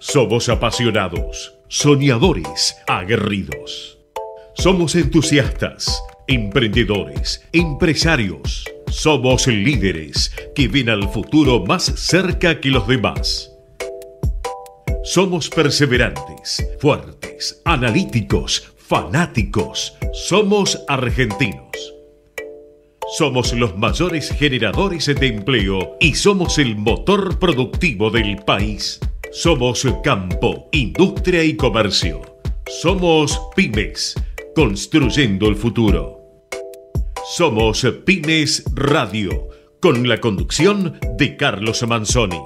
Somos apasionados, soñadores, aguerridos. Somos entusiastas, emprendedores, empresarios. Somos líderes que ven al futuro más cerca que los demás. Somos perseverantes, fuertes, analíticos, fanáticos. Somos argentinos. Somos los mayores generadores de empleo y somos el motor productivo del país. Somos campo, industria y comercio. Somos pymes, construyendo el futuro. Somos Pymes Radio, con la conducción de Carlos Manzoni.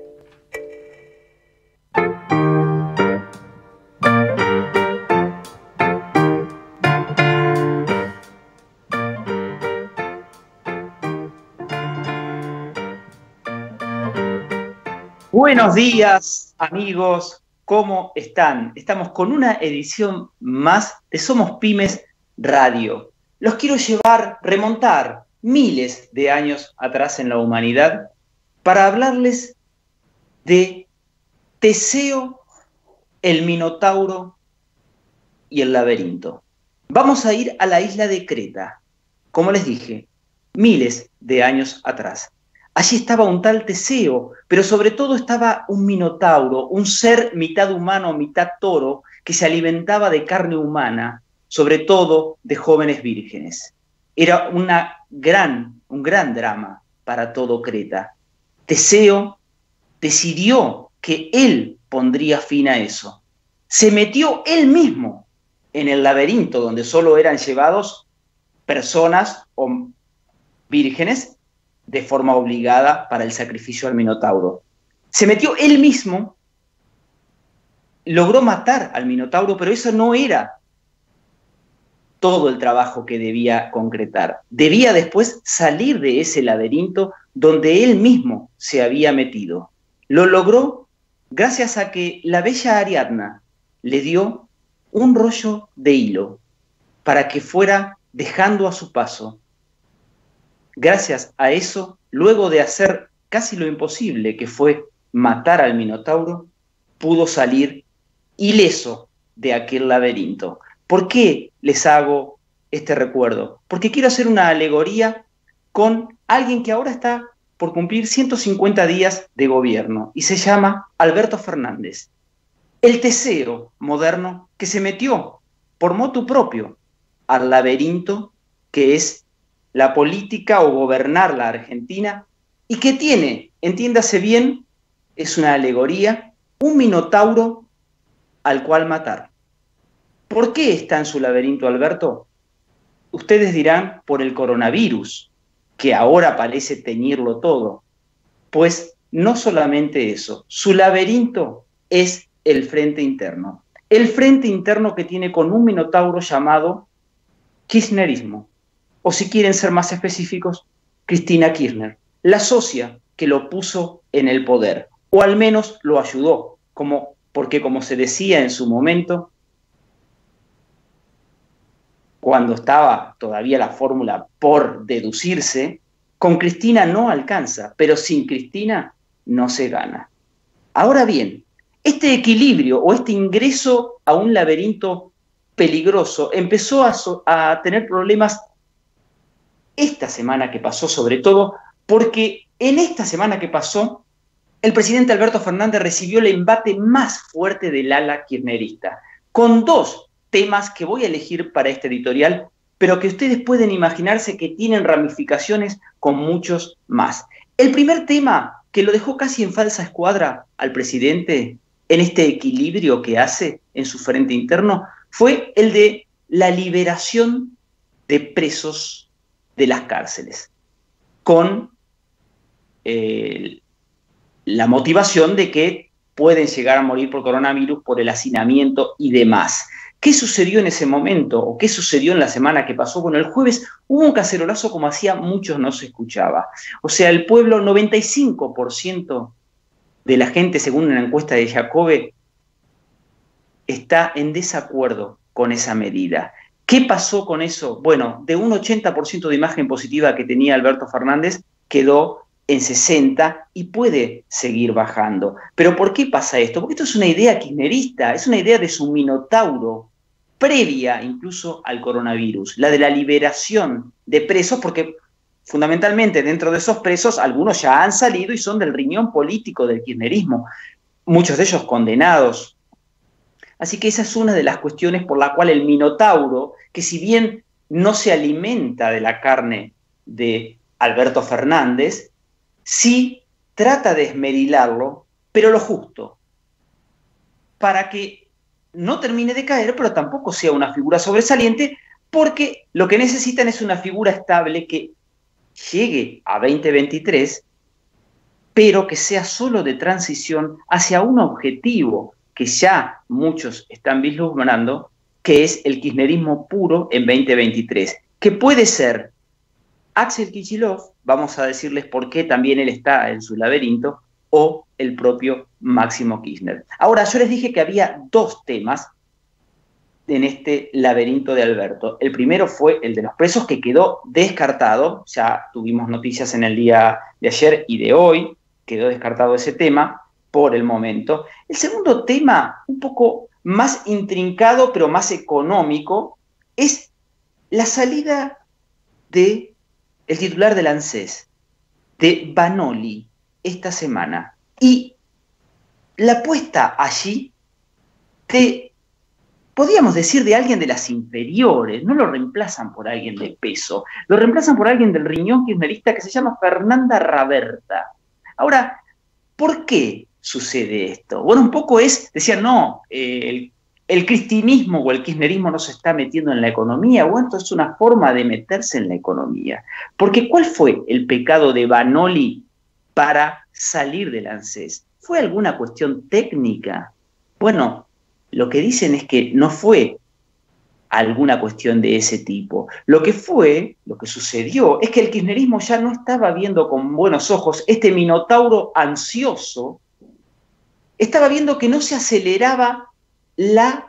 Buenos días, amigos, ¿cómo están? Estamos con una edición más de Somos Pymes Radio. Los quiero remontar miles de años atrás en la humanidad para hablarles de Teseo, el Minotauro y el laberinto. Vamos a ir a la isla de Creta, como les dije, miles de años atrás. Allí estaba un tal Teseo, pero sobre todo estaba un minotauro, un ser mitad humano, mitad toro, que se alimentaba de carne humana, sobre todo de jóvenes vírgenes. Era un gran drama para todo Creta. Teseo decidió que él pondría fin a eso. Se metió él mismo en el laberinto donde solo eran llevados personas o vírgenes de forma obligada para el sacrificio al Minotauro. Se metió él mismo, logró matar al Minotauro, pero eso no era todo el trabajo que debía concretar. Debía después salir de ese laberinto donde él mismo se había metido. Lo logró gracias a que la bella Ariadna le dio un rollo de hilo para que fuera dejando a su paso. Gracias a eso, luego de hacer casi lo imposible, que fue matar al Minotauro, pudo salir ileso de aquel laberinto. ¿Por qué les hago este recuerdo? Porque quiero hacer una alegoría con alguien que ahora está por cumplir 150 días de gobierno y se llama Alberto Fernández. El Teseo moderno que se metió por motu propio al laberinto que es la política o gobernar la Argentina, y que tiene, entiéndase bien, es una alegoría, un minotauro al cual matar. ¿Por qué está en su laberinto Alberto? Ustedes dirán, por el coronavirus, que ahora parece teñirlo todo. Pues no solamente eso, su laberinto es el frente interno. El frente interno que tiene con un minotauro llamado kirchnerismo. O si quieren ser más específicos, Cristina Kirchner, la socia que lo puso en el poder, o al menos lo ayudó, porque como se decía en su momento, cuando estaba todavía la fórmula por deducirse, con Cristina no alcanza, pero sin Cristina no se gana. Ahora bien, este equilibrio o este ingreso a un laberinto peligroso empezó a tener problemas esta semana que pasó, sobre todo porque en esta semana que pasó, el presidente Alberto Fernández recibió el embate más fuerte del ala kirchnerista, con dos temas que voy a elegir para este editorial, pero que ustedes pueden imaginarse que tienen ramificaciones con muchos más. El primer tema, que lo dejó casi en falsa escuadra al presidente en este equilibrio que hace en su frente interno, fue el de la liberación de presos de las cárceles, con la motivación de que pueden llegar a morir por coronavirus, por el hacinamiento y demás. ¿Qué sucedió en ese momento? ¿O qué sucedió en la semana que pasó? Bueno, el jueves hubo un cacerolazo como hacía muchos no se escuchaba. O sea, el pueblo, 95% de la gente, según una encuesta de Jacobe, está en desacuerdo con esa medida. ¿Qué pasó con eso? Bueno, de un 80% de imagen positiva que tenía Alberto Fernández, quedó en 60 y puede seguir bajando. ¿Pero por qué pasa esto? Porque esto es una idea kirchnerista, es una idea de su minotauro, previa incluso al coronavirus, la de la liberación de presos, porque fundamentalmente dentro de esos presos algunos ya han salido y son del riñón político del kirchnerismo, muchos de ellos condenados. Así que esa es una de las cuestiones por la cual el minotauro, que si bien no se alimenta de la carne de Alberto Fernández, sí trata de esmerilarlo, pero lo justo, para que no termine de caer, pero tampoco sea una figura sobresaliente, porque lo que necesitan es una figura estable que llegue a 2023, pero que sea solo de transición hacia un objetivo que ya muchos están vislumbrando, que es el kirchnerismo puro en 2023, que puede ser Axel Kicillof, vamos a decirles por qué también él está en su laberinto, o el propio Máximo Kirchner. Ahora, yo les dije que había dos temas en este laberinto de Alberto. El primero fue el de los presos, que quedó descartado, ya tuvimos noticias en el día de ayer y de hoy, quedó descartado ese tema por el momento. El segundo tema, un poco más intrincado, pero más económico, es la salida del titular del ANSES, de Vanoli, esta semana. Y la puesta allí de, podríamos decir, de alguien de las inferiores, no lo reemplazan por alguien de peso, lo reemplazan por alguien del riñón kirchnerista que se llama Fernanda Raberta. Ahora, ¿por qué sucede esto? Bueno, un poco decían, no, el cristinismo o el kirchnerismo no se está metiendo en la economía. Bueno, esto es una forma de meterse en la economía. Porque ¿cuál fue el pecado de Vanoli para salir del ANSES? ¿Fue alguna cuestión técnica? Bueno, lo que dicen es que no fue alguna cuestión de ese tipo. Lo que sucedió, es que el kirchnerismo ya no estaba viendo con buenos ojos este minotauro ansioso, estaba viendo que no se aceleraba la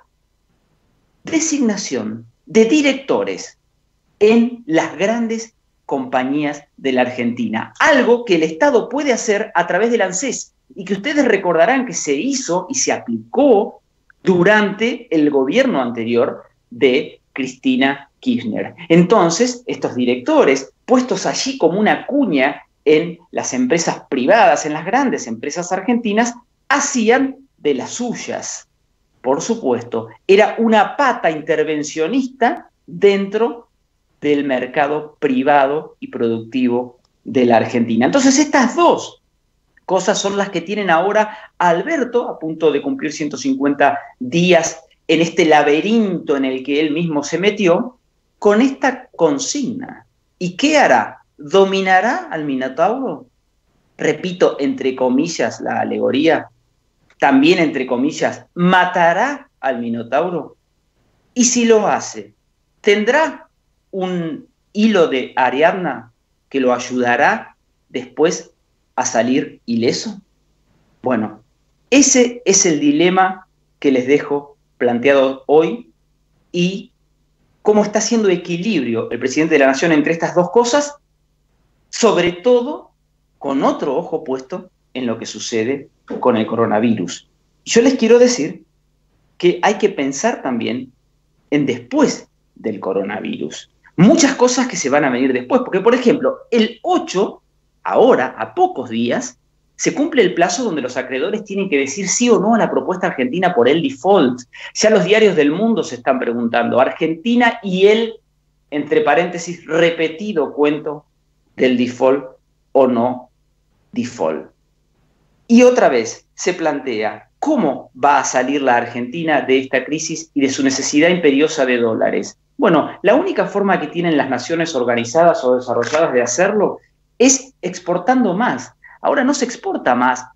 designación de directores en las grandes compañías de la Argentina. Algo que el Estado puede hacer a través del ANSES y que ustedes recordarán que se hizo y se aplicó durante el gobierno anterior de Cristina Kirchner. Entonces, estos directores, puestos allí como una cuña en las empresas privadas, en las grandes empresas argentinas, hacían de las suyas. Por supuesto, era una pata intervencionista dentro del mercado privado y productivo de la Argentina. Entonces, estas dos cosas son las que tienen ahora a Alberto, a punto de cumplir 150 días en este laberinto en el que él mismo se metió, con esta consigna. ¿Y qué hará? ¿Dominará al minotauro? Repito, entre comillas, la alegoría. También, entre comillas, ¿matará al minotauro? Y si lo hace, ¿tendrá un hilo de Ariadna que lo ayudará después a salir ileso? Bueno, ese es el dilema que les dejo planteado hoy y cómo está haciendo equilibrio el presidente de la Nación entre estas dos cosas, sobre todo con otro ojo puesto en lo que sucede con el coronavirus. Yo les quiero decir que hay que pensar también en después del coronavirus. Muchas cosas que se van a venir después, porque por ejemplo, el 8, ahora, a pocos días, se cumple el plazo donde los acreedores tienen que decir sí o no a la propuesta argentina por el default. Ya los diarios del mundo se están preguntando, Argentina y el, entre paréntesis, repetido cuento del default o no default. Y otra vez se plantea, ¿cómo va a salir la Argentina de esta crisis y de su necesidad imperiosa de dólares? Bueno, la única forma que tienen las naciones organizadas o desarrolladas de hacerlo es exportando más. Ahora no se exporta más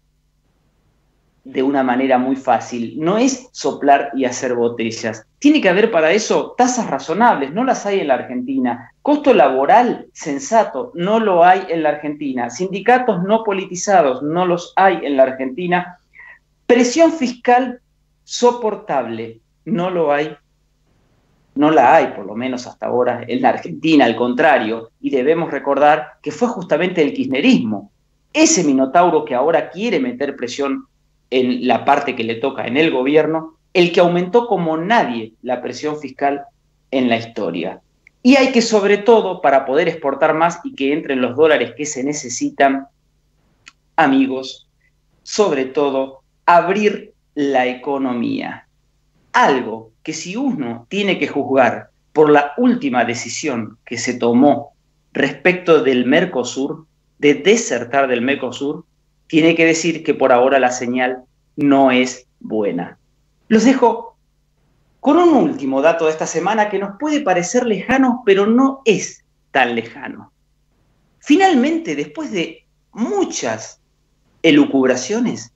de una manera muy fácil, no es soplar y hacer botellas. Tiene que haber para eso tasas razonables, no las hay en la Argentina. Costo laboral sensato, no lo hay en la Argentina. Sindicatos no politizados, no los hay en la Argentina. Presión fiscal soportable, no lo hay. No la hay, por lo menos hasta ahora, en la Argentina, al contrario, y debemos recordar que fue justamente el kirchnerismo ese Minotauro que ahora quiere meter presión en la parte que le toca en el gobierno, el que aumentó como nadie la presión fiscal en la historia. Y hay que, sobre todo, para poder exportar más y que entren los dólares que se necesitan, amigos, sobre todo, abrir la economía. Algo que si uno tiene que juzgar por la última decisión que se tomó respecto del Mercosur, de desertar del Mercosur, tiene que decir que por ahora la señal no es buena. Los dejo con un último dato de esta semana que nos puede parecer lejano, pero no es tan lejano. Finalmente, después de muchas elucubraciones,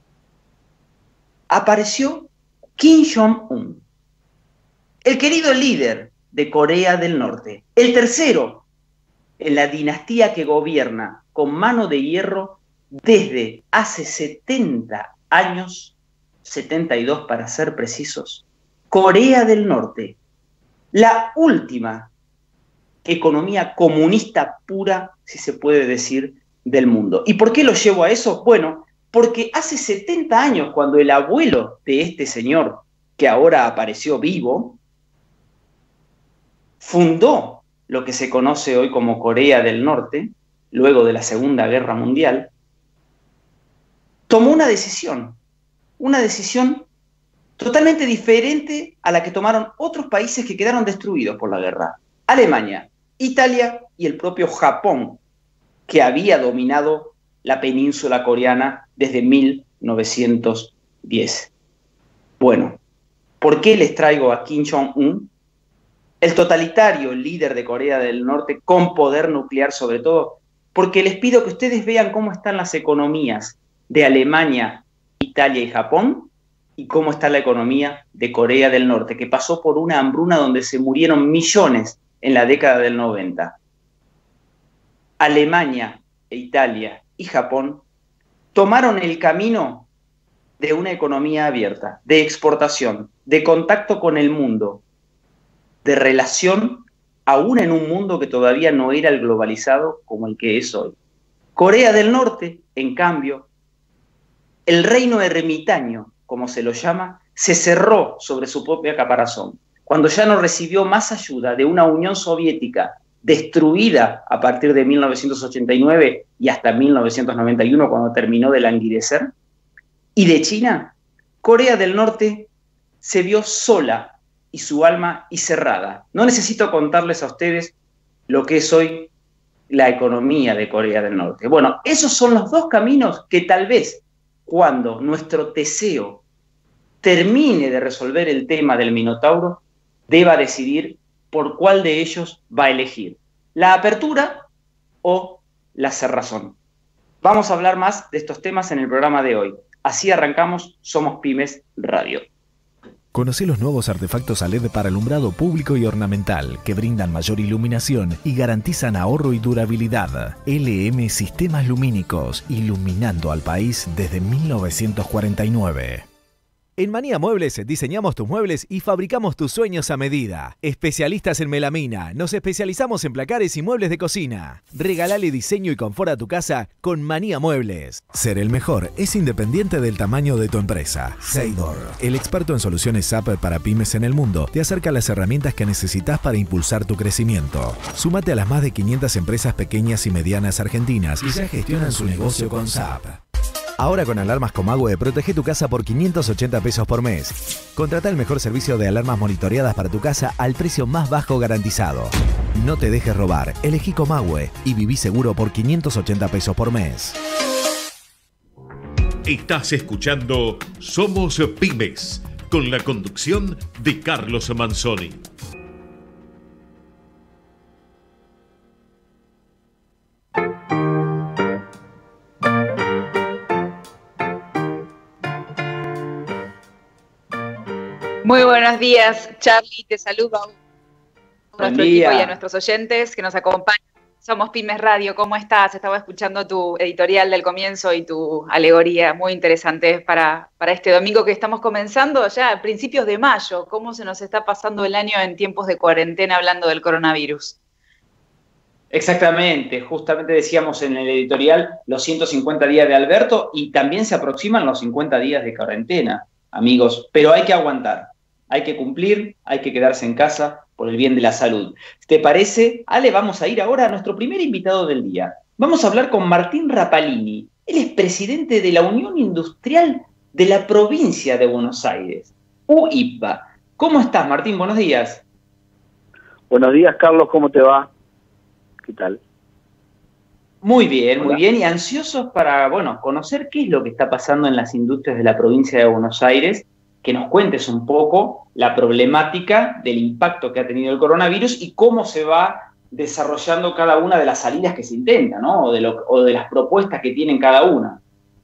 apareció Kim Jong-un, el querido líder de Corea del Norte, el tercero en la dinastía que gobierna con mano de hierro desde hace 70 años, 72 para ser precisos, Corea del Norte, la última economía comunista pura, si se puede decir, del mundo. ¿Y por qué lo llevo a eso? Bueno, porque hace 70 años, cuando el abuelo de este señor, que ahora apareció vivo, fundó lo que se conoce hoy como Corea del Norte, luego de la Segunda Guerra Mundial, tomó una decisión totalmente diferente a la que tomaron otros países que quedaron destruidos por la guerra. Alemania, Italia y el propio Japón, que había dominado la península coreana desde 1910. Bueno, ¿por qué les traigo a Kim Jong-un? El totalitario líder de Corea del Norte, con poder nuclear sobre todo, porque les pido que ustedes vean cómo están las economías de Alemania, Italia y Japón, y cómo está la economía de Corea del Norte, que pasó por una hambruna donde se murieron millones en la década del 90. Alemania, Italia y Japón tomaron el camino de una economía abierta, de exportación, de contacto con el mundo, de relación aún en un mundo que todavía no era el globalizado como el que es hoy. Corea del Norte, en cambio, el reino ermitaño, como se lo llama, se cerró sobre su propia caparazón, cuando ya no recibió más ayuda de una Unión Soviética destruida a partir de 1989 y hasta 1991, cuando terminó de languidecer, y de China. Corea del Norte se vio sola y su alma y cerrada. No necesito contarles a ustedes lo que es hoy la economía de Corea del Norte. Bueno, esos son los dos caminos que tal vez cuando nuestro Teseo termine de resolver el tema del Minotauro, deba decidir por cuál de ellos va a elegir, la apertura o la cerrazón. Vamos a hablar más de estos temas en el programa de hoy. Así arrancamos Somos Pymes Radio. Conoce los nuevos artefactos a LED para alumbrado público y ornamental que brindan mayor iluminación y garantizan ahorro y durabilidad. LM Sistemas Lumínicos, iluminando al país desde 1949. En Manía Muebles diseñamos tus muebles y fabricamos tus sueños a medida. Especialistas en melamina, nos especializamos en placares y muebles de cocina. Regalale diseño y confort a tu casa con Manía Muebles. Ser el mejor es independiente del tamaño de tu empresa. Seidor, el experto en soluciones SAP para pymes en el mundo, te acerca las herramientas que necesitas para impulsar tu crecimiento. Súmate a las más de 500 empresas pequeñas y medianas argentinas y ya gestionan su negocio con SAP. Ahora con alarmas Comahue, protege tu casa por 580 pesos por mes. Contrata el mejor servicio de alarmas monitoreadas para tu casa al precio más bajo garantizado. No te dejes robar, elegí Comahue y viví seguro por 580 pesos por mes. Estás escuchando Somos Pymes, con la conducción de Carlos Manzoni. Muy buenos días, Charlie, te saludo a nuestro equipo y a nuestros oyentes que nos acompañan. Somos Pymes Radio, ¿cómo estás? Estaba escuchando tu editorial del comienzo y tu alegoría, muy interesante para este domingo que estamos comenzando ya a principios de mayo. ¿Cómo se nos está pasando el año en tiempos de cuarentena hablando del coronavirus? Exactamente, justamente decíamos en el editorial los 150 días de Alberto y también se aproximan los 50 días de cuarentena, amigos, pero hay que aguantar, hay que cumplir, hay que quedarse en casa por el bien de la salud. ¿Te parece? Ale, vamos a ir ahora a nuestro primer invitado del día. Vamos a hablar con Martín Rapalini. Él es presidente de la Unión Industrial de la provincia de Buenos Aires, UIPA. ¿Cómo estás, Martín? Buenos días. Buenos días, Carlos, ¿cómo te va? ¿Qué tal? Muy bien, muy bien, y ansiosos para, conocer qué es lo que está pasando en las industrias de la provincia de Buenos Aires, que nos cuentes un poco la problemática del impacto que ha tenido el coronavirus y cómo se va desarrollando cada una de las salidas que se intentan, ¿no? O de las propuestas que tienen cada una.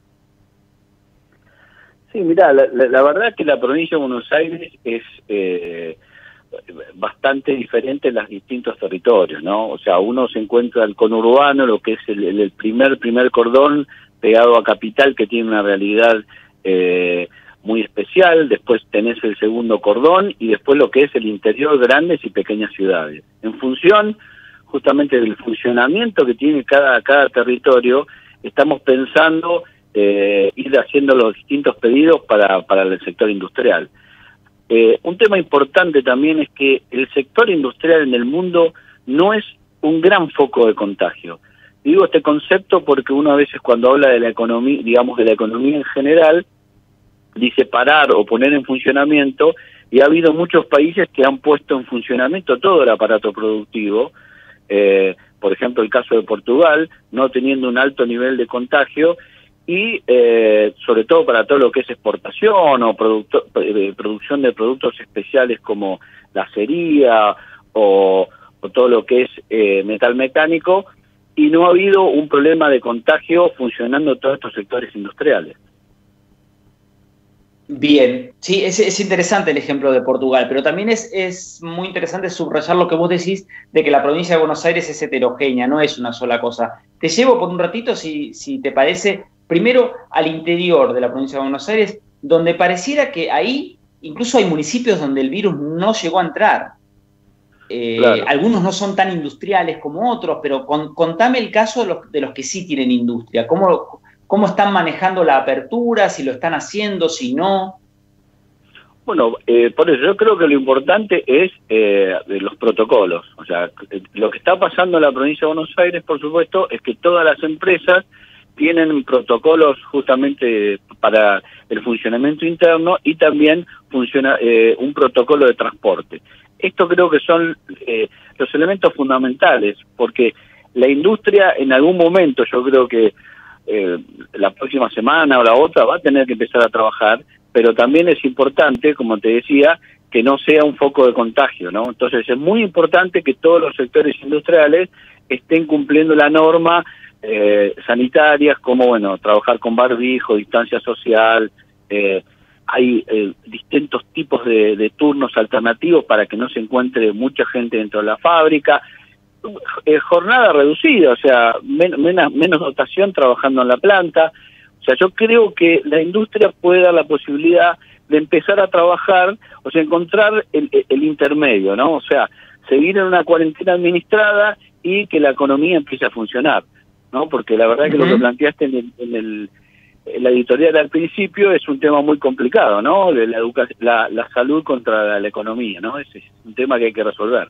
Sí, mirá, la verdad es que la provincia de Buenos Aires es bastante diferente en los distintos territorios, ¿no? O sea, uno se encuentra el conurbano, lo que es el primer cordón pegado a Capital, que tiene una realidad muy especial. Después tenés el segundo cordón y después lo que es el interior, grandes y pequeñas ciudades. En función justamente del funcionamiento que tiene cada territorio, estamos pensando ir haciendo los distintos pedidos para el sector industrial. Un tema importante también es que el sector industrial en el mundo no es un gran foco de contagio. Digo este concepto porque uno a veces cuando habla de la economía, digamos de la economía en general, dice parar o poner en funcionamiento, y ha habido muchos países que han puesto en funcionamiento todo el aparato productivo, por ejemplo el caso de Portugal, no teniendo un alto nivel de contagio, y sobre todo para todo lo que es exportación o producción de productos especiales como la acería o todo lo que es metal mecánico, y no ha habido un problema de contagio funcionando todos estos sectores industriales. Bien, sí, es interesante el ejemplo de Portugal, pero también es muy interesante subrayar lo que vos decís de que la provincia de Buenos Aires es heterogénea, no es una sola cosa. Te llevo por un ratito, si te parece, primero al interior de la provincia de Buenos Aires, donde pareciera que ahí incluso hay municipios donde el virus no llegó a entrar. Claro. Algunos no son tan industriales como otros, pero contame el caso de los que sí tienen industria. ¿Cómo están manejando la apertura? ¿Si lo están haciendo? ¿Si no? Bueno, por eso yo creo que lo importante es los protocolos. O sea, lo que está pasando en la provincia de Buenos Aires, por supuesto, es que todas las empresas tienen protocolos justamente para el funcionamiento interno y también funciona un protocolo de transporte. Esto creo que son los elementos fundamentales, porque la industria en algún momento, yo creo que la próxima semana o la otra va a tener que empezar a trabajar, pero también es importante, como te decía, que no sea un foco de contagio, ¿no? Entonces es muy importante que todos los sectores industriales estén cumpliendo la norma sanitarias, como bueno, trabajar con barbijo, distancia social, hay distintos tipos de turnos alternativos para que no se encuentre mucha gente dentro de la fábrica, jornada reducida, o sea, menos dotación trabajando en la planta. O sea, yo creo que la industria puede dar la posibilidad de empezar a trabajar, o sea, encontrar el intermedio, ¿no? O sea, seguir en una cuarentena administrada y que la economía empiece a funcionar, ¿no? Porque la verdad que lo que planteaste en la editorial al principio es un tema muy complicado, ¿no? De la salud contra la economía, ¿no? Ese es un tema que hay que resolver.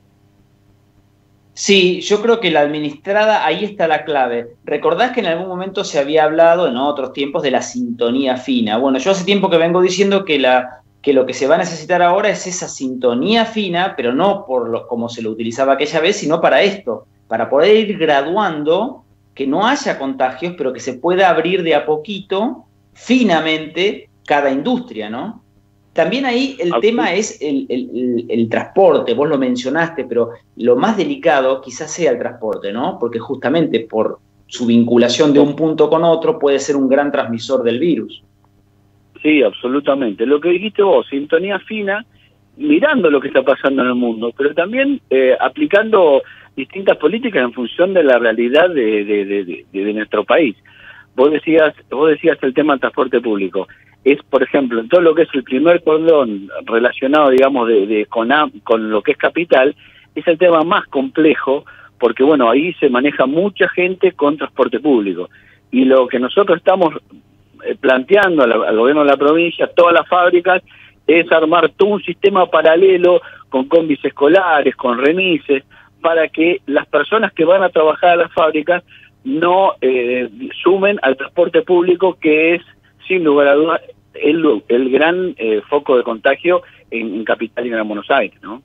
Sí, yo creo que la administrada, ahí está la clave. Recordás que en algún momento se había hablado en otros tiempos de la sintonía fina. Bueno, yo hace tiempo que vengo diciendo que lo que se va a necesitar ahora es esa sintonía fina, pero no como se lo utilizaba aquella vez, sino para esto, para poder ir graduando, que no haya contagios, pero que se pueda abrir de a poquito, finamente, cada industria, ¿no? También ahí el tema es el transporte, vos lo mencionaste, pero lo más delicado quizás sea el transporte, ¿no? Porque justamente por su vinculación de un punto con otro puede ser un gran transmisor del virus. Sí, absolutamente. Lo que dijiste vos, sintonía fina, mirando lo que está pasando en el mundo, pero también aplicando distintas políticas en función de la realidad de nuestro país. Vos decías el tema del transporte público. Es, por ejemplo, en todo lo que es el primer cordón relacionado, digamos, con lo que es Capital, es el tema más complejo, porque bueno, ahí se maneja mucha gente con transporte público. Y lo que nosotros estamos planteando al gobierno de la provincia, todas las fábricas, es armar todo un sistema paralelo con combis escolares, con remises, para que las personas que van a trabajar a las fábricas no sumen al transporte público, que es, sin lugar a dudas, el gran foco de contagio en Capital y Gran Buenos Aires, ¿no?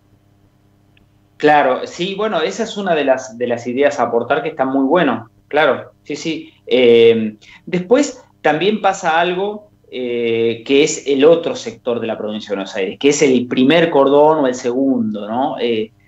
Claro, sí, bueno, esa es una de las ideas a aportar, que está muy bueno, claro, sí, sí. Después también pasa algo que es el otro sector de la provincia de Buenos Aires, que es el primer cordón o el segundo, ¿no?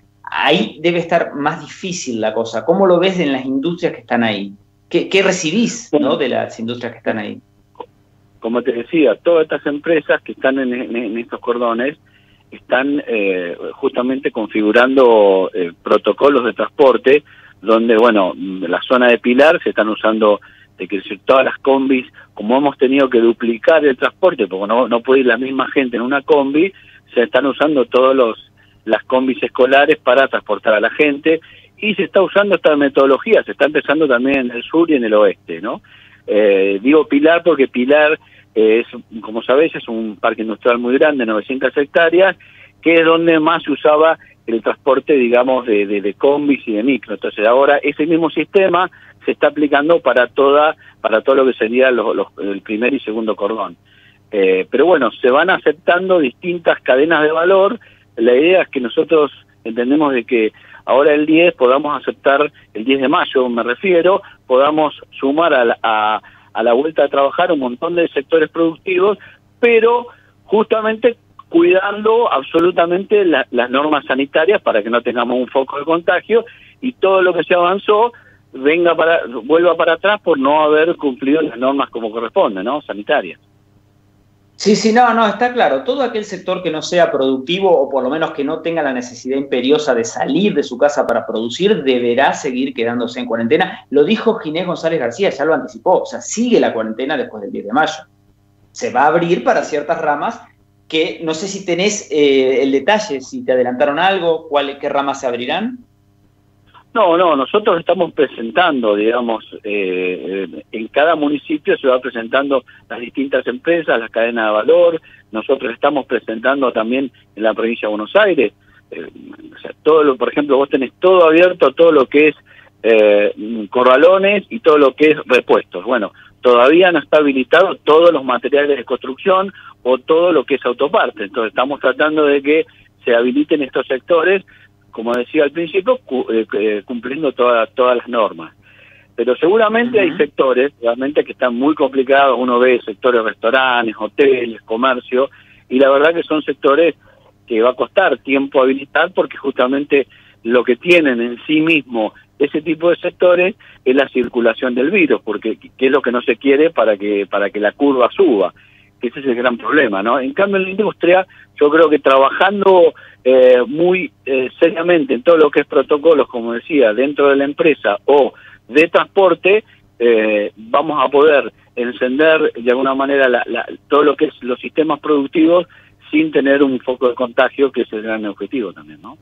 Ahí debe estar más difícil la cosa. ¿Cómo lo ves en las industrias que están ahí? ¿Qué recibís, ¿no?, de las industrias que están ahí? Como te decía, todas estas empresas que están en estos cordones están justamente configurando protocolos de transporte, donde, bueno, en la zona de Pilar se están usando, de que todas las combis, como hemos tenido que duplicar el transporte, porque no puede ir la misma gente en una combi, se están usando las combis escolares para transportar a la gente, y se está usando esta metodología, se está empezando también en el sur y en el oeste, ¿no? Digo Pilar porque Pilar es, como sabéis, es un parque industrial muy grande, 900 hectáreas, que es donde más se usaba el transporte, digamos, de combis y de micro. Entonces ahora ese mismo sistema se está aplicando para todo lo que sería el primer y segundo cordón. Pero bueno, se van aceptando distintas cadenas de valor. La idea es que nosotros entendemos de que ahora el 10 podamos aceptar, el 10 de mayo me refiero, podamos sumar a la vuelta a trabajar un montón de sectores productivos, pero justamente cuidando absolutamente las normas sanitarias para que no tengamos un foco de contagio, y todo lo que se avanzó vuelva para atrás por no haber cumplido las normas como corresponde, ¿no?, sanitarias. Sí, sí, no, está claro. Todo aquel sector que no sea productivo, o por lo menos que no tenga la necesidad imperiosa de salir de su casa para producir, deberá seguir quedándose en cuarentena. Lo dijo Ginés González García, ya lo anticipó. O sea, sigue la cuarentena después del 10 de mayo. Se va a abrir para ciertas ramas que no sé si tenés el detalle, si te adelantaron algo, qué ramas se abrirán. No, nosotros estamos presentando, digamos, en cada municipio se va presentando las distintas empresas, las cadenas de valor. Nosotros estamos presentando también en la provincia de Buenos Aires, o sea, por ejemplo, vos tenés todo abierto, todo lo que es corralones y todo lo que es repuestos. Bueno, todavía no está habilitado todos los materiales de construcción o todo lo que es autoparte. Entonces estamos tratando de que se habiliten estos sectores, como decía al principio, cumpliendo todas las normas. Pero seguramente hay sectores realmente que están muy complicados. Uno ve sectores restaurantes, hoteles, comercio, y la verdad que son sectores que va a costar tiempo habilitar, porque justamente lo que tienen en sí mismo ese tipo de sectores es la circulación del virus, porque que es lo que no se quiere para que la curva suba. Ese es el gran problema, ¿no? En cambio, en la industria, yo creo que trabajando muy seriamente en todo lo que es protocolos, como decía, dentro de la empresa o de transporte, vamos a poder encender de alguna manera todo lo que es los sistemas productivos sin tener un foco de contagio, que es el gran objetivo también, ¿no?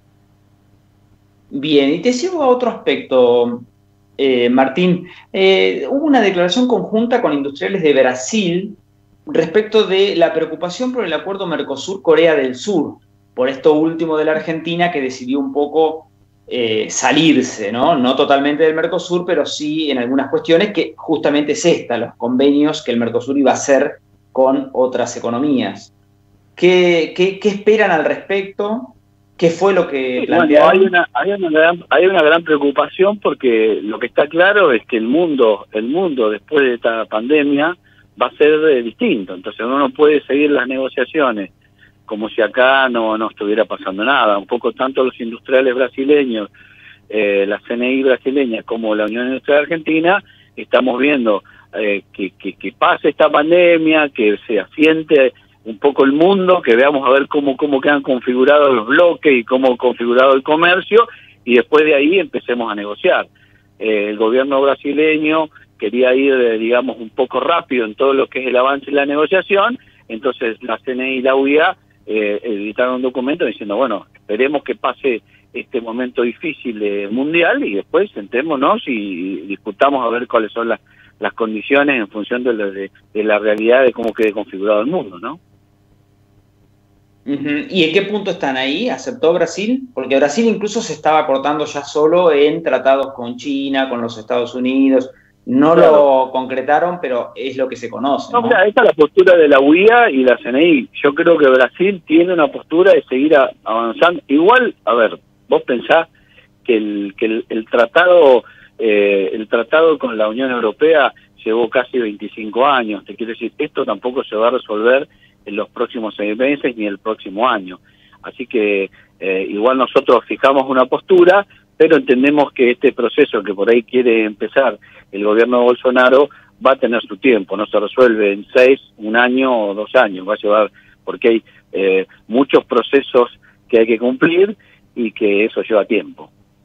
Bien, y te llevo a otro aspecto, Martín. Hubo una declaración conjunta con industriales de Brasil respecto de la preocupación por el acuerdo Mercosur-Corea del Sur, por esto último de la Argentina, que decidió un poco salirse, ¿no? No totalmente del Mercosur, pero sí en algunas cuestiones, que justamente es los convenios que el Mercosur iba a hacer con otras economías. ¿Qué esperan al respecto? ¿Qué fue lo que plantearon? Bueno, hay una gran preocupación, porque lo que está claro es que el mundo después de esta pandemia va a ser distinto. Entonces uno no puede seguir las negociaciones como si acá no estuviera pasando nada. Un poco tanto los industriales brasileños, la CNI brasileña, como la Unión Industrial Argentina, estamos viendo que pase esta pandemia, que se asiente un poco el mundo, que veamos a ver cómo quedan configurados los bloques y cómo configurado el comercio, y después de ahí empecemos a negociar. El gobierno brasileño quería ir, digamos, un poco rápido en todo lo que es el avance de la negociación. Entonces la CNI y la UIA editaron un documento diciendo, bueno, esperemos que pase este momento difícil mundial y después sentémonos y discutamos a ver cuáles son las condiciones en función de la realidad de cómo quede configurado el mundo, ¿no? ¿Y en qué punto están ahí? ¿Aceptó Brasil? Porque Brasil incluso se estaba cortando ya solo en tratados con China, con los Estados Unidos. No lo concretaron, pero es lo que se conoce, ¿no? Mira, esta es la postura de la UIA y la CNI. Yo creo que Brasil tiene una postura de seguir avanzando. Igual, a ver, vos pensás que el tratado con la Unión Europea llevó casi 25 años. Te quiero decir, esto tampoco se va a resolver en los próximos 6 meses ni el próximo año. Así que igual nosotros fijamos una postura, pero entendemos que este proceso que por ahí quiere empezar el gobierno de Bolsonaro va a tener su tiempo, no se resuelve en 6, 1 año o 2 años, va a llevar, porque hay muchos procesos que hay que cumplir y que eso lleva tiempo.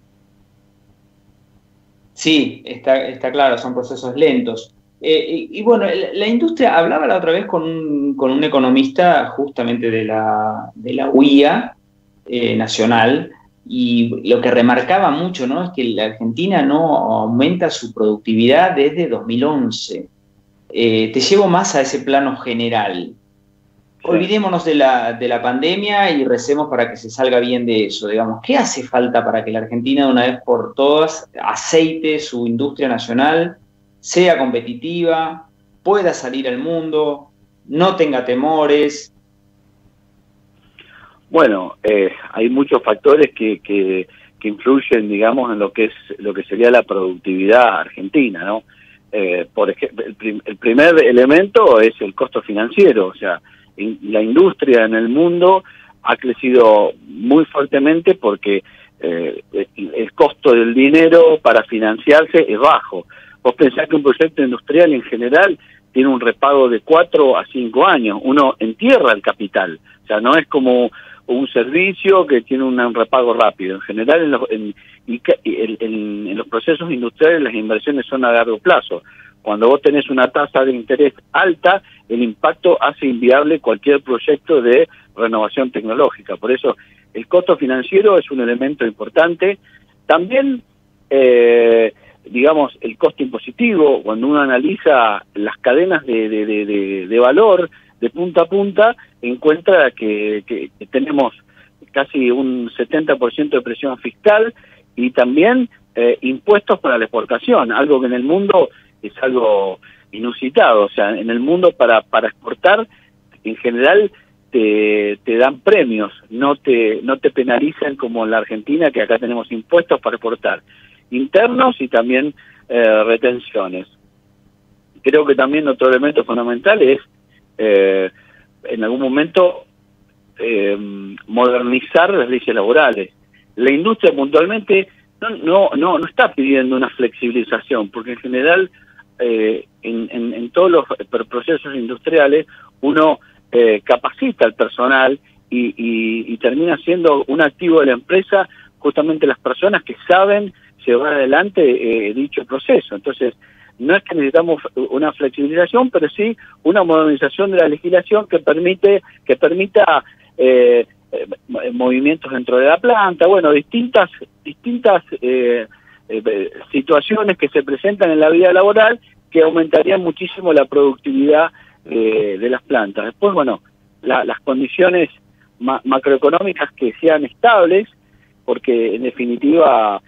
Sí, está claro, son procesos lentos. Y bueno, la industria, hablaba la otra vez con un economista justamente de la UIA nacional, y lo que remarcaba mucho, ¿no?, es que la Argentina no aumenta su productividad desde 2011. Te llevo más a ese plano general. Olvidémonos de la pandemia y recemos para que se salga bien de eso, digamos. ¿Qué hace falta para que la Argentina de una vez por todas aceite su industria nacional, sea competitiva, pueda salir al mundo, no tenga temores? Bueno, hay muchos factores que influyen, digamos, en lo que sería la productividad argentina, ¿no? Por ejemplo, el primer elemento es el costo financiero, o sea, la industria en el mundo ha crecido muy fuertemente porque el costo del dinero para financiarse es bajo. Vos pensás que un proyecto industrial en general tiene un repago de 4 a 5 años, uno entierra el capital, o sea, no es como un servicio que tiene un repago rápido. En general, en los procesos industriales las inversiones son a largo plazo. Cuando vos tenés una tasa de interés alta, el impacto hace inviable cualquier proyecto de renovación tecnológica. Por eso, el costo financiero es un elemento importante. También, digamos, el costo impositivo, cuando uno analiza las cadenas de valor de punta a punta, encuentra que tenemos casi un 70% de presión fiscal y también impuestos para la exportación, algo que en el mundo es algo inusitado. O sea, en el mundo para exportar, en general te dan premios, no te penalizan como en la Argentina, que acá tenemos impuestos para exportar, internos y también retenciones. Creo que también otro elemento fundamental es en algún momento modernizar las leyes laborales. La industria puntualmente no está pidiendo una flexibilización, porque en general en todos los procesos industriales uno capacita al personal y termina siendo un activo de la empresa justamente las personas que saben llevar adelante dicho proceso. Entonces, no es que necesitamos una flexibilización, pero sí una modernización de la legislación que permita movimientos dentro de la planta, bueno, distintas situaciones que se presentan en la vida laboral que aumentarían muchísimo la productividad de las plantas. Después, bueno, las condiciones macroeconómicas que sean estables, porque en definitiva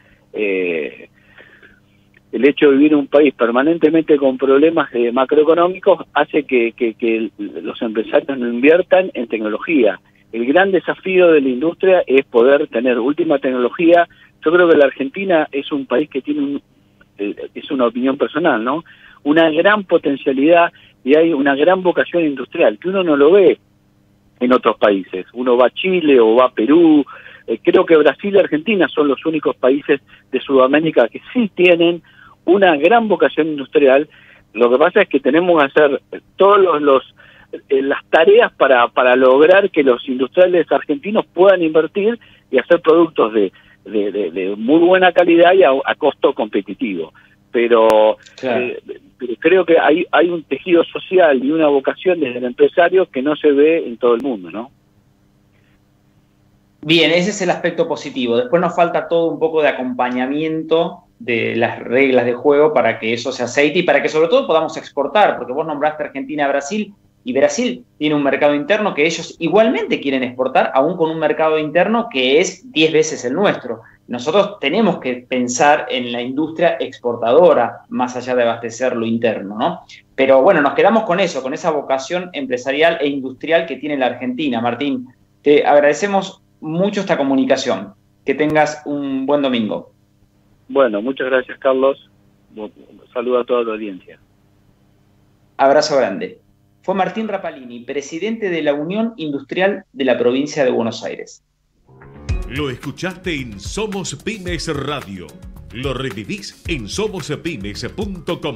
el hecho de vivir en un país permanentemente con problemas macroeconómicos hace que los empresarios no inviertan en tecnología. El gran desafío de la industria es poder tener última tecnología. Yo creo que la Argentina es un país que tiene, es una opinión personal, ¿no?, una gran potencialidad y hay una gran vocación industrial, que uno no lo ve en otros países. Uno va a Chile o va a Perú. Creo que Brasil y Argentina son los únicos países de Sudamérica que sí tienen una gran vocación industrial. Lo que pasa es que tenemos que hacer todos las tareas para lograr que los industriales argentinos puedan invertir y hacer productos de muy buena calidad y a costo competitivo. Pero creo que hay un tejido social y una vocación desde el empresario que no se ve en todo el mundo, ¿no? Bien, ese es el aspecto positivo. Después nos falta todo un poco de acompañamiento de las reglas de juego para que eso se aceite y para que sobre todo podamos exportar, porque vos nombraste Argentina a Brasil y Brasil tiene un mercado interno que ellos igualmente quieren exportar, aún con un mercado interno que es 10 veces el nuestro. Nosotros tenemos que pensar en la industria exportadora más allá de abastecer lo interno, ¿no? Pero bueno, nos quedamos con eso, con esa vocación empresarial e industrial que tiene la Argentina. Martín, te agradecemos mucho esta comunicación. Que tengas un buen domingo. Bueno, muchas gracias, Carlos. Saludo a toda la audiencia. Abrazo grande. Fue Martín Rapalini, presidente de la Unión Industrial de la provincia de Buenos Aires. Lo escuchaste en Somos Pymes Radio. Lo revivís en somospymes.com.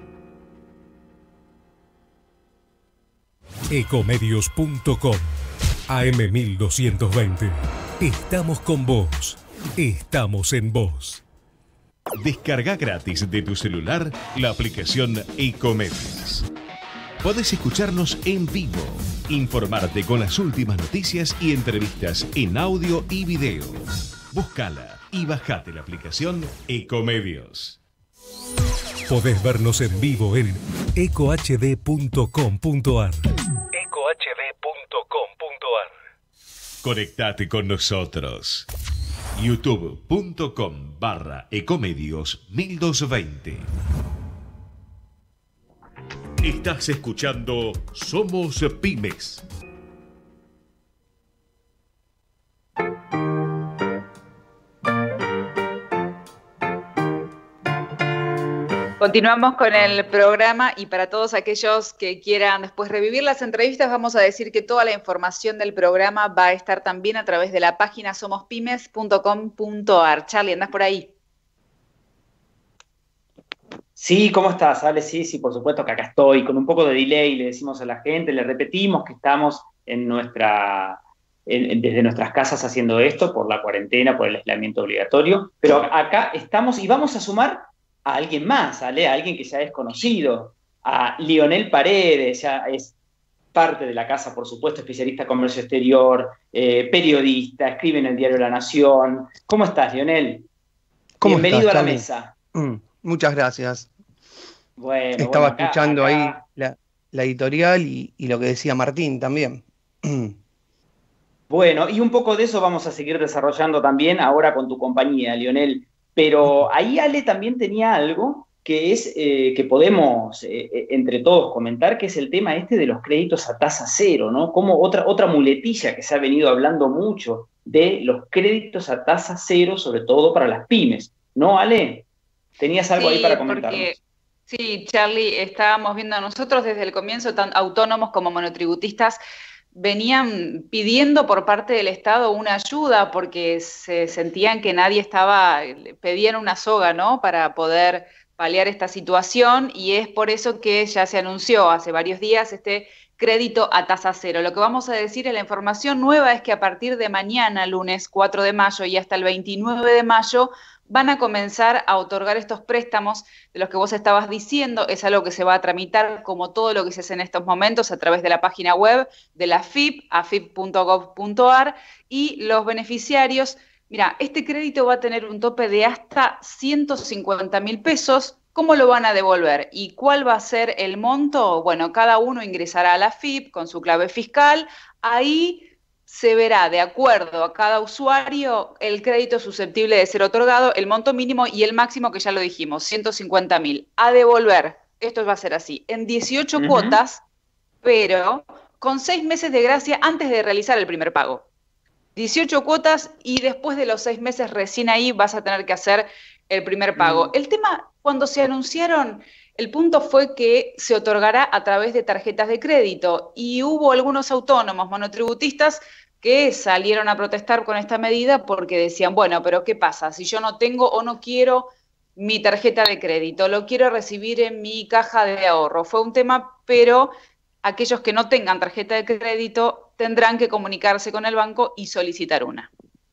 Ecomedios.com AM1220. Estamos con vos. Estamos en vos. Descarga gratis de tu celular la aplicación Ecomedios. Podés escucharnos en vivo, informarte con las últimas noticias y entrevistas en audio y video. Búscala y bajate la aplicación Ecomedios. Podés vernos en vivo en ecohd.com.ar. Conectate con nosotros. youtube.com/ecomedios1220. Estás escuchando Somos Pymes. Continuamos con el programa y para todos aquellos que quieran después revivir las entrevistas, vamos a decir que toda la información del programa va a estar también a través de la página somospymes.com.ar. Charlie, ¿andás por ahí? Sí, ¿cómo estás, Ale? Sí, por supuesto que acá estoy. Con un poco de delay le decimos a la gente, le repetimos que estamos desde nuestras casas haciendo esto por la cuarentena, por el aislamiento obligatorio. Pero acá estamos y vamos a sumar a alguien más, Ale, a alguien que ya es conocido, a Lionel Paredes, ya es parte de la casa, por supuesto, especialista en comercio exterior, periodista, escribe en el diario La Nación. ¿Cómo estás, Lionel? Bienvenido a la mesa. Muchas gracias. Bueno, Estaba acá, escuchando ahí la editorial y lo que decía Martín también. Bueno, y un poco de eso vamos a seguir desarrollando también ahora con tu compañía, Lionel. Pero ahí Ale también tenía algo que es que podemos entre todos comentar, que es el tema este de los créditos a tasa cero, ¿no? Como otra muletilla que se ha venido hablando mucho de los créditos a tasa cero, sobre todo para las pymes. ¿No, Ale? ¿Tenías algo ahí para comentarnos? Sí, Charlie, estábamos viendo nosotros desde el comienzo, tanto autónomos como monotributistas, venían pidiendo por parte del Estado una ayuda porque se sentían que pedían una soga, ¿no? Para poder paliar esta situación y es por eso que ya se anunció hace varios días este crédito a tasa cero. Lo que vamos a decir en la información nueva es que a partir de mañana, lunes 4 de mayo y hasta el 29 de mayo, van a comenzar a otorgar estos préstamos de los que vos estabas diciendo. Es algo que se va a tramitar como todo lo que se hace en estos momentos a través de la página web de la AFIP, afip.gov.ar, y los beneficiarios, mira, este crédito va a tener un tope de hasta 150.000 pesos. ¿Cómo lo van a devolver? ¿Y cuál va a ser el monto? Bueno, cada uno ingresará a la AFIP con su clave fiscal. Ahí se verá, de acuerdo a cada usuario, el crédito susceptible de ser otorgado, el monto mínimo y el máximo, que ya lo dijimos, 150.000. A devolver, esto va a ser así, en 18 cuotas, pero con 6 meses de gracia antes de realizar el primer pago. 18 cuotas y después de los 6 meses recién ahí vas a tener que hacer el primer pago. El tema, cuando se anunciaron, el punto fue que se otorgará a través de tarjetas de crédito y hubo algunos autónomos monotributistas que salieron a protestar con esta medida porque decían, bueno, pero ¿qué pasa? Si yo no tengo o no quiero mi tarjeta de crédito, lo quiero recibir en mi caja de ahorro. Fue un tema, pero aquellos que no tengan tarjeta de crédito tendrán que comunicarse con el banco y solicitar una.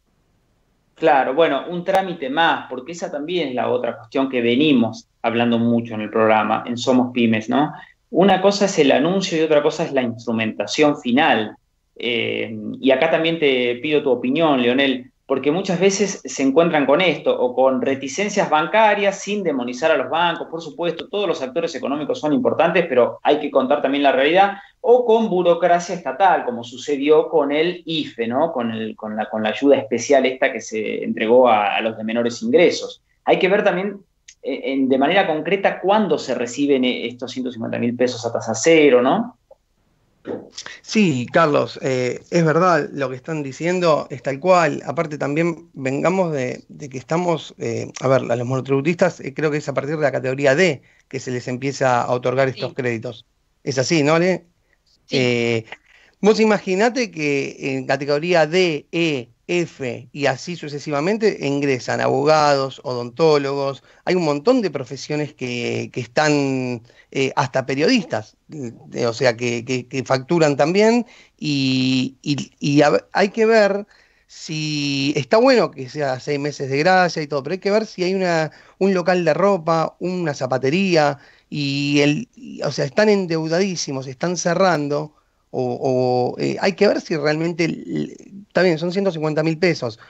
Claro, bueno, un trámite más, porque esa también es la otra cuestión que venimos hablando mucho en el programa, en Somos Pymes, ¿no? Una cosa es el anuncio y otra cosa es la instrumentación final. Y acá también te pido tu opinión, Leonel, porque muchas veces se encuentran con esto, o con reticencias bancarias, sin demonizar a los bancos, por supuesto, todos los actores económicos son importantes, pero hay que contar también la realidad, o con burocracia estatal, como sucedió con el IFE, ¿no? Con la ayuda especial esta que se entregó a los de menores ingresos. Hay que ver también de manera concreta cuándo se reciben estos 150.000 pesos a tasa cero, ¿no? Sí, Carlos, es verdad lo que están diciendo, es tal cual. Aparte también vengamos de que estamos, a ver, a los monotributistas creo que es a partir de la categoría D que se les empieza a otorgar estos créditos. Es así, ¿no, Ale? Sí. Vos imaginate que en categoría D, E, F y así sucesivamente ingresan abogados, odontólogos, hay un montón de profesiones que están, hasta periodistas, o sea, que facturan también hay que ver si está bueno que sea 6 meses de gracia y todo, pero hay que ver si hay un local de ropa, una zapatería o sea, están endeudadísimos, están cerrando. Hay que ver si realmente, está bien, son 150.000 pesos.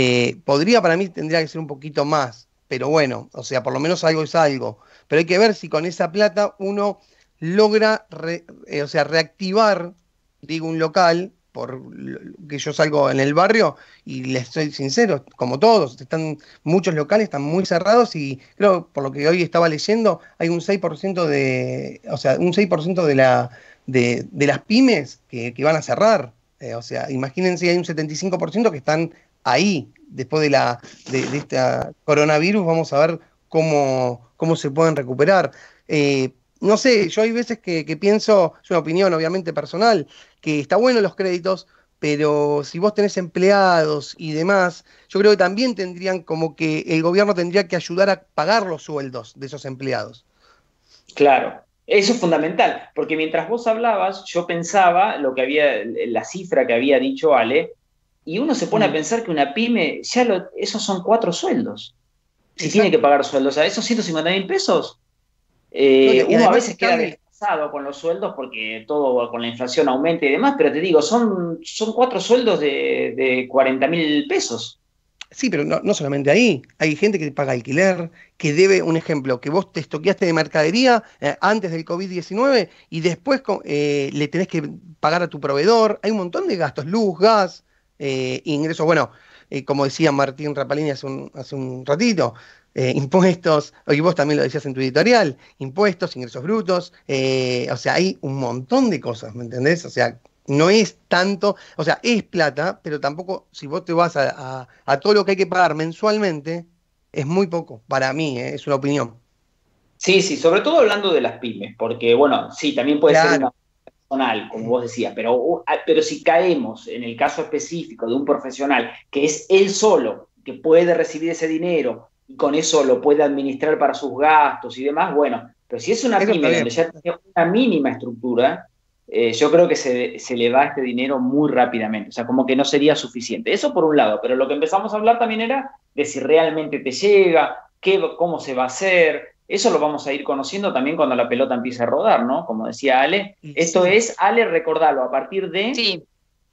Para mí tendría que ser un poquito más, pero bueno, o sea, por lo menos algo es algo. Pero hay que ver si con esa plata uno logra o sea, reactivar, digo, un local, que yo salgo en el barrio y les soy sincero, como todos, muchos locales están muy cerrados y creo, por lo que hoy estaba leyendo, hay un 6% o sea, un 6% de las pymes que van a cerrar. O sea, imagínense, hay un 75% que están ahí. Después de esta coronavirus, vamos a ver cómo se pueden recuperar. No sé, yo hay veces que pienso, es una opinión obviamente personal, que está bueno los créditos, pero si vos tenés empleados y demás, yo creo que también tendrían como que el gobierno tendría que ayudar a pagar los sueldos de esos empleados. Claro. Eso es fundamental, porque mientras vos hablabas, yo pensaba la cifra que había dicho Ale, y uno se pone a pensar que una pyme, esos son 4 sueldos. Si Exacto. Tiene que pagar sueldos, o sea, esos 150.000 pesos, uno a veces queda desfasado con los sueldos porque todo con la inflación aumenta y demás, pero te digo, son 4 sueldos de 40.000 pesos. Sí, pero no solamente ahí. Hay gente que paga alquiler, que debe, un ejemplo, que vos te estoqueaste de mercadería antes del COVID-19 y después le tenés que pagar a tu proveedor. Hay un montón de gastos, luz, gas, ingresos. Bueno, como decía Martín Rapalini hace un ratito, impuestos, y vos también lo decías en tu editorial, impuestos, ingresos brutos. O sea, hay un montón de cosas, ¿me entendés? O sea, no es tanto, o sea, es plata, pero tampoco, si vos te vas a todo lo que hay que pagar mensualmente, es muy poco, para mí, es una opinión. Sí, sobre todo hablando de las pymes, porque bueno, sí, también puede ser una personal, como vos decías, pero si caemos en el caso específico de un profesional que es él solo, que puede recibir ese dinero y con eso lo puede administrar para sus gastos y demás, bueno, pero si es una pyme donde ya tiene una mínima estructura, yo creo que se le va este dinero muy rápidamente, o sea, como que no sería suficiente. Eso por un lado, pero lo que empezamos a hablar también era de si realmente te llega, cómo se va a hacer. Eso lo vamos a ir conociendo también cuando la pelota empiece a rodar, ¿no? Como decía Ale. Esto es, Ale, recordalo, a partir de... Sí,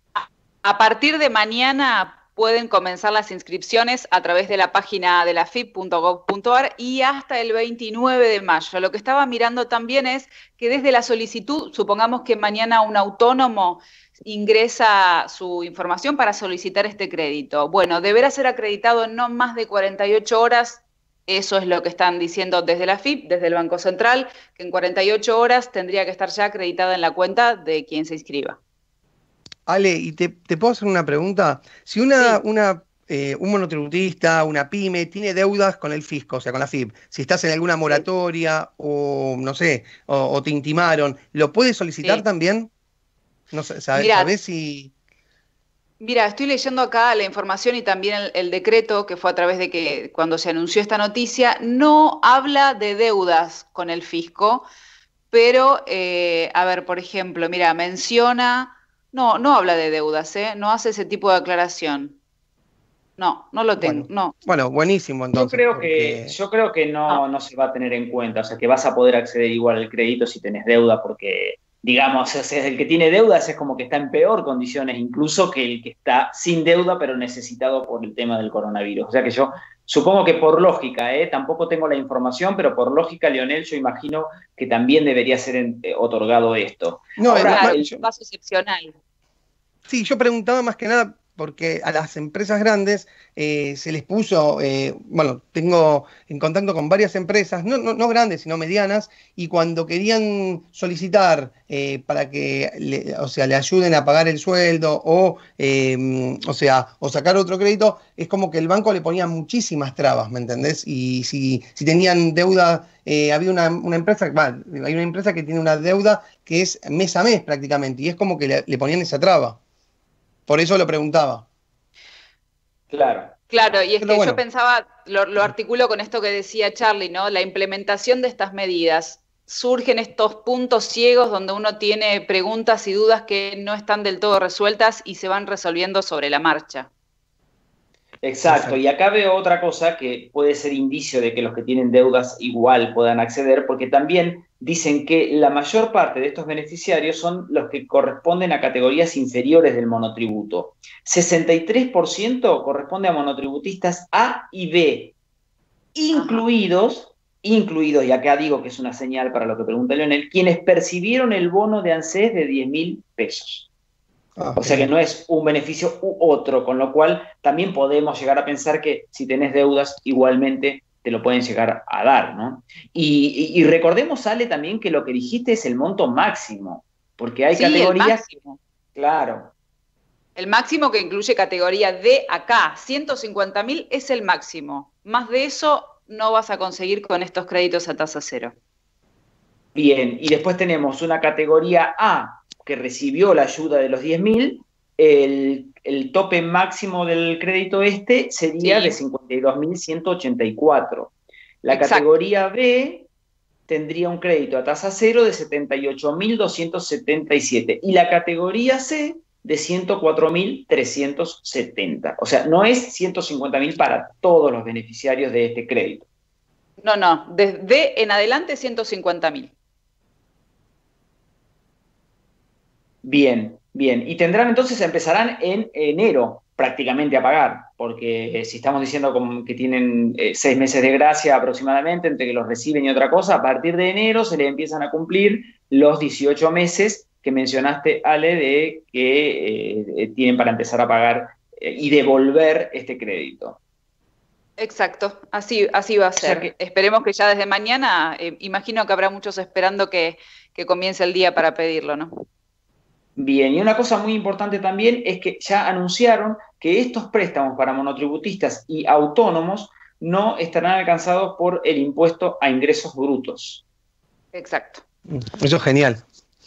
a partir de mañana pueden comenzar las inscripciones a través de la página de la afip.gov.ar y hasta el 29 de mayo. Lo que estaba mirando también es que desde la solicitud, supongamos que mañana un autónomo ingresa su información para solicitar este crédito. Bueno, deberá ser acreditado en no más de 48 horas. Eso es lo que están diciendo desde la AFIP, desde el Banco Central, que en 48 horas tendría que estar ya acreditada en la cuenta de quien se inscriba. Ale, ¿y te puedo hacer una pregunta? Si un monotributista, una pyme, tiene deudas con el fisco, o sea, con la AFIP, si estás en alguna moratoria o, no sé, o te intimaron, ¿lo puedes solicitar también? No sé, ¿sabés si...? Mira, estoy leyendo acá la información y también el decreto que fue a través de que cuando se anunció esta noticia, no habla de deudas con el fisco, pero, a ver, por ejemplo, mira, menciona... No habla de deudas, no hace ese tipo de aclaración. No lo tengo, no. Bueno, buenísimo entonces. Yo creo que no se va a tener en cuenta, o sea que vas a poder acceder igual al crédito si tenés deuda, porque digamos, o sea, el que tiene deudas es como que está en peor condiciones incluso que el que está sin deuda pero necesitado por el tema del coronavirus. O sea que yo supongo que por lógica, tampoco tengo la información, pero por lógica, Leonel, yo imagino que también debería ser otorgado esto. No, ahora, el paso excepcional. Sí, yo preguntaba más que nada porque a las empresas grandes se les puso, bueno, tengo en contacto con varias empresas, no grandes, sino medianas, y cuando querían solicitar para que le ayuden a pagar el sueldo o sacar otro crédito, es como que el banco le ponía muchísimas trabas, ¿me entendés? Y si tenían deuda, había una empresa, hay una empresa que tiene una deuda que es mes a mes prácticamente, y es como que le ponían esa traba. Por eso lo preguntaba. Claro. Claro, y es que yo pensaba, lo articulo con esto que decía Charlie, ¿no? La implementación de estas medidas. Surgen estos puntos ciegos donde uno tiene preguntas y dudas que no están del todo resueltas y se van resolviendo sobre la marcha. Exacto, y acá veo otra cosa que puede ser indicio de que los que tienen deudas igual puedan acceder, porque también dicen que la mayor parte de estos beneficiarios son los que corresponden a categorías inferiores del monotributo. 63% corresponde a monotributistas A y B, incluidos, y acá digo que es una señal para lo que pregunta Leonel, quienes percibieron el bono de ANSES de 10.000 pesos. O sea que no es un beneficio u otro, con lo cual también podemos llegar a pensar que si tenés deudas, igualmente te lo pueden llegar a dar, ¿no? Y recordemos, Ale, también que lo que dijiste es el monto máximo, porque hay categorías... El máximo. Claro. El máximo que incluye categoría D acá, 150.000 es el máximo. Más de eso no vas a conseguir con estos créditos a tasa cero. Bien, y después tenemos una categoría A, que recibió la ayuda de los 10.000, el tope máximo del crédito sería de 52.184. La categoría B tendría un crédito a tasa cero de 78.277 y la categoría C de 104.370. O sea, no es 150.000 para todos los beneficiarios de este crédito. No, desde en adelante 150.000. Bien. Y empezarán en enero prácticamente a pagar, porque si estamos diciendo que tienen 6 meses de gracia aproximadamente entre que los reciben y otra cosa, a partir de enero se les empiezan a cumplir los 18 meses que mencionaste, Ale, de que tienen para empezar a pagar y devolver este crédito. Exacto, así va a ser. O sea esperemos que ya desde mañana, imagino que habrá muchos esperando que comience el día para pedirlo, ¿no? Bien, y una cosa muy importante también es que ya anunciaron que estos préstamos para monotributistas y autónomos no estarán alcanzados por el impuesto a ingresos brutos. Exacto. Eso es genial.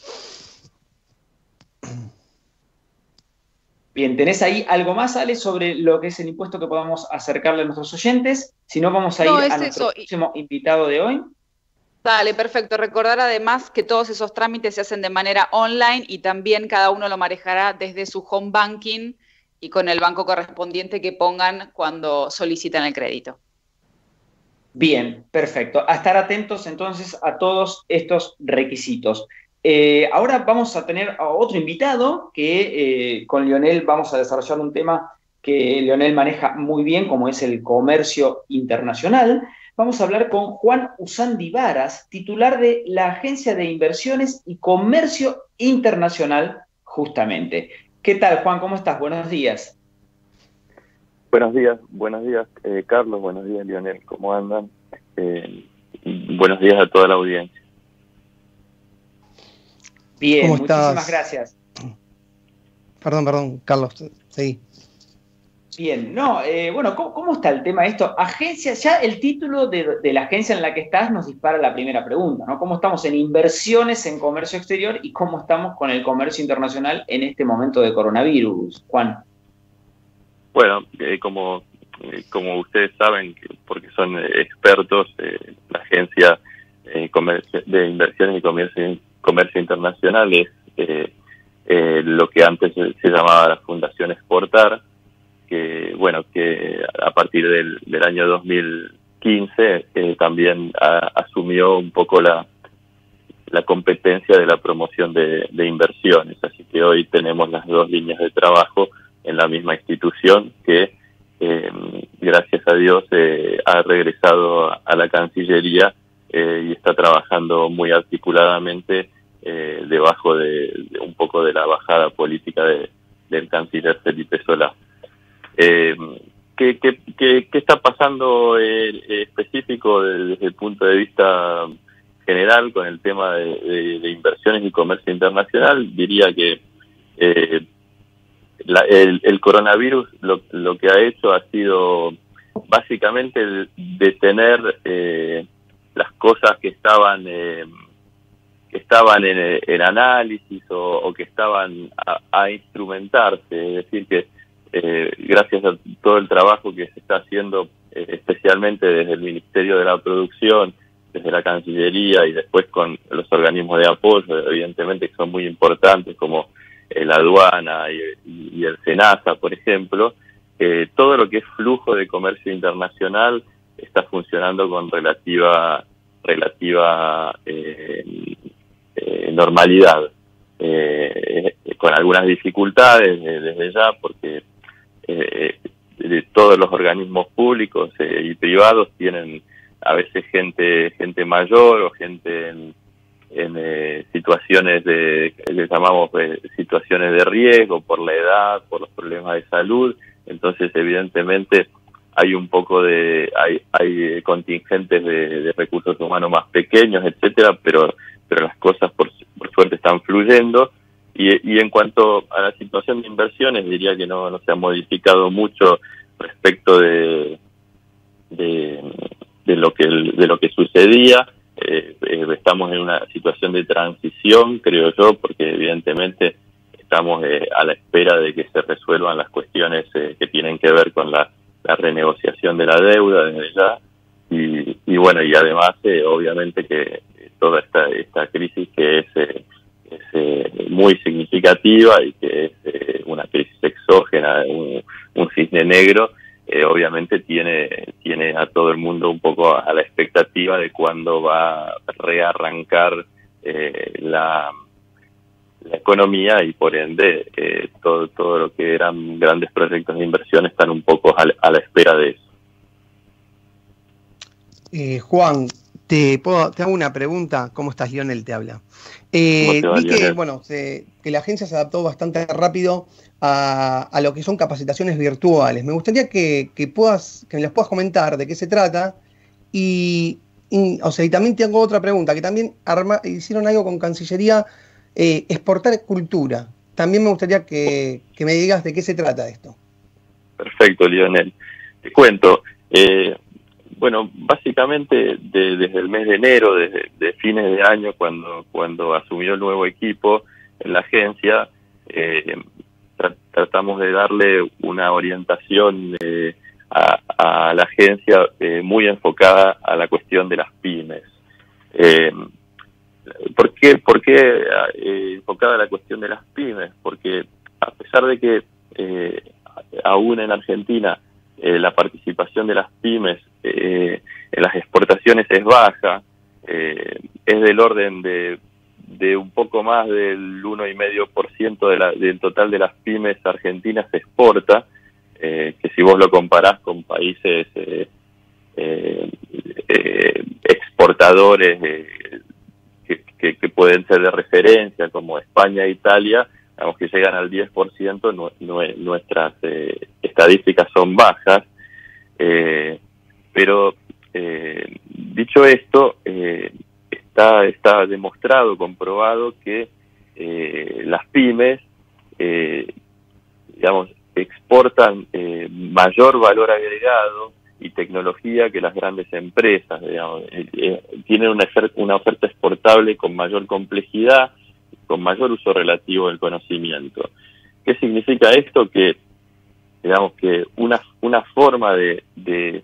Bien, ¿tenés ahí algo más, Ale, sobre lo que es el impuesto que podamos acercarle a nuestros oyentes? Si no, vamos a ir a nuestro próximo invitado de hoy. Dale, perfecto. Recordar además que todos esos trámites se hacen de manera online y también cada uno lo manejará desde su home banking y con el banco correspondiente que pongan cuando solicitan el crédito. Bien, perfecto. A estar atentos entonces a todos estos requisitos. Ahora vamos a tener a otro invitado que con Leonel vamos a desarrollar un tema que Leonel maneja muy bien, como es el comercio internacional. Vamos a hablar con Juan Usandi Varas, titular de la Agencia de Inversiones y Comercio Internacional, justamente. ¿Qué tal, Juan? ¿Cómo estás? Buenos días. Buenos días, Carlos, buenos días, Leonel, ¿cómo andan? Buenos días a toda la audiencia. Bien, muchísimas gracias. Perdón, Carlos, sí. Bien, bueno, ¿cómo está el tema de esto? Agencia, ya el título de la agencia en la que estás nos dispara la primera pregunta, ¿no? ¿Cómo estamos en inversiones en comercio exterior y cómo estamos con el comercio internacional en este momento de coronavirus, Juan? Bueno, como ustedes saben, porque son expertos, la agencia de inversiones y comercio internacional es lo que antes se llamaba la Fundación Exportar, que a partir del año 2015 también asumió un poco la la competencia de la promoción de inversiones. Así que hoy tenemos las dos líneas de trabajo en la misma institución que, gracias a Dios, ha regresado a la Cancillería y está trabajando muy articuladamente debajo de un poco de la bajada política del canciller Felipe Solá. ¿Qué está pasando específico desde el punto de vista general con el tema de inversiones y comercio internacional? Diría que el coronavirus lo que ha hecho ha sido básicamente detener las cosas que estaban en análisis o que estaban a instrumentarse. Es decir, que gracias a todo el trabajo que se está haciendo, especialmente desde el Ministerio de la Producción, desde la Cancillería y después con los organismos de apoyo, evidentemente que son muy importantes, como la aduana y el SENASA, por ejemplo, todo lo que es flujo de comercio internacional está funcionando con relativa normalidad, con algunas dificultades desde ya, porque todos los organismos públicos y privados tienen a veces gente mayor o gente en situaciones que llamamos situaciones de riesgo por la edad, por los problemas de salud. Entonces, evidentemente, hay un poco hay contingentes de recursos humanos más pequeños, etcétera, pero las cosas por suerte están fluyendo. Y en cuanto a la situación de inversiones, diría que no se ha modificado mucho respecto de lo que sucedía. Estamos en una situación de transición, creo yo, porque evidentemente estamos a la espera de que se resuelvan las cuestiones que tienen que ver con la renegociación de la deuda desde ya, y bueno, y además obviamente que toda esta crisis que es muy significativa y que es una crisis exógena, un cisne negro, obviamente tiene a todo el mundo un poco a la expectativa de cuándo va a rearrancar la economía, y por ende todo lo que eran grandes proyectos de inversión están un poco a la espera de eso. Juan, te hago una pregunta. ¿Cómo estás? Lionel te habla. Vi que la agencia se adaptó bastante rápido a lo que son capacitaciones virtuales. Me gustaría que me las puedas comentar de qué se trata, y también te hago otra pregunta, que también hicieron algo con Cancillería, exportar cultura. También me gustaría que me digas de qué se trata esto. Perfecto, Lionel. Te cuento. Bueno, básicamente desde el mes de enero, de fines de año, cuando asumió el nuevo equipo en la agencia, tratamos de darle una orientación a la agencia muy enfocada a la cuestión de las pymes. ¿Por qué enfocada a la cuestión de las pymes? Porque a pesar de que aún en Argentina la participación de las pymes en las exportaciones es baja, es del orden de un poco más del 1,5% del total de las pymes argentinas se exporta, que si vos lo comparás con países exportadores que pueden ser de referencia, como España e Italia, digamos que llegan al 10%, nuestras estadísticas son bajas, pero dicho esto, está demostrado, comprobado que las pymes, exportan mayor valor agregado y tecnología que las grandes empresas, tienen una oferta exportable con mayor complejidad, con mayor uso relativo del conocimiento. ¿Qué significa esto? Que una forma de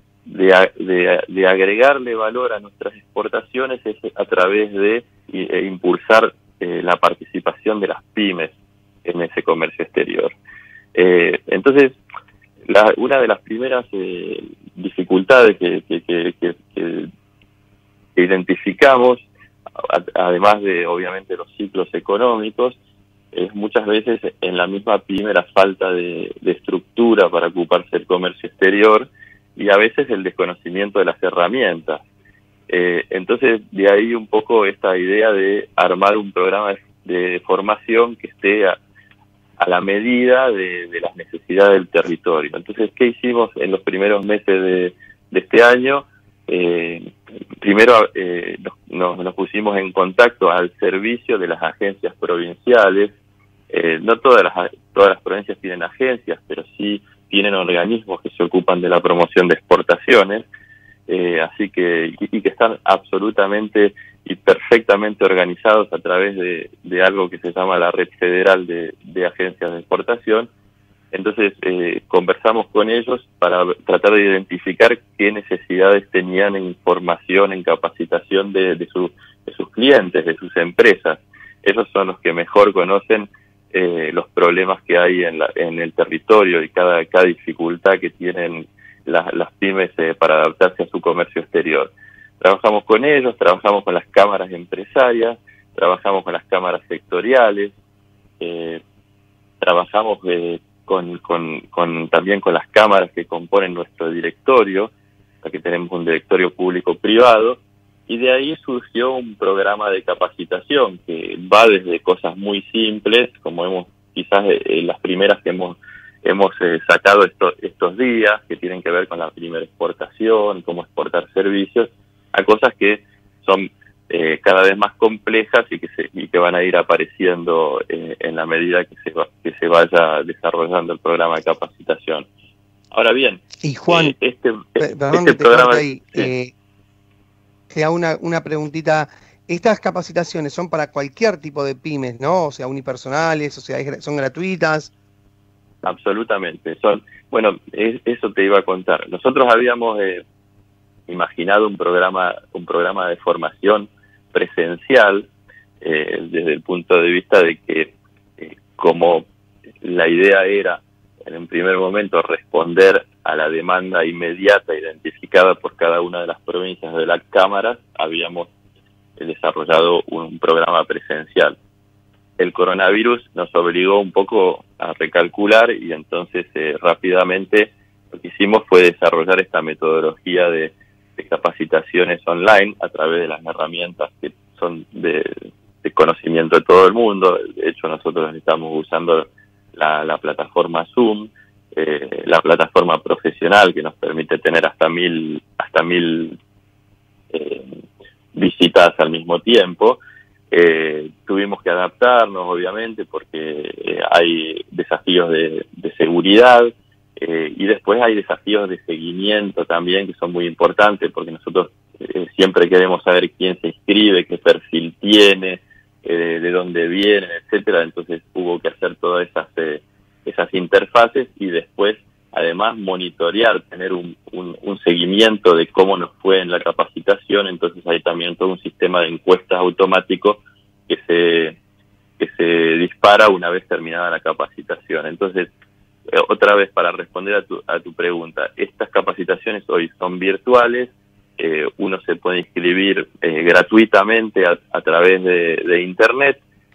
agregarle valor a nuestras exportaciones es a través de impulsar la participación de las pymes en ese comercio exterior. Entonces, una de las primeras dificultades que identificamos además de obviamente los ciclos económicos, es muchas veces en la misma pyme la falta de estructura para ocuparse del comercio exterior y a veces el desconocimiento de las herramientas. Entonces, de ahí un poco esta idea de armar un programa de formación que esté a la medida de las necesidades del territorio. Entonces, ¿qué hicimos en los primeros meses de este año? Primero nos pusimos en contacto al servicio de las agencias provinciales. No todas las provincias tienen agencias, pero sí tienen organismos que se ocupan de la promoción de exportaciones, así que están absolutamente y perfectamente organizados a través de algo que se llama la Red Federal de Agencias de Exportación. Entonces conversamos con ellos para tratar de identificar qué necesidades tenían en formación, en capacitación de sus clientes, de sus empresas. Ellos son los que mejor conocen los problemas que hay en el territorio y cada dificultad que tienen las pymes para adaptarse a su comercio exterior. Trabajamos con ellos, trabajamos con las cámaras empresarias, trabajamos con las cámaras sectoriales, trabajamos también con las cámaras que componen nuestro directorio, porque tenemos un directorio público-privado, y de ahí surgió un programa de capacitación que va desde cosas muy simples, como quizás las primeras que hemos sacado estos días, que tienen que ver con la primera exportación, cómo exportar servicios, a cosas que son cada vez más complejas y que van a ir apareciendo en la medida que se vaya desarrollando el programa de capacitación. Ahora bien, y Juan, perdón que te programa ahí, te hago una preguntita. Estas capacitaciones son para cualquier tipo de pymes, ¿no? O sea, unipersonales, o sea, son gratuitas. Absolutamente. Eso te iba a contar. Nosotros habíamos imaginado un programa de formación presencial desde el punto de vista de que como la idea era en un primer momento responder a la demanda inmediata identificada por cada una de las provincias de las cámaras, habíamos desarrollado un programa presencial. El coronavirus nos obligó un poco a recalcular y entonces rápidamente lo que hicimos fue desarrollar esta metodología de capacitaciones online a través de las herramientas que son de conocimiento de todo el mundo. De hecho, nosotros estamos usando la plataforma Zoom, la plataforma profesional que nos permite tener hasta 1000 visitas al mismo tiempo. Tuvimos que adaptarnos, obviamente, porque hay desafíos de seguridad y después hay desafíos de seguimiento también que son muy importantes, porque nosotros siempre queremos saber quién se inscribe, qué perfil tiene, de dónde vienen, etcétera. Entonces hubo que hacer todas esas interfaces y después además monitorear, tener un seguimiento de cómo nos fue en la capacitación. Entonces hay también todo un sistema de encuestas automático que se dispara una vez terminada la capacitación. Entonces, otra vez para responder a tu pregunta, estas capacitaciones hoy son virtuales, uno se puede inscribir gratuitamente a través de internet.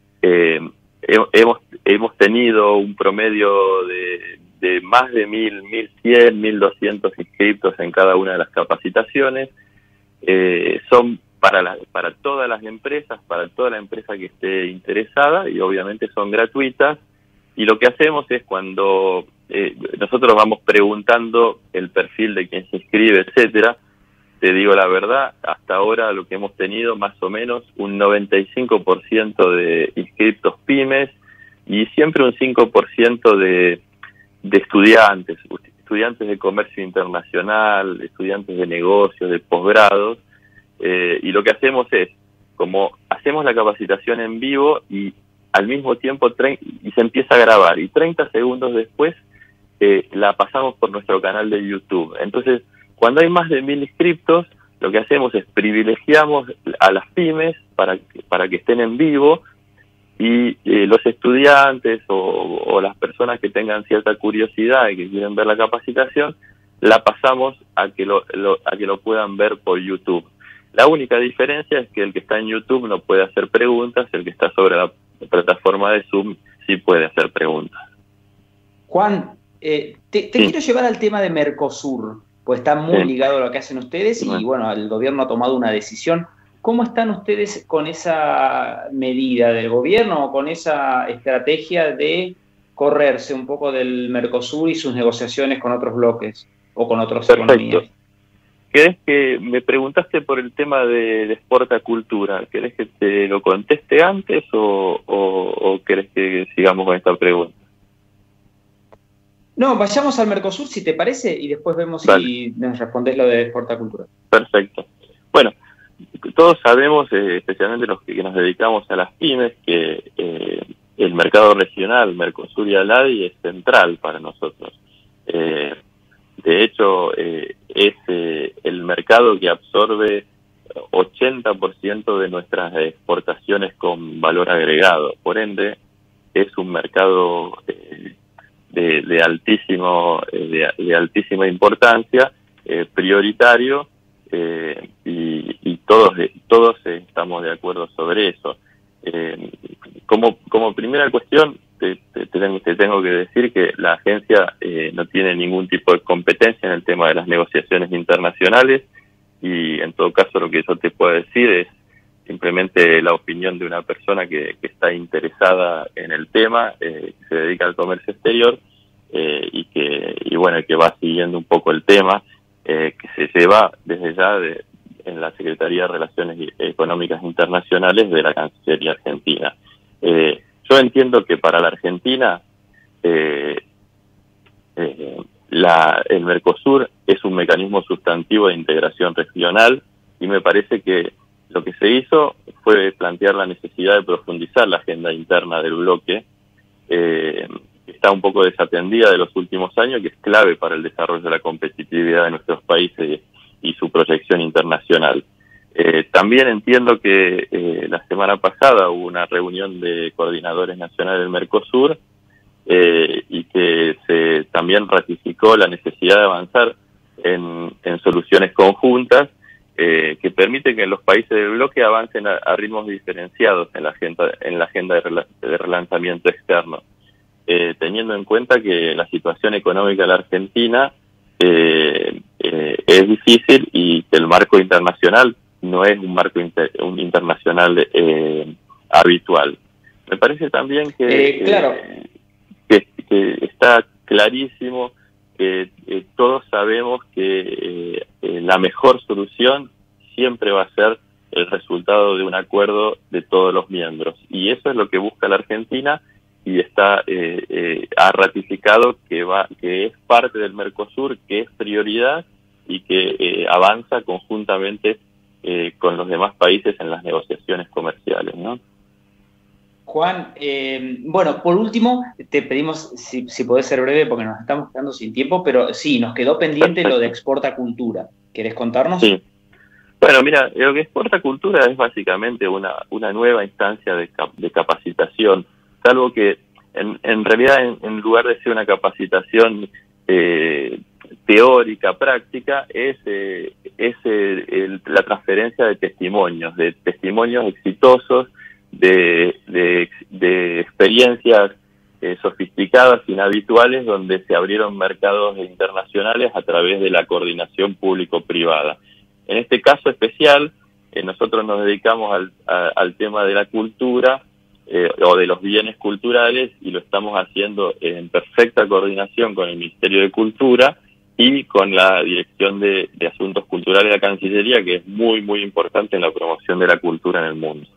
Hemos tenido un promedio de más de 1.100, 1.200 inscriptos en cada una de las capacitaciones. Son para todas las empresas, para toda la empresa que esté interesada, y obviamente son gratuitas. Y lo que hacemos es cuando nosotros vamos preguntando el perfil de quien se inscribe, etcétera. Te digo la verdad, hasta ahora lo que hemos tenido más o menos un 95% de inscriptos pymes y siempre un 5% de estudiantes de comercio internacional, estudiantes de negocios, de posgrados, y lo que hacemos es, como hacemos la capacitación en vivo y al mismo tiempo y se empieza a grabar, y 30 segundos después la pasamos por nuestro canal de YouTube. Entonces, cuando hay más de 1.000 inscriptos, lo que hacemos es privilegiamos a las pymes para que estén en vivo, y los estudiantes o las personas que tengan cierta curiosidad y que quieren ver la capacitación, la pasamos a que lo puedan ver por YouTube. La única diferencia es que el que está en YouTube no puede hacer preguntas, el que está sobre la plataforma de Zoom sí puede hacer preguntas. Juan, te quiero llevar al tema de Mercosur, pues está muy ligado a lo que hacen ustedes y bueno, el gobierno ha tomado una decisión. ¿Cómo están ustedes con esa medida del gobierno o con esa estrategia de correrse un poco del Mercosur y sus negociaciones con otros bloques o con otras economías? ¿Querés que me preguntaste por el tema de exportacultura? ¿Querés que te lo conteste antes o querés que sigamos con esta pregunta? No, vayamos al Mercosur si te parece y después vemos si nos respondés lo de exportacultura. Perfecto. Bueno, todos sabemos, especialmente los que nos dedicamos a las pymes, que el mercado regional, Mercosur y ALADI, es central para nosotros. De hecho, es el mercado que absorbe 80% de nuestras exportaciones con valor agregado. Por ende, es un mercado de altísima importancia, prioritario, y todos estamos de acuerdo sobre eso. Como primera cuestión, te tengo que decir que la agencia no tiene ningún tipo de competencia en el tema de las negociaciones internacionales y en todo caso lo que yo te puedo decir es simplemente la opinión de una persona que está interesada en el tema, que se dedica al comercio exterior y que va siguiendo un poco el tema que se lleva desde ya en la Secretaría de Relaciones Económicas Internacionales de la Cancillería Argentina. Yo entiendo que para la Argentina el Mercosur es un mecanismo sustantivo de integración regional y me parece que lo que se hizo fue plantear la necesidad de profundizar la agenda interna del bloque, que está un poco desatendida de los últimos años, que es clave para el desarrollo de la competitividad de nuestros países y su proyección internacional. También entiendo que la semana pasada hubo una reunión de coordinadores nacionales del Mercosur y que se también ratificó la necesidad de avanzar en soluciones conjuntas que permiten que los países del bloque avancen a ritmos diferenciados en la agenda de relanzamiento externo, teniendo en cuenta que la situación económica de la Argentina es difícil y que el marco internacional no es un marco internacional habitual. Me parece también que está clarísimo que todos sabemos que la mejor solución siempre va a ser el resultado de un acuerdo de todos los miembros. Y eso es lo que busca la Argentina y ha ratificado que es parte del Mercosur, que es prioridad y que avanza conjuntamente con los demás países en las negociaciones comerciales, ¿no? Juan, bueno, por último, te pedimos, si podés ser breve, porque nos estamos quedando sin tiempo, pero sí, nos quedó pendiente lo de exportacultura. ¿Querés contarnos? Sí. Bueno, mira, lo que exportacultura es básicamente una nueva instancia de capacitación, salvo que en realidad en lugar de ser una capacitación teórica, práctica, es la transferencia de testimonios exitosos, de experiencias sofisticadas, inhabituales, donde se abrieron mercados internacionales a través de la coordinación público-privada. En este caso especial, nosotros nos dedicamos al tema de la cultura o de los bienes culturales y lo estamos haciendo en perfecta coordinación con el Ministerio de Cultura y con la Dirección de Asuntos Culturales de la Cancillería, que es muy, muy importante en la promoción de la cultura en el mundo.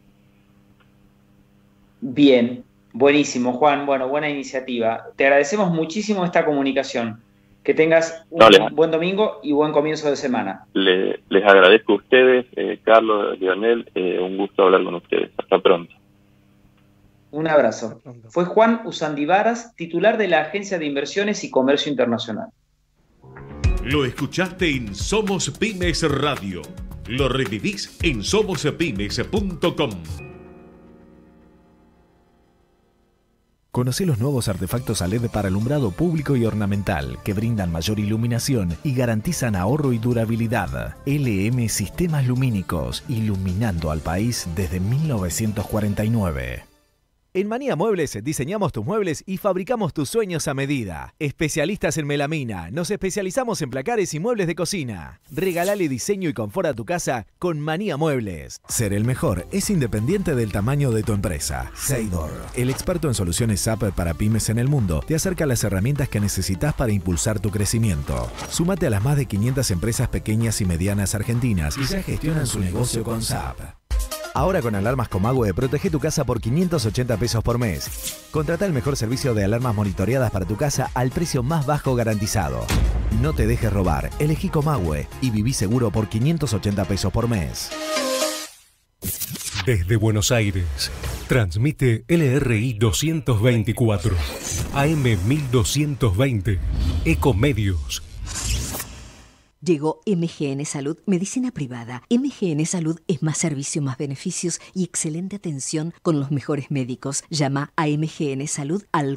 Bien, buenísimo, Juan. Bueno, buena iniciativa. Te agradecemos muchísimo esta comunicación. Que tengas un buen domingo y buen comienzo de semana. Les agradezco a ustedes, Carlos, Lionel, un gusto hablar con ustedes. Hasta pronto. Un abrazo. Fue Juan Usandivaras, titular de la Agencia de Inversiones y Comercio Internacional. Lo escuchaste en Somos Pymes Radio. Lo revivís en somospymes.com. Conoce los nuevos artefactos a LED para alumbrado público y ornamental que brindan mayor iluminación y garantizan ahorro y durabilidad. LM Sistemas Lumínicos, iluminando al país desde 1949. En Manía Muebles diseñamos tus muebles y fabricamos tus sueños a medida. Especialistas en melamina, nos especializamos en placares y muebles de cocina. Regalale diseño y confort a tu casa con Manía Muebles. Ser el mejor es independiente del tamaño de tu empresa. Seidor, el experto en soluciones SAP para pymes en el mundo, te acerca las herramientas que necesitas para impulsar tu crecimiento. Súmate a las más de 500 empresas pequeñas y medianas argentinas y ya gestionan su negocio con SAP. Ahora con alarmas Comahue, protege tu casa por 580 pesos por mes. Contrata el mejor servicio de alarmas monitoreadas para tu casa al precio más bajo garantizado. No te dejes robar, elegí Comahue y viví seguro por 580 pesos por mes. Desde Buenos Aires, transmite LRI 224, AM 1220, Ecomedios. Llegó MGN Salud, medicina privada. MGN Salud es más servicio, más beneficios y excelente atención con los mejores médicos. Llama a MGN Salud al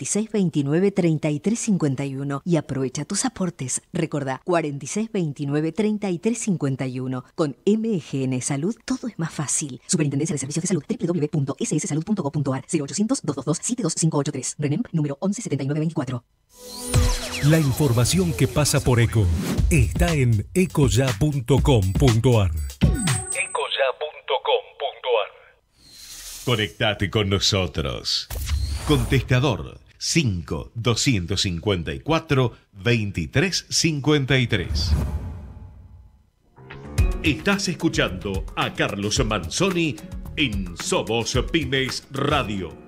4629-3351 y aprovecha tus aportes. Recordá, 4629-3351. Con MGN Salud todo es más fácil. Superintendencia de Servicios de Salud, www.sssalud.gov.ar, 0800-222-72583. RENEM número 117924. La información que pasa por ECO está en ecoya.com.ar. Ecoya.com.ar. Conectate con nosotros. Contestador 5-254-2353. Estás escuchando a Carlos Manzoni en Somos Pymes Radio.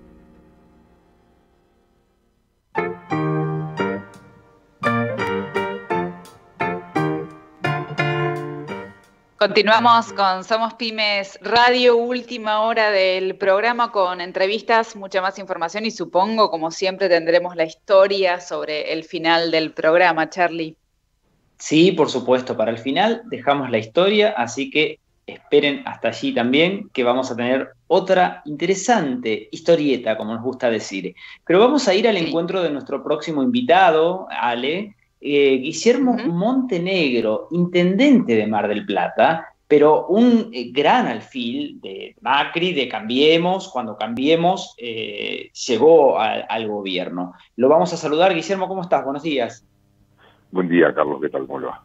Continuamos con Somos Pymes Radio, última hora del programa con entrevistas, mucha más información y supongo, como siempre, tendremos la historia sobre el final del programa, Charlie. Sí, por supuesto, para el final dejamos la historia, así que esperen hasta allí también, que vamos a tener otra interesante historieta, como nos gusta decir. Pero vamos a ir al encuentro de nuestro próximo invitado, Ale, Guillermo Montenegro, intendente de Mar del Plata, pero un gran alfil de Macri, de Cambiemos, cuando Cambiemos llegó al gobierno. Lo vamos a saludar. Guillermo, ¿cómo estás? Buenos días. Buen día, Carlos. ¿Qué tal? ¿Cómo le va?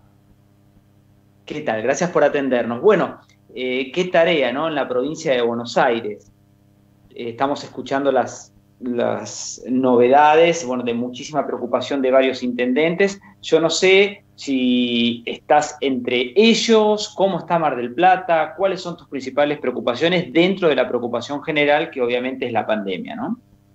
¿Qué tal? Gracias por atendernos. Bueno, qué tarea, ¿no? En la provincia de Buenos Aires. Estamos escuchando las novedades, bueno, de muchísima preocupación de varios intendentes. Yo no sé si estás entre ellos, cómo está Mar del Plata, cuáles son tus principales preocupaciones dentro de la preocupación general, que obviamente es la pandemia, ¿no?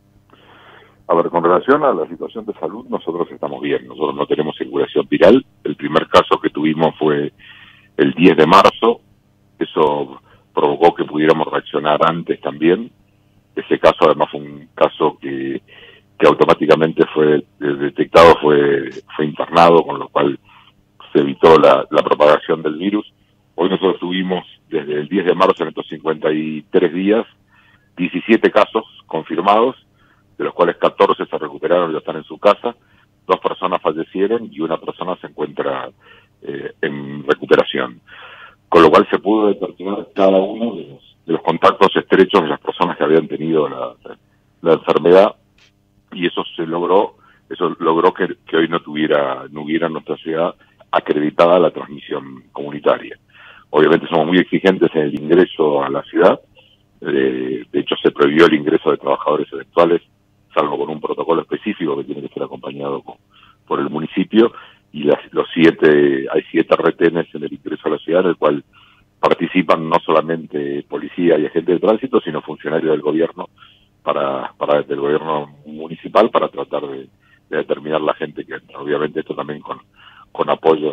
A ver, con relación a la situación de salud, nosotros estamos bien. Nosotros no tenemos circulación viral. El primer caso que tuvimos fue el 10 de marzo. Eso provocó que pudiéramos reaccionar antes también. Ese caso además fue un caso que automáticamente fue detectado, fue internado, con lo cual se evitó la propagación del virus. Hoy nosotros tuvimos desde el 10 de marzo, en estos 53 días, 17 casos confirmados, de los cuales 14 se recuperaron y ya están en su casa, 2 personas fallecieron y 1 persona se encuentra en recuperación. Con lo cual se pudo determinar cada uno de los contactos estrechos de las personas que habían tenido la enfermedad, y eso logró que hoy no hubiera en nuestra ciudad acreditada la transmisión comunitaria. Obviamente somos muy exigentes en el ingreso a la ciudad. De hecho se prohibió el ingreso de trabajadores eventuales, salvo con un protocolo específico que tiene que ser acompañado por el municipio, y hay 7 retenes en el ingreso a la ciudad, en el cual participan no solamente policía y agentes de tránsito, sino funcionarios del gobierno, del gobierno municipal, para tratar de determinar la gente que entra. Obviamente esto también con apoyo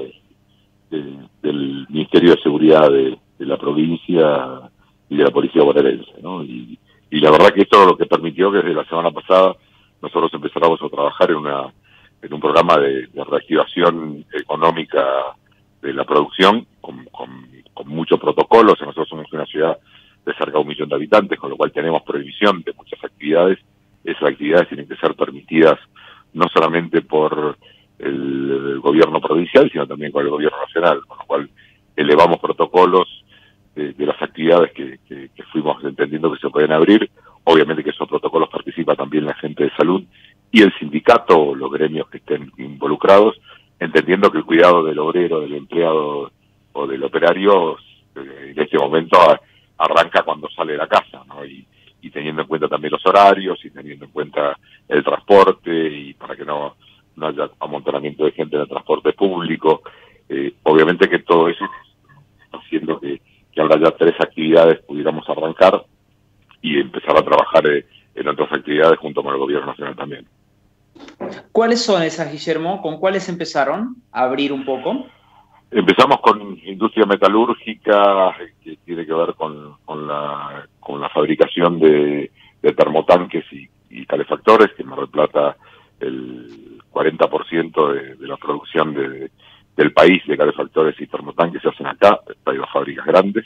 del Ministerio de Seguridad de la provincia y de la Policía Bonaerense, ¿no? Y la verdad que esto es lo que permitió que desde la semana pasada nosotros empezáramos a trabajar en un programa de reactivación económica de la producción, con muchos protocolos. Nosotros somos una ciudad de cerca de 1 millón de habitantes, con lo cual tenemos prohibición de muchas actividades. Esa esas actividades tienen que ser permitidas no solamente por el gobierno provincial, sino también con el gobierno nacional, con lo cual elevamos protocolos de las actividades que fuimos entendiendo que se pueden abrir. Obviamente que esos protocolos participa también la gente de salud y el sindicato o los gremios que estén involucrados, entendiendo que el cuidado del obrero, del empleado o del operario en este momento arranca cuando sale de la casa, ¿no? Y teniendo en cuenta también los horarios y teniendo en cuenta el transporte y para que no haya amontonamiento de gente en el transporte público. Obviamente que todo eso está haciendo que ahora ya 3 actividades pudiéramos arrancar y empezar a trabajar en otras actividades junto con el gobierno nacional también. ¿Cuáles son esas, Guillermo? ¿Con cuáles empezaron a abrir un poco? Empezamos con industria metalúrgica, que tiene que ver con la fabricación de termotanques y calefactores, que en Mar del Plata el 40% de la producción del país de calefactores y termotanques se hacen acá. Hay 2 fábricas grandes,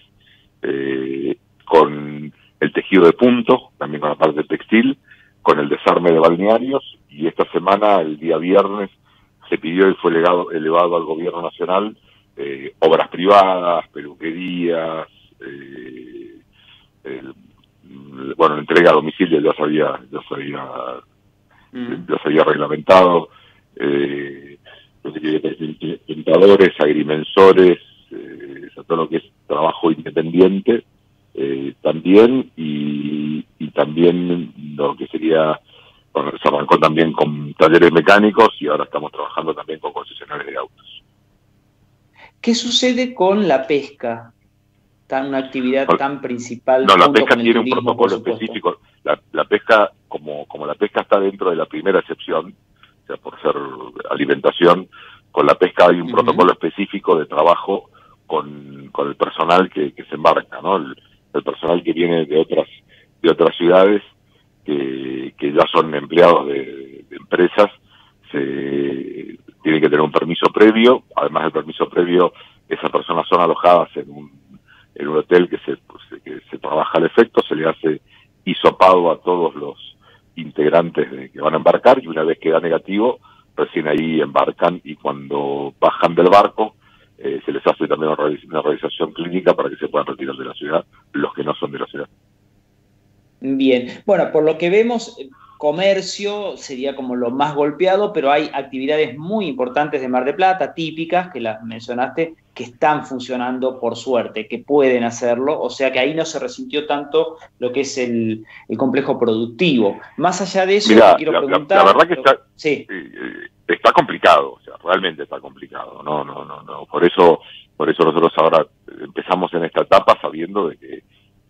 con el tejido de punto, también con la parte textil, con el desarme de balnearios, y esta semana, el día viernes, se pidió y fue elevado al gobierno nacional obras privadas, peluquerías, entrega a domicilio ya se había reglamentado, pintadores, agrimensores, todo lo que es trabajo independiente, también, y también lo que sería, bueno, se arrancó también con talleres mecánicos y ahora estamos trabajando también con concesionarios de autos. ¿Qué sucede con la pesca? Una actividad tan principal. No, la pesca tiene un protocolo específico. La pesca, como la pesca está dentro de la primera excepción, o sea, por ser alimentación, con la pesca hay un protocolo específico de trabajo con el personal que se embarca, ¿no? El personal que viene de otras ciudades, que ya son empleados de empresas, tienen que tener un permiso previo. Además del permiso previo, esas personas son alojadas en un hotel que se trabaja al efecto, se le hace hisopado a todos los integrantes que van a embarcar, y una vez que da negativo, recién ahí embarcan, y cuando bajan del barco se les hace también una realización clínica para que se puedan retirar de la ciudad los que no son de la ciudad. Bien, bueno, por lo que vemos, comercio sería como lo más golpeado, pero hay actividades muy importantes de Mar del Plata, típicas, que las mencionaste, que están funcionando por suerte, que pueden hacerlo, o sea que ahí no se resintió tanto lo que es el complejo productivo. Más allá de eso, mirá, te quiero preguntar... La verdad que está, sí. Está complicado, o sea, realmente está complicado. No. Por eso nosotros ahora empezamos en esta etapa sabiendo de que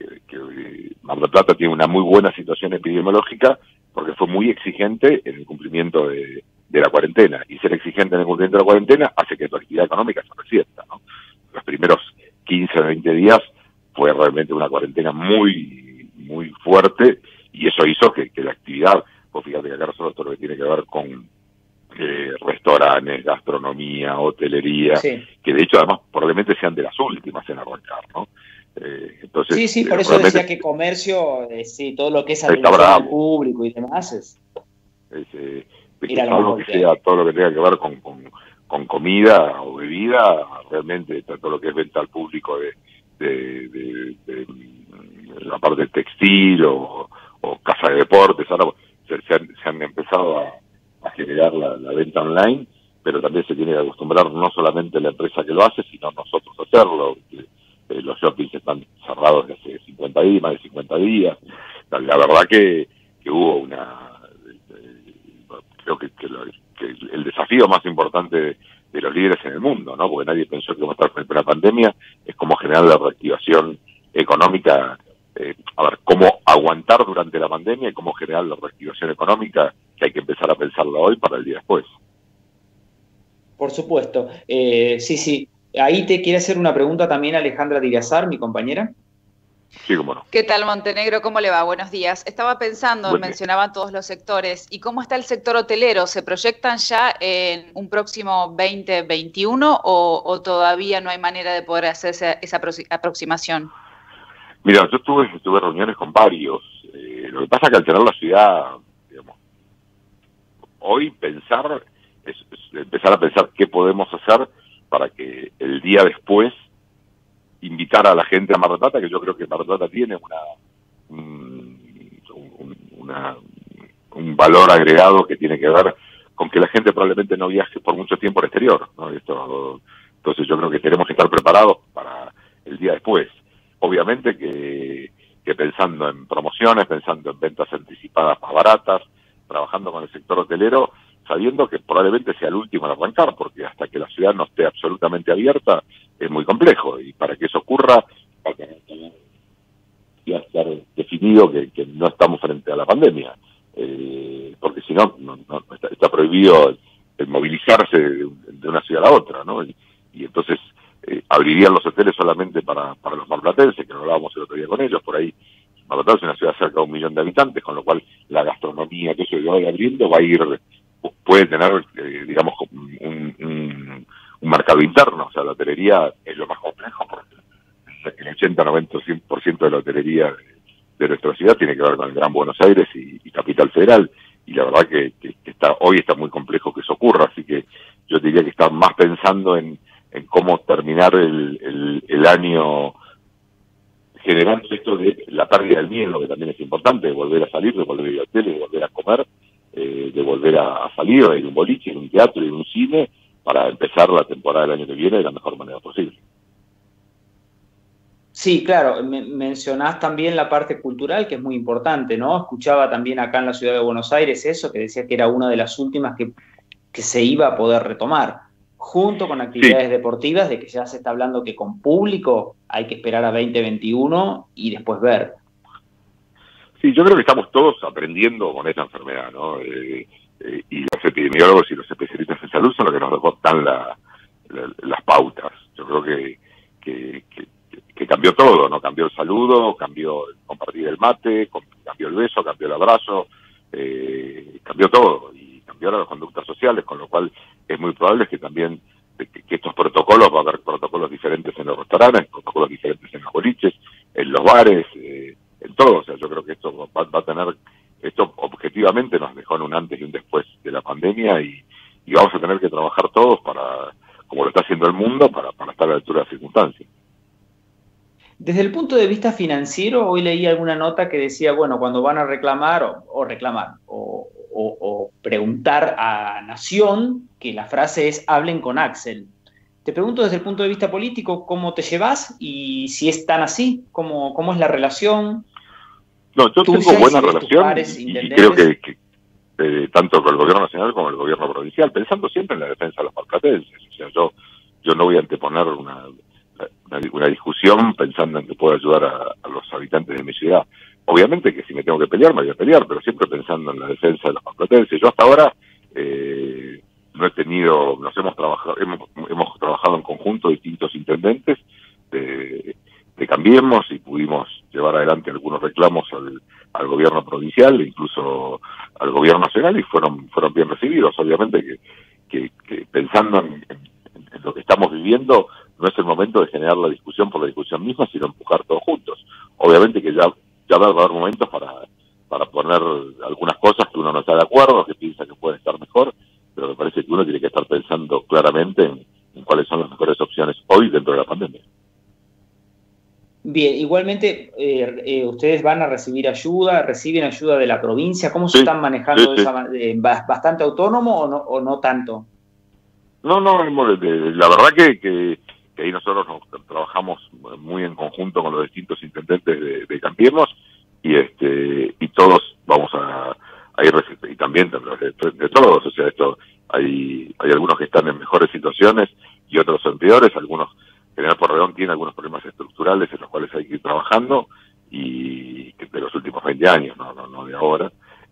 Mar del Plata tiene una muy buena situación epidemiológica, porque fue muy exigente en el cumplimiento de la cuarentena, y ser exigente en el cumplimiento de la cuarentena hace que tu actividad económica se resienta, ¿no? Los primeros 15 o 20 días fue realmente una cuarentena muy, muy fuerte, y eso hizo que la actividad, pues fíjate que acá nosotros todo lo que tiene que ver con restaurantes, gastronomía, hotelería, sí, que de hecho además probablemente sean de las últimas en arrancar, ¿no? Entonces, sí, por eso decía que comercio, sí, todo lo que es atención al público y demás es algo que sea todo lo que tenga que ver con comida o bebida, realmente todo lo que es venta al público de la parte textil o casa de deportes. Ahora se han empezado a generar la venta online, pero también se tiene que acostumbrar no solamente la empresa que lo hace, sino nosotros a hacerlo. Los shoppings están cerrados desde hace 50 días, más de 50 días. La verdad que hubo creo que el desafío más importante de los líderes en el mundo, ¿no? Porque nadie pensó que iba a estar frente a la pandemia, es cómo generar la reactivación económica, cómo aguantar durante la pandemia y cómo generar la reactivación económica, que hay que empezar a pensarla hoy para el día después. Por supuesto. Sí. Ahí te quiere hacer una pregunta también Alejandra Diriazar, mi compañera. Sí, cómo no. ¿Qué tal, Montenegro? ¿Cómo le va? Buenos días. Estaba pensando, mencionaban todos los sectores, ¿y cómo está el sector hotelero? ¿Se proyectan ya en un próximo 2021 o todavía no hay manera de poder hacer esa aproximación? Mira, yo tuve reuniones con varios. Lo que pasa es que al tener la ciudad, hoy empezar a pensar qué podemos hacer para que el día después invitar a la gente a Mar del Plata, que yo creo que Mar del Plata tiene un valor agregado que tiene que ver con que la gente probablemente no viaje por mucho tiempo al exterior, ¿no? Entonces yo creo que tenemos que estar preparados para el día después. Obviamente que pensando en promociones, pensando en ventas anticipadas más baratas, trabajando con el sector hotelero, sabiendo que probablemente sea el último en arrancar, porque hasta que la ciudad no esté absolutamente abierta es muy complejo, y para que eso ocurra va a tener que estar definido que no estamos frente a la pandemia, porque si no está prohibido el movilizarse de una ciudad a la otra, ¿no? Y entonces abrirían los hoteles solamente para los marplatenses, que lo hablábamos el otro día con ellos. Por ahí Mar del Plata es una ciudad cerca de 1 millón de habitantes, con lo cual la gastronomía que eso vaya abriendo puede tener, digamos, un mercado interno. O sea, la hotelería es lo más complejo, porque el 80, 90, 100% de la hotelería de nuestra ciudad tiene que ver con el Gran Buenos Aires y Capital Federal, y la verdad que hoy está muy complejo que eso ocurra, así que yo diría que está más pensando en cómo terminar el año generando esto de la pérdida del miedo, que también es importante, de volver a salir, de volver a ir al hotel, de volver a comer, de volver a salir, de ir a un boliche, ir a un teatro, ir a un cine, para empezar la temporada del año que viene de la mejor manera posible. Sí, claro, mencionás también la parte cultural, que es muy importante, ¿no? Escuchaba también acá en la ciudad de Buenos Aires eso, que decía que era una de las últimas que se iba a poder retomar, junto con actividades deportivas, de que ya se está hablando que con público hay que esperar a 2021 y después ver. Sí, yo creo que estamos todos aprendiendo con esta enfermedad, ¿no? Y los epidemiólogos y los especialistas en salud son los que nos dan las pautas. Yo creo que cambió todo, ¿no? Cambió el saludo, cambió el compartir el mate, cambió el beso, cambió el abrazo, cambió todo, y cambiaron las conductas sociales, con lo cual es muy probable que también que estos protocolos, va a haber protocolos diferentes en los restaurantes, protocolos diferentes en los boliches, en los bares, en todo. O sea, yo creo que esto va a tener, esto objetivamente nos dejó en un antes y un después de la pandemia, y vamos a tener que trabajar todos como lo está haciendo el mundo, para estar a la altura de las circunstancias. Desde el punto de vista financiero, hoy leí alguna nota que decía, bueno, cuando van a reclamar o preguntar a Nación, que la frase es hablen con Axel. Te pregunto desde el punto de vista político, ¿cómo te llevas? Y si es tan así, ¿cómo es la relación? No, yo tengo buena relación y creo que tanto con el gobierno nacional como el gobierno provincial, pensando siempre en la defensa de los marplatenses. O sea, yo no voy a anteponer una discusión pensando en que puedo ayudar a los habitantes de mi ciudad. Obviamente que si me tengo que pelear, me voy a pelear, pero siempre pensando en la defensa de los marplatenses. Yo hasta ahora no he tenido, hemos trabajado en conjunto distintos intendentes de Cambiemos, y pudimos llevar adelante algunos reclamos al gobierno provincial e incluso al gobierno nacional, y fueron bien recibidos. Obviamente que pensando en lo que estamos viviendo, no es el momento de generar la discusión por la discusión misma, sino empujar todos juntos. Obviamente que ya va a haber momentos para poner algunas cosas que uno no está de acuerdo, que piensa que pueden estar mejor, pero me parece que uno tiene que estar pensando claramente en cuáles son las mejores opciones hoy dentro de la pandemia. Bien, igualmente ustedes van a recibir ayuda, reciben ayuda de la provincia. ¿Cómo se están manejando? ¿Bastante autónomo o no tanto? No, la verdad que ahí nosotros trabajamos muy en conjunto con los distintos intendentes de Cambiemos, y todos vamos a ir, y también de todos. O sea, hay algunos que están en mejores situaciones y otros en peores. Algunos, General Porredón tiene algunos problemas estructurales en los cuales hay que ir trabajando, y de los últimos 20 años, no de ahora.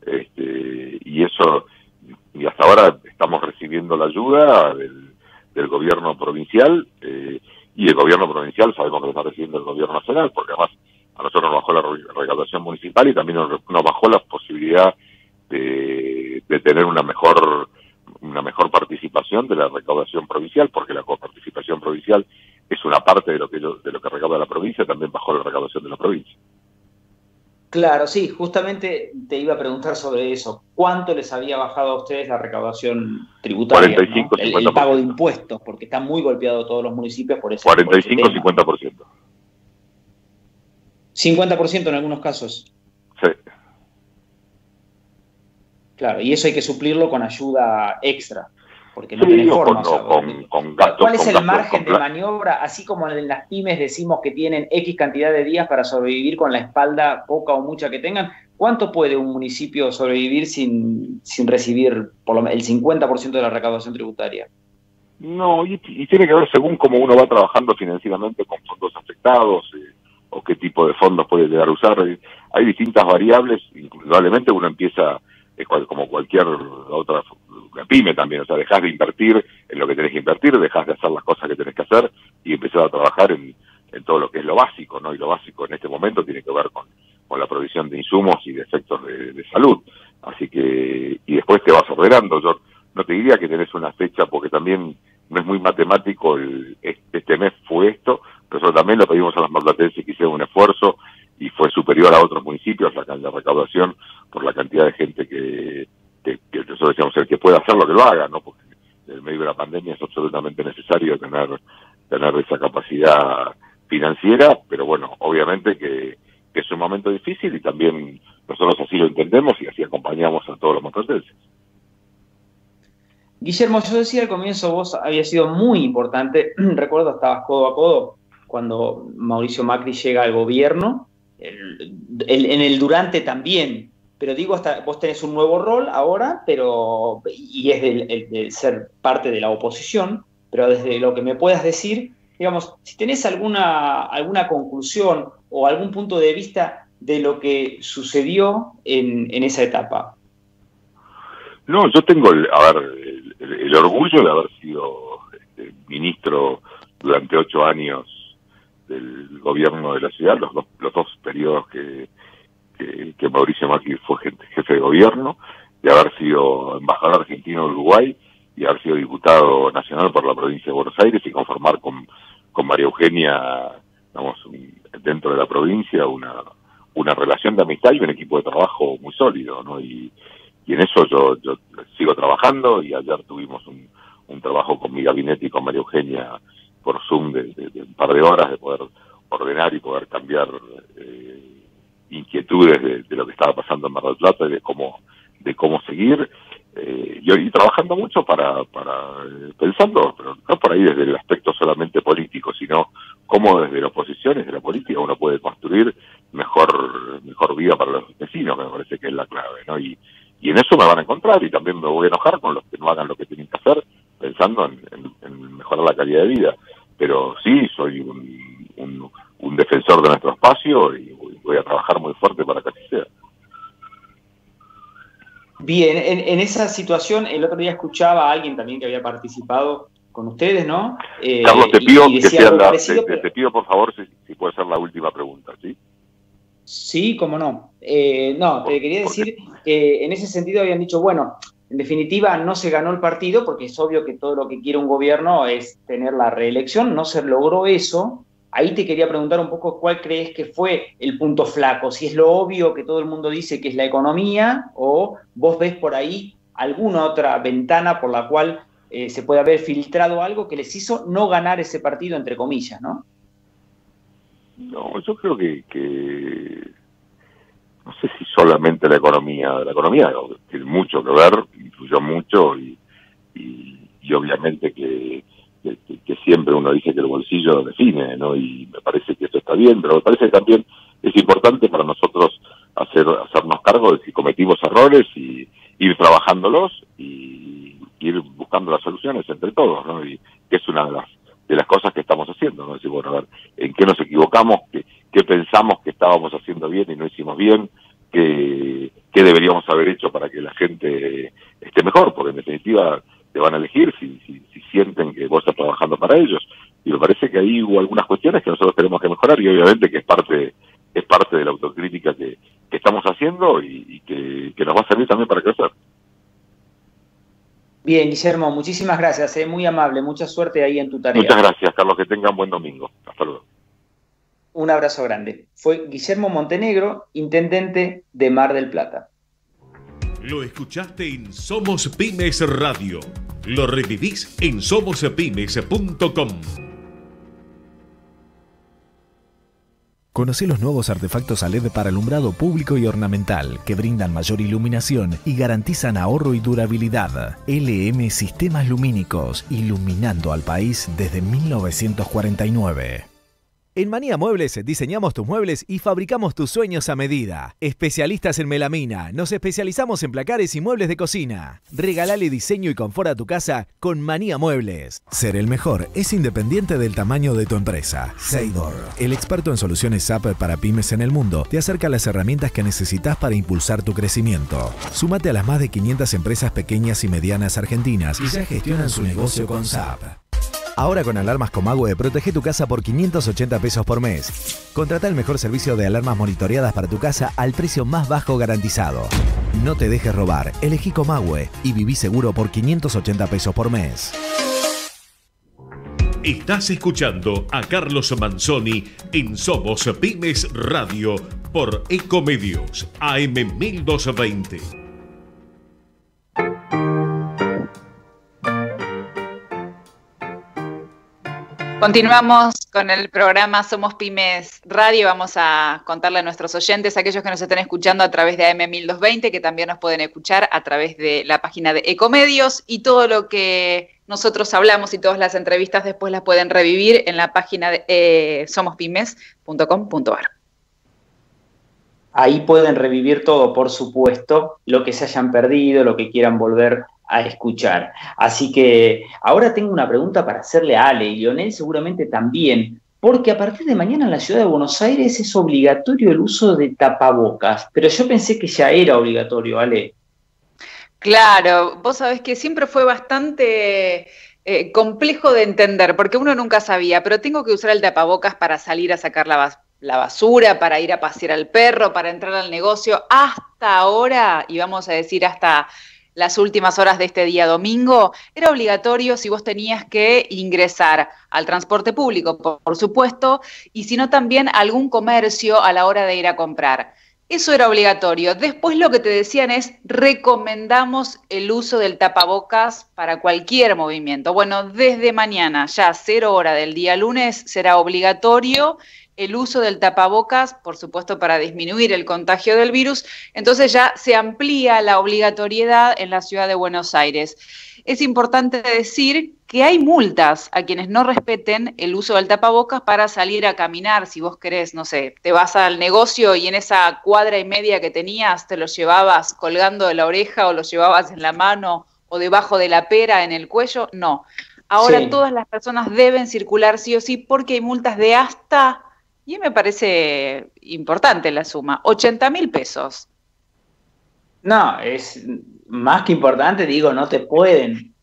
Y hasta ahora estamos recibiendo la ayuda del gobierno provincial, y el gobierno provincial sabemos que lo está recibiendo el gobierno nacional, porque además a nosotros nos bajó la recaudación municipal, y también nos bajó la posibilidad de tener una mejor participación de la recaudación provincial, porque la coparticipación provincial es una parte de lo que recauda la provincia, también bajó la recaudación de la provincia. Claro, sí, justamente te iba a preguntar sobre eso. ¿Cuánto les había bajado a ustedes la recaudación tributaria? 45, ¿no? El pago de impuestos, porque está muy golpeado todos los municipios por eso. 45, 50%. 50% en algunos casos. Sí. Claro, y eso hay que suplirlo con ayuda extra, porque no Sí, tenés o forma. con gastos. ¿Cuál es con el gastos, margen de maniobra? Así como en las pymes decimos que tienen X cantidad de días para sobrevivir con la espalda, poca o mucha que tengan, ¿cuánto puede un municipio sobrevivir sin recibir por lo menos el 50% de la recaudación tributaria? No, y tiene que ver según cómo uno va trabajando financieramente con fondos afectados, o qué tipo de fondos puede llegar a usar. Hay distintas variables, indudablemente uno empieza como cualquier otra pyme también, o sea, dejás de invertir en lo que tenés que invertir, dejás de hacer las cosas que tenés que hacer y empezás a trabajar en todo lo que es lo básico, ¿no? Y lo básico en este momento tiene que ver con la provisión de insumos y de efectos de salud. Así que, y después te vas ordenando. Yo no te diría que tenés una fecha, porque también no es muy matemático, este mes fue esto, pero eso también lo pedimos a las marplatenses que hicieron un esfuerzo y fue superior a otros municipios la recaudación por la cantidad de gente que nosotros decíamos, el que pueda hacerlo, que lo haga, ¿no? Porque en medio de la pandemia es absolutamente necesario tener esa capacidad financiera, pero bueno, obviamente que es un momento difícil y también nosotros así lo entendemos y así acompañamos a todos los marplatenses. Guillermo, yo decía al comienzo, vos habías sido muy importante, recuerdo estabas codo a codo cuando Mauricio Macri llega al gobierno, en el durante también, pero digo, hasta vos tenés un nuevo rol ahora, y es el de ser parte de la oposición, pero desde lo que me puedas decir, digamos, si tenés alguna conclusión o algún punto de vista de lo que sucedió en esa etapa. No, yo tengo el orgullo de haber sido ministro durante 8 años del gobierno de la ciudad, los dos periodos que Mauricio Macri fue jefe de gobierno, de haber sido embajador argentino en Uruguay y haber sido diputado nacional por la provincia de Buenos Aires y conformar con María Eugenia, digamos, dentro de la provincia una relación de amistad y un equipo de trabajo muy sólido, ¿no? Y en eso yo sigo trabajando, y ayer tuvimos un trabajo con mi gabinete y con María Eugenia por Zoom de un par de horas, de poder ordenar y poder cambiar inquietudes de lo que estaba pasando en Mar del Plata y de cómo seguir, y trabajando mucho para pensando, pero no por ahí desde el aspecto solamente político, sino cómo desde la oposición, desde la política, uno puede construir mejor vida para los vecinos, que me parece que es la clave, ¿no? Y en eso me van a encontrar, y también me voy a enojar con los que no hagan lo que tienen que hacer, pensando en mejorar la calidad de vida. Pero sí, soy un defensor de nuestro espacio y voy a trabajar muy fuerte para que así sea. Bien, en esa situación, el otro día escuchaba a alguien también que había participado con ustedes, ¿no? Carlos, te pido te pido por favor si puede ser la última pregunta, ¿sí? Sí, cómo no. Te quería decir que en ese sentido habían dicho, bueno, en definitiva no se ganó el partido, porque es obvio que todo lo que quiere un gobierno es tener la reelección, no se logró eso. Ahí te quería preguntar un poco cuál crees que fue el punto flaco, si es lo obvio que todo el mundo dice que es la economía, o vos ves por ahí alguna otra ventana por la cual se puede haber filtrado algo que les hizo no ganar ese partido, entre comillas, ¿no? No, yo creo que no sé si solamente la economía tiene mucho que ver, influyó mucho y obviamente que siempre uno dice que el bolsillo define, ¿no? Y me parece que eso está bien, pero me parece que también es importante para nosotros hacernos cargo de si cometimos errores y ir trabajándolos y ir buscando las soluciones entre todos, ¿no? Y que es una de las cosas que estamos haciendo, ¿no? Decir, bueno, a ver, ¿en qué nos equivocamos? ¿Qué pensamos que estábamos haciendo bien y no hicimos bien? ¿Qué deberíamos haber hecho para que la gente esté mejor? Porque en definitiva te van a elegir si sienten que vos estás trabajando para ellos. Y me parece que ahí hubo algunas cuestiones que nosotros tenemos que mejorar, y obviamente que es parte de la autocrítica que estamos haciendo y que nos va a servir también para crecer. Bien, Guillermo, muchísimas gracias, muy amable, mucha suerte ahí en tu tarea. Muchas gracias, Carlos, que tengan buen domingo. Hasta luego. Un abrazo grande. Fue Guillermo Montenegro, intendente de Mar del Plata. Lo escuchaste en Somos Pymes Radio. Lo revivís en somospymes.com. Conoce los nuevos artefactos a LED para alumbrado público y ornamental que brindan mayor iluminación y garantizan ahorro y durabilidad. LM Sistemas Lumínicos, iluminando al país desde 1949. En Manía Muebles diseñamos tus muebles y fabricamos tus sueños a medida. Especialistas en melamina, nos especializamos en placares y muebles de cocina. Regalale diseño y confort a tu casa con Manía Muebles. Ser el mejor es independiente del tamaño de tu empresa. Seidor, el experto en soluciones SAP para pymes en el mundo, te acerca las herramientas que necesitas para impulsar tu crecimiento. Súmate a las más de 500 empresas pequeñas y medianas argentinas y ya gestionan su negocio con SAP. Ahora con alarmas Comahue, protege tu casa por 580 pesos por mes. Contrata el mejor servicio de alarmas monitoreadas para tu casa al precio más bajo garantizado. No te dejes robar, elegí Comahue y viví seguro por 580 pesos por mes. Estás escuchando a Carlos Manzoni en Somos Pymes Radio por Ecomedios AM 1220. Continuamos con el programa Somos Pymes Radio. Vamos a contarle a nuestros oyentes, aquellos que nos estén escuchando a través de AM 1220, que también nos pueden escuchar a través de la página de Ecomedios, y todo lo que nosotros hablamos y todas las entrevistas después las pueden revivir en la página de somospymes.com.ar. Ahí pueden revivir todo, por supuesto, lo que se hayan perdido, lo que quieran volver a escuchar. Así que ahora tengo una pregunta para hacerle a Ale, y Lionel seguramente también, porque a partir de mañana en la ciudad de Buenos Aires es obligatorio el uso de tapabocas, pero yo pensé que ya era obligatorio, Ale. Claro, vos sabés que siempre fue bastante complejo de entender, porque uno nunca sabía, pero tengo que usar el tapabocas para salir a sacar la basura, para ir a pasear al perro, para entrar al negocio. Hasta ahora, y vamos a decir hasta las últimas horas de este día domingo, era obligatorio si vos tenías que ingresar al transporte público, por supuesto, y si no también a algún comercio a la hora de ir a comprar. Eso era obligatorio. Después lo que te decían es, recomendamos el uso del tapabocas para cualquier movimiento. Bueno, desde mañana, ya 0 hora del día lunes, será obligatorio el uso del tapabocas, por supuesto para disminuir el contagio del virus. Entonces ya se amplía la obligatoriedad en la ciudad de Buenos Aires. Es importante decir que hay multas a quienes no respeten el uso del tapabocas para salir a caminar. Si vos querés, no sé, te vas al negocio y en esa cuadra y media que tenías te lo llevabas colgando de la oreja o lo llevabas en la mano o debajo de la pera en el cuello, no. Ahora sí, todas las personas deben circular sí o sí porque hay multas de hasta, y me parece importante la suma, 80.000 pesos. No, es más que importante, digo, no te pueden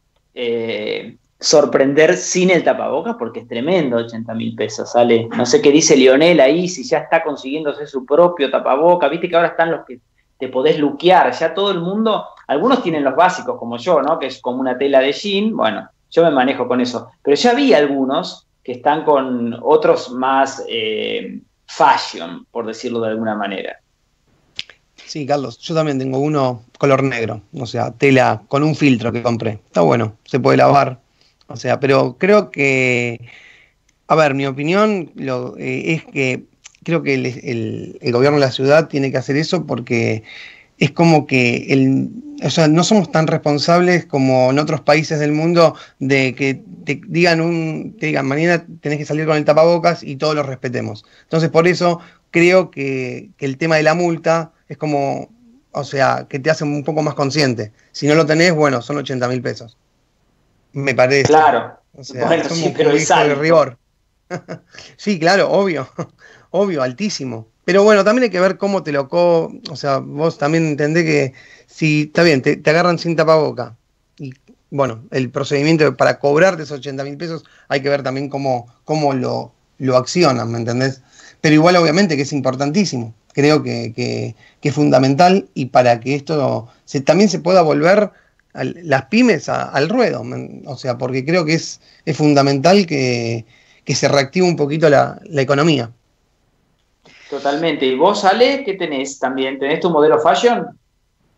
sorprender sin el tapabocas porque es tremendo, 80.000 pesos, ¿sale? No sé qué dice Lionel ahí, si ya está consiguiéndose su propio tapabocas, viste que ahora están los que te podés luquear, ya todo el mundo, algunos tienen los básicos como yo, ¿no? Que es como una tela de jean, bueno, yo me manejo con eso, pero ya vi algunos que están con otros más fashion, por decirlo de alguna manera. Sí, Carlos, yo también tengo uno color negro, o sea, tela con un filtro que compré. Está bueno, se puede lavar, o sea, pero creo que, a ver, mi opinión es que creo que el gobierno de la ciudad tiene que hacer eso porque es como que o sea, no somos tan responsables como en otros países del mundo de que te digan mañana tenés que salir con el tapabocas y todos lo respetemos. Entonces, por eso creo que el tema de la multa es como, o sea, que te hace un poco más consciente. Si no lo tenés, bueno, son 80.000 pesos. Me parece. Claro. O sea, bueno, sí, pero es de rigor. Sí, claro, obvio, altísimo. Pero bueno, también hay que ver cómo te o sea, vos también entendés que si, está bien, te agarran sin tapaboca y bueno, el procedimiento para cobrarte esos 80.000 pesos hay que ver también cómo lo accionan, ¿me entendés? Pero igual obviamente que es importantísimo, creo que es fundamental y para que esto también se pueda volver las pymes al ruedo, o sea, porque creo que es fundamental que se reactive un poquito la economía. Totalmente. ¿Y vos, Ale, qué tenés también? ¿Tenés tu modelo fashion?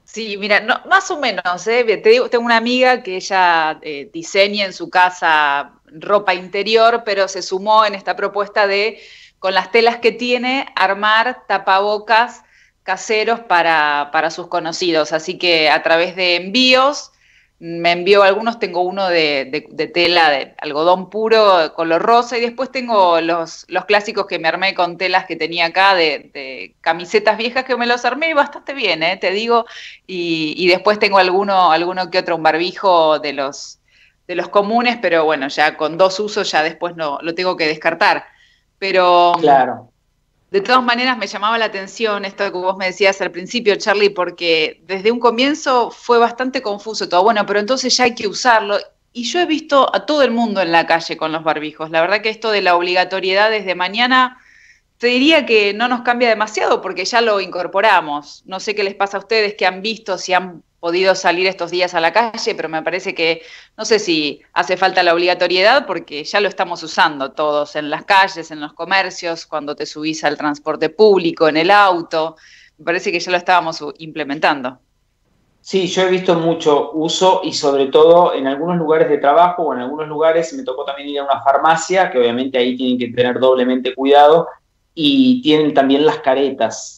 Sí, mira, no, más o menos, te digo, tengo una amiga que ella diseña en su casa ropa interior, pero se sumó en esta propuesta de, con las telas que tiene, armar tapabocas caseros para sus conocidos. Así que a través de envíos, me envió algunos, tengo uno de tela de algodón puro, color rosa, y después tengo los clásicos que me armé con telas que tenía acá, de camisetas viejas que me los armé bastante bien, te digo, y después tengo alguno que otro, un barbijo de los comunes, pero bueno, ya con 2 usos ya después no lo tengo que descartar. Pero claro. De todas maneras me llamaba la atención esto que vos me decías al principio, Charlie, porque desde un comienzo fue bastante confuso todo. Bueno, pero entonces ya hay que usarlo. Y yo he visto a todo el mundo en la calle con los barbijos. La verdad que esto de la obligatoriedad desde mañana, te diría que no nos cambia demasiado porque ya lo incorporamos. No sé qué les pasa a ustedes, que han visto, si han podido salir estos días a la calle, pero me parece que, no sé si hace falta la obligatoriedad porque ya lo estamos usando todos en las calles, en los comercios, cuando te subís al transporte público, en el auto. Me parece que ya lo estábamos implementando. Sí, yo he visto mucho uso y sobre todo en algunos lugares de trabajo o en algunos lugares me tocó también ir a una farmacia, que obviamente ahí tienen que tener doblemente cuidado, y tienen también las caretas.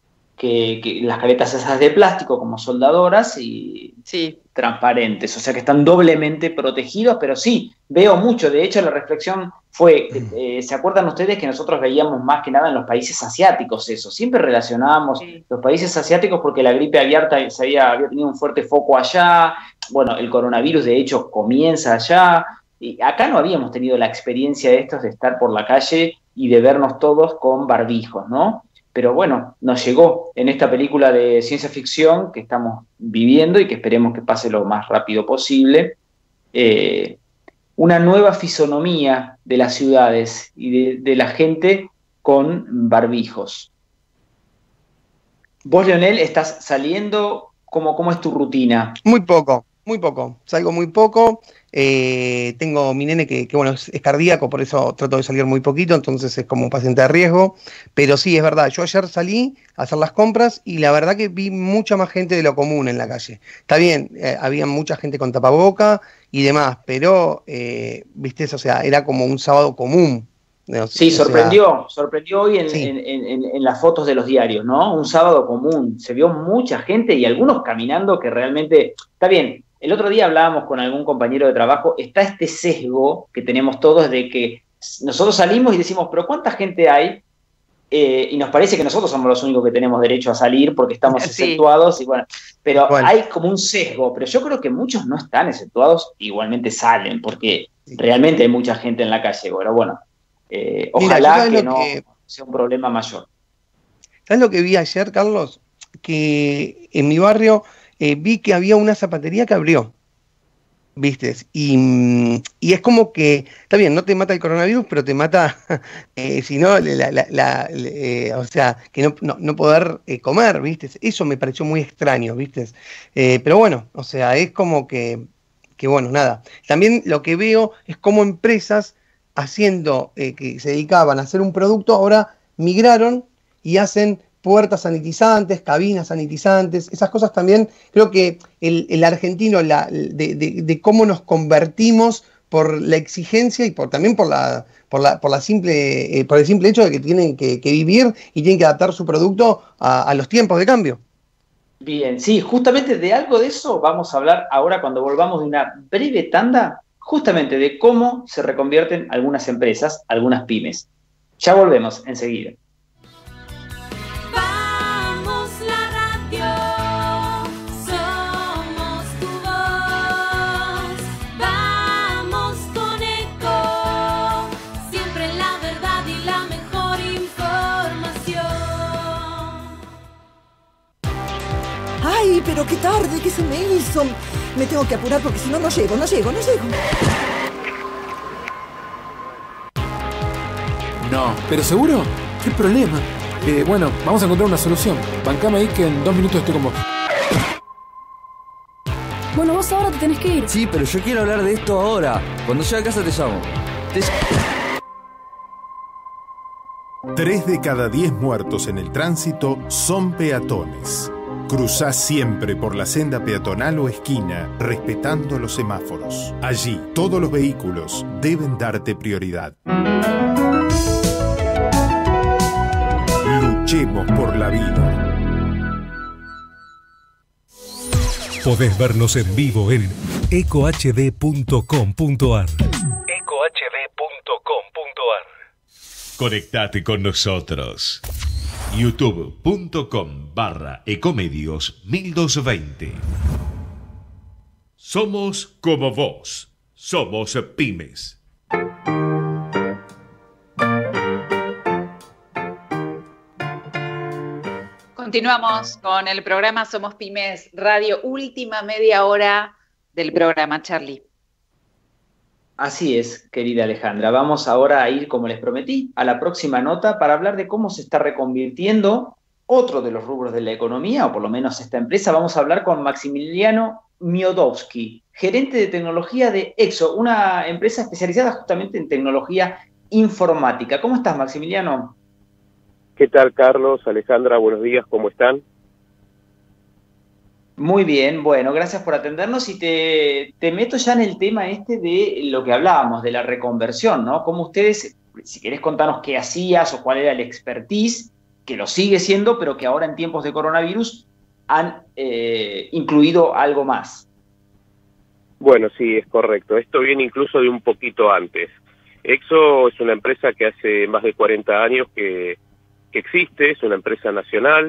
Que las caretas esas de plástico como soldadoras y sí, transparentes, o sea que están doblemente protegidos, pero sí, veo mucho. De hecho, la reflexión fue, ¿se acuerdan ustedes que nosotros veíamos más que nada en los países asiáticos eso? Siempre relacionábamos los países asiáticos porque la gripe aviar había tenido un fuerte foco allá, bueno, el coronavirus de hecho comienza allá, y acá no habíamos tenido la experiencia de estos de estar por la calle y de vernos todos con barbijos, ¿no? Pero bueno, nos llegó en esta película de ciencia ficción que estamos viviendo y que esperemos que pase lo más rápido posible, una nueva fisonomía de las ciudades y de la gente con barbijos. Vos, Leonel, ¿estás saliendo? ¿Cómo es tu rutina? Muy poco. Salgo muy poco. Tengo mi nene que bueno, es cardíaco, por eso trato de salir muy poquito, entonces es como un paciente de riesgo. Pero sí, es verdad, yo ayer salí a hacer las compras y la verdad que vi mucha más gente de lo común en la calle. Está bien, había mucha gente con tapaboca y demás, pero, viste, o sea, era como un sábado común. No, sí, sorprendió hoy en las fotos de los diarios, ¿no? Un sábado común, se vio mucha gente y algunos caminando que realmente, está bien, el otro día hablábamos con algún compañero de trabajo, está este sesgo que tenemos todos de que nosotros salimos y decimos, pero ¿cuánta gente hay? Y nos parece que nosotros somos los únicos que tenemos derecho a salir porque estamos exceptuados, y bueno, pero hay como un sesgo, pero yo creo que muchos no están exceptuados, igualmente salen, porque realmente hay mucha gente en la calle, pero bueno. Ojalá que no sea un problema mayor. ¿Sabes lo que vi ayer, Carlos? Que en mi barrio vi que había una zapatería que abrió, ¿viste? Y es como que, está bien, no te mata el coronavirus, pero te mata, si no, o sea, que no poder comer, ¿viste? Eso me pareció muy extraño, ¿viste? Pero bueno, o sea, es como que bueno, nada. También lo que veo es como empresas haciendo, que se dedicaban a hacer un producto, ahora migraron y hacen puertas sanitizantes, cabinas sanitizantes, esas cosas también. Creo que el argentino, de cómo nos convertimos por la exigencia y también por el simple hecho de que tienen que vivir y tienen que adaptar su producto a los tiempos de cambio. Bien, sí, justamente de algo de eso vamos a hablar ahora cuando volvamos de una breve tanda, justamente de cómo se reconvierten algunas empresas, algunas pymes. Ya volvemos enseguida. Vamos la radio, somos tu voz. Vamos con Eco, siempre la verdad y la mejor información. ¡Ay, pero qué tarde! ¿Qué se me hizo? Me tengo que apurar porque si no, no llego. No, ¿pero seguro? ¿Qué problema? Bueno, vamos a encontrar una solución. Bancame ahí que en 2 minutos estoy con vos. Bueno, vos ahora te tenés que ir. Sí, pero yo quiero hablar de esto ahora. Cuando llegue a casa te llamo. 3 de cada 10 muertos en el tránsito son peatones. Cruzá siempre por la senda peatonal o esquina, respetando los semáforos. Allí, todos los vehículos deben darte prioridad. Luchemos por la vida. Podés vernos en vivo en ecohd.com.ar. Conectate con nosotros. youtube.com/ecomedios 1220. Somos como vos. Somos pymes. Continuamos con el programa Somos Pymes Radio, última media hora del programa, Charlie. Así es, querida Alejandra. Vamos ahora a ir, como les prometí, a la próxima nota para hablar de cómo se está reconvirtiendo otro de los rubros de la economía, o por lo menos esta empresa. Vamos a hablar con Maximiliano Miodowski, gerente de tecnología de Exo, una empresa especializada justamente en tecnología informática. ¿Cómo estás, Maximiliano? ¿Qué tal, Carlos? Alejandra, buenos días, ¿cómo están? Muy bien, bueno, gracias por atendernos y te meto ya en el tema este de lo que hablábamos, de la reconversión, ¿no? Cómo ustedes, si querés contarnos qué hacías o cuál era el expertise, que lo sigue siendo, pero que ahora en tiempos de coronavirus han incluido algo más. Bueno, sí, es correcto. Esto viene incluso de un poquito antes. Exo es una empresa que hace más de 40 años que existe, es una empresa nacional.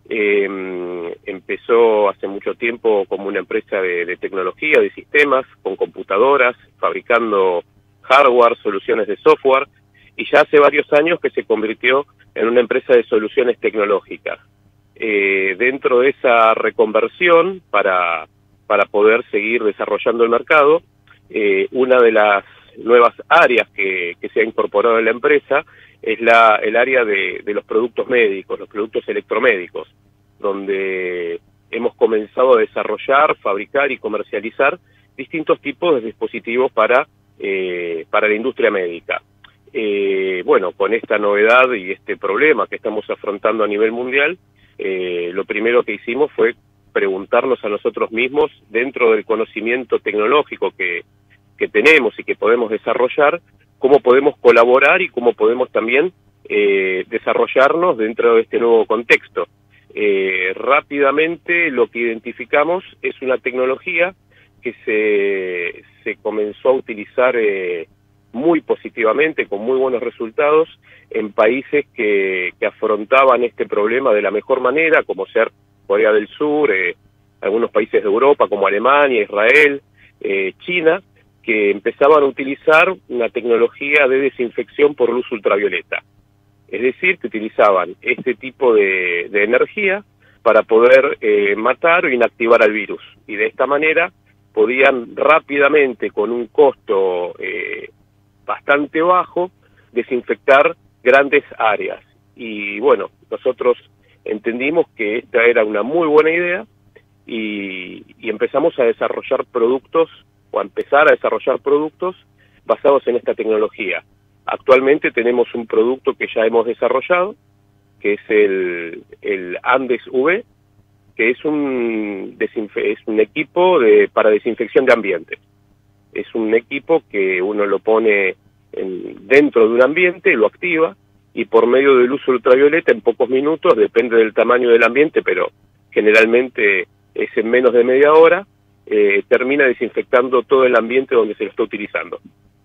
Empezó hace mucho tiempo como una empresa de tecnología, de sistemas, con computadoras, fabricando hardware, soluciones de software, y ya hace varios años que se convirtió en una empresa de soluciones tecnológicas. Dentro de esa reconversión, para poder seguir desarrollando el mercado, una de las nuevas áreas que se ha incorporado en la empresa es el área de los productos médicos, los productos electromédicos, donde hemos comenzado a desarrollar, fabricar y comercializar distintos tipos de dispositivos para la industria médica. Bueno, con esta novedad y este problema que estamos afrontando a nivel mundial, lo primero que hicimos fue preguntarnos a nosotros mismos, dentro del conocimiento tecnológico que tenemos y que podemos desarrollar, cómo podemos colaborar y cómo podemos también desarrollarnos dentro de este nuevo contexto. Rápidamente lo que identificamos es una tecnología que se comenzó a utilizar muy positivamente, con muy buenos resultados, en países que afrontaban este problema de la mejor manera, como ser Corea del Sur, algunos países de Europa como Alemania, Israel, China, que empezaban a utilizar una tecnología de desinfección por luz ultravioleta. Es decir, que utilizaban este tipo de energía para poder matar o inactivar al virus. Y de esta manera podían rápidamente, con un costo bastante bajo, desinfectar grandes áreas. Y bueno, nosotros entendimos que esta era una muy buena idea y empezamos a desarrollar productos, o a empezar a desarrollar productos basados en esta tecnología. Actualmente tenemos un producto que ya hemos desarrollado, que es el Andes V, que es un equipo para desinfección de ambientes. Es un equipo que uno lo pone dentro de un ambiente, lo activa, y por medio de luz ultravioleta, en pocos minutos, depende del tamaño del ambiente, pero generalmente es en menos de media hora, termina desinfectando todo el ambiente donde se lo está utilizando.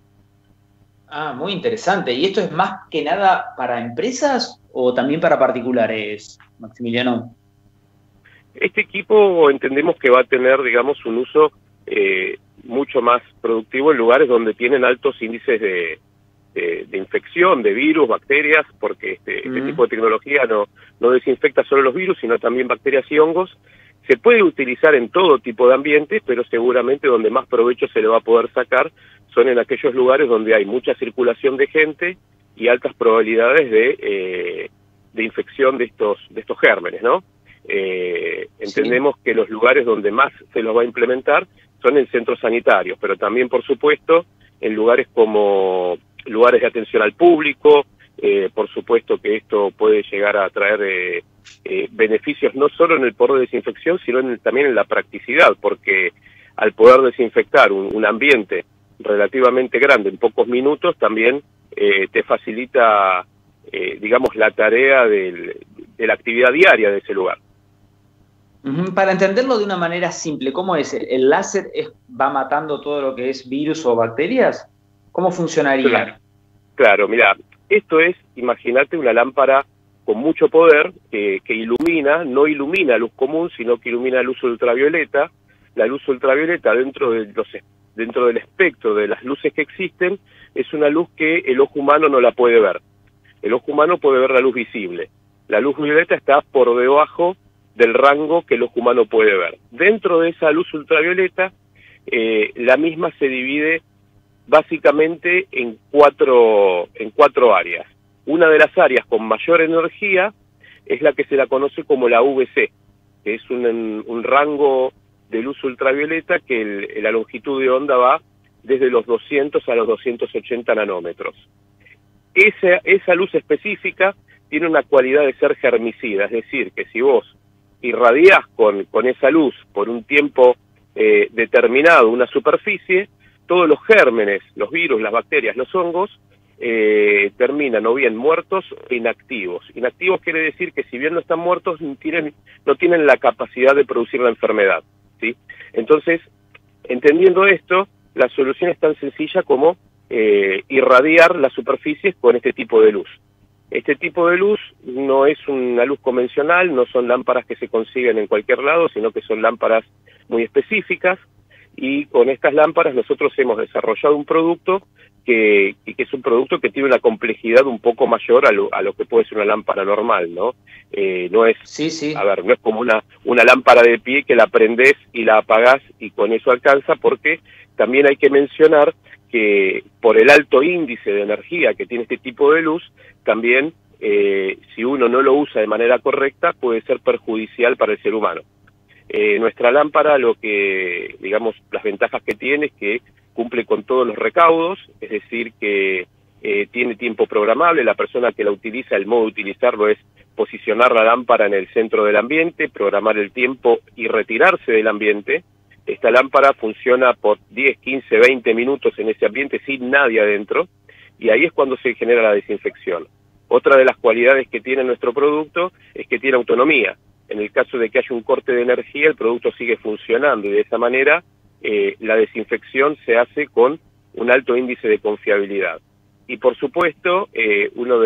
Ah, muy interesante. ¿Y esto es más que nada para empresas o también para particulares, Maximiliano? Este equipo entendemos que va a tener, digamos, un uso mucho más productivo en lugares donde tienen altos índices de infección, de virus, bacterias, porque este tipo de tecnología no desinfecta solo los virus, sino también bacterias y hongos. Se puede utilizar en todo tipo de ambientes, pero seguramente donde más provecho se le va a poder sacar son en aquellos lugares donde hay mucha circulación de gente y altas probabilidades de infección de estos gérmenes, ¿no? Entendemos que los lugares donde más se los va a implementar son en centros sanitarios, pero también, por supuesto, en lugares como lugares de atención al público. Por supuesto que esto puede llegar a traer beneficios no solo en el poder de desinfección, sino también en la practicidad, porque al poder desinfectar un ambiente relativamente grande en pocos minutos, también te facilita, digamos, la tarea de la actividad diaria de ese lugar. Para entenderlo de una manera simple, ¿cómo es? ¿El láser va matando todo lo que es virus o bacterias? ¿Cómo funcionaría? Claro, mira, esto es, imagínate una lámpara con mucho poder que ilumina, no ilumina luz común, sino que ilumina luz ultravioleta. La luz ultravioleta dentro del espectro de las luces que existen es una luz que el ojo humano no la puede ver. El ojo humano puede ver la luz visible. La luz violeta está por debajo del rango que el ojo humano puede ver. Dentro de esa luz ultravioleta, la misma se divide básicamente en cuatro áreas. Una de las áreas con mayor energía es la que se la conoce como la UVC, que es un rango de luz ultravioleta que la longitud de onda va desde los 200 a los 280 nanómetros. Esa luz específica tiene una cualidad de ser germicida, es decir, que si vos irradiás con esa luz por un tiempo determinado una superficie, todos los gérmenes, los virus, las bacterias, los hongos, terminan o bien muertos o inactivos. Inactivos quiere decir que si bien no están muertos, no tienen la capacidad de producir la enfermedad, ¿sí? Entonces, entendiendo esto, la solución es tan sencilla como irradiar las superficies con este tipo de luz. Este tipo de luz no es una luz convencional, no son lámparas que se consiguen en cualquier lado, sino que son lámparas muy específicas, y con estas lámparas nosotros hemos desarrollado un producto que es un producto que tiene una complejidad un poco mayor a lo que puede ser una lámpara normal, ¿no? No es, a ver, no es como una lámpara de pie que la prendés y la apagás y con eso alcanza, porque también hay que mencionar que por el alto índice de energía que tiene este tipo de luz, también si uno no lo usa de manera correcta puede ser perjudicial para el ser humano. Nuestra lámpara, digamos, las ventajas que tiene es que cumple con todos los recaudos, es decir, que tiene tiempo programable. La persona que la utiliza, el modo de utilizarlo es posicionar la lámpara en el centro del ambiente, programar el tiempo y retirarse del ambiente. Esta lámpara funciona por 10, 15, 20 minutos en ese ambiente sin nadie adentro, y ahí es cuando se genera la desinfección. Otra de las cualidades que tiene nuestro producto es que tiene autonomía. En el caso de que haya un corte de energía, el producto sigue funcionando, y de esa manera la desinfección se hace con un alto índice de confiabilidad. Y por supuesto, uno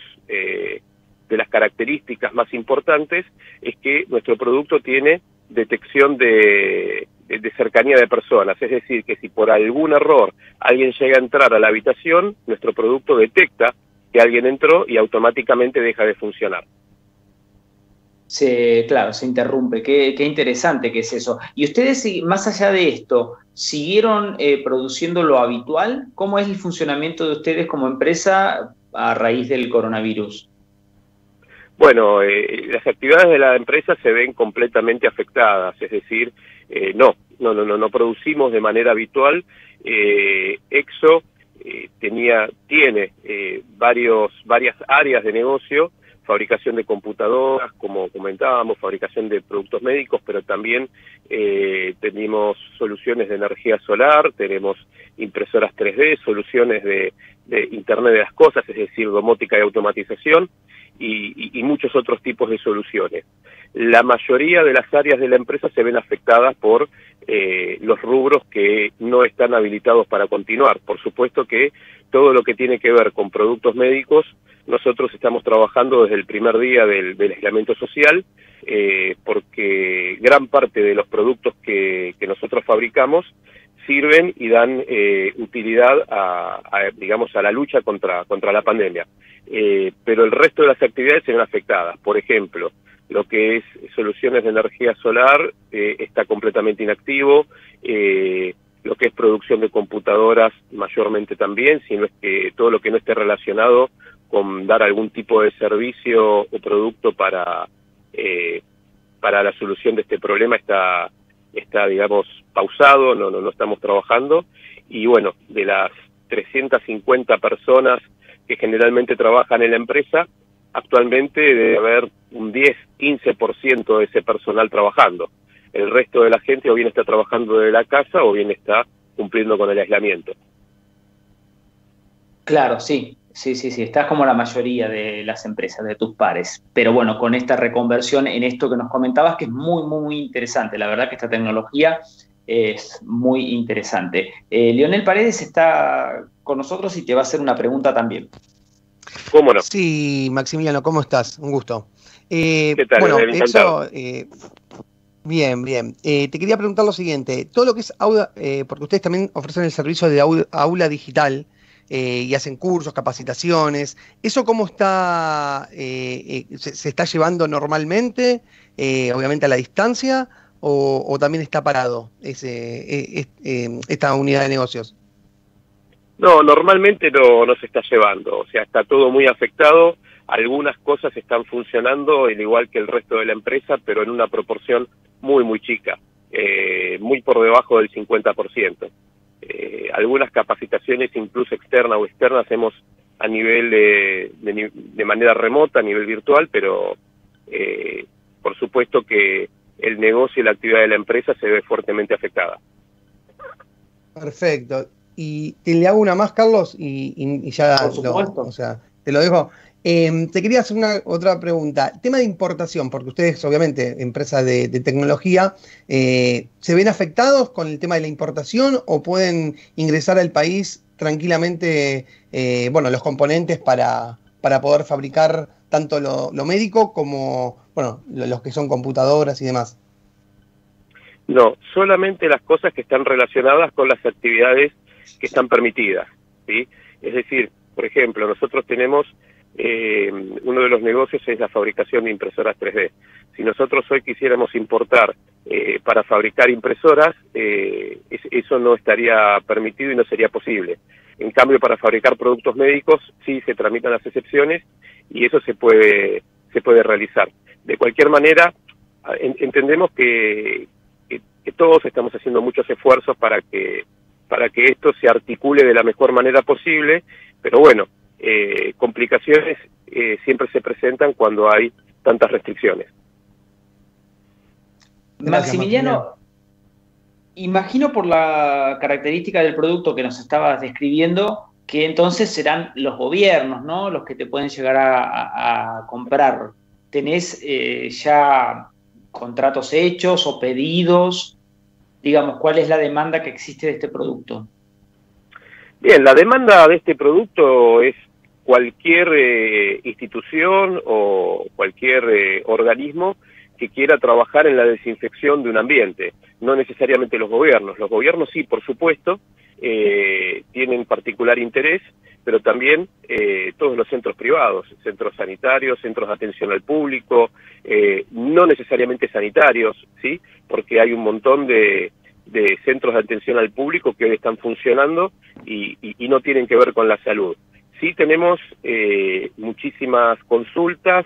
de las características más importantes es que nuestro producto tiene detección de cercanía de personas, es decir, que si por algún error alguien llega a entrar a la habitación, nuestro producto detecta que alguien entró y automáticamente deja de funcionar. Claro, se interrumpe. Qué interesante que es eso. ¿Y ustedes, más allá de esto, siguieron produciendo lo habitual? ¿Cómo es el funcionamiento de ustedes como empresa a raíz del coronavirus? Bueno, las actividades de la empresa se ven completamente afectadas, es decir, no producimos de manera habitual. Exo tiene varias áreas de negocio: fabricación de computadoras, como comentábamos, fabricación de productos médicos, pero también tenemos soluciones de energía solar, tenemos impresoras 3D, soluciones de Internet de las Cosas, es decir, domótica y automatización, y muchos otros tipos de soluciones. La mayoría de las áreas de la empresa se ven afectadas por los rubros que no están habilitados para continuar. Por supuesto que todo lo que tiene que ver con productos médicos, nosotros estamos trabajando desde el primer día del aislamiento social, porque gran parte de los productos que nosotros fabricamos sirven y dan utilidad digamos, a la lucha contra la pandemia. Pero el resto de las actividades se ven afectadas. Por ejemplo, lo que es soluciones de energía solar está completamente inactivo, lo que es producción de computadoras mayormente también, sino es que todo lo que no esté relacionado con dar algún tipo de servicio o producto para la solución de este problema está digamos, pausado, no estamos trabajando. Y bueno, de las 350 personas que generalmente trabajan en la empresa, actualmente debe haber un 10-15% de ese personal trabajando. El resto de la gente o bien está trabajando de la casa o bien está cumpliendo con el aislamiento. Claro, sí, estás como la mayoría de las empresas, de tus pares. Pero bueno, con esta reconversión en esto que nos comentabas, que es muy, muy, muy interesante. La verdad que esta tecnología es muy interesante. Leonel Paredes está con nosotros y te va a hacer una pregunta también. ¿Cómo no? Sí, Maximiliano, ¿cómo estás? Un gusto. ¿Qué tal? Bueno, Encantado. Bien. Te quería preguntar lo siguiente. Todo lo que es aula, porque ustedes también ofrecen el servicio de aula digital y hacen cursos, capacitaciones. ¿Eso cómo está? ¿Se está llevando normalmente, obviamente a la distancia, o también está parado esta unidad de negocios? No, normalmente no se está llevando, o sea, está todo muy afectado. Algunas cosas están funcionando al igual que el resto de la empresa, pero en una proporción muy, muy chica, muy por debajo del 50%. Algunas capacitaciones, incluso externas o externas, hacemos a nivel de manera remota, a nivel virtual, pero por supuesto que el negocio y la actividad de la empresa se ve fuertemente afectada. Perfecto. Y te le hago una más, Carlos, y ya te lo dejo. Te quería hacer otra pregunta. Tema de importación, porque ustedes, obviamente, empresa de tecnología, ¿se ven afectados con el tema de la importación o pueden ingresar al país tranquilamente los componentes para poder fabricar tanto lo médico como los que son computadoras y demás? No, solamente las cosas que están relacionadas con las actividades que están permitidas, ¿sí? Es decir, por ejemplo, nosotros tenemos uno de los negocios es la fabricación de impresoras 3D. Si nosotros hoy quisiéramos importar para fabricar impresoras, eso no estaría permitido y no sería posible. En cambio, para fabricar productos médicos sí se tramitan las excepciones y eso se puede realizar. De cualquier manera, entendemos que todos estamos haciendo muchos esfuerzos para que esto se articule de la mejor manera posible, pero bueno, complicaciones siempre se presentan cuando hay tantas restricciones. Maximiliano, imagino por la característica del producto que nos estabas describiendo, que entonces serán los gobiernos, ¿no?, los que te pueden llegar a comprar. ¿Tenés ya contratos hechos o pedidos? Digamos, ¿cuál es la demanda que existe de este producto? Bien, la demanda de este producto es cualquier institución o cualquier organismo que quiera trabajar en la desinfección de un ambiente, no necesariamente los gobiernos. Los gobiernos sí, por supuesto, tienen particular interés, pero también todos los centros privados, centros sanitarios, centros de atención al público, no necesariamente sanitarios, ¿sí? Porque hay un montón de centros de atención al público que hoy están funcionando y no tienen que ver con la salud. Sí tenemos muchísimas consultas,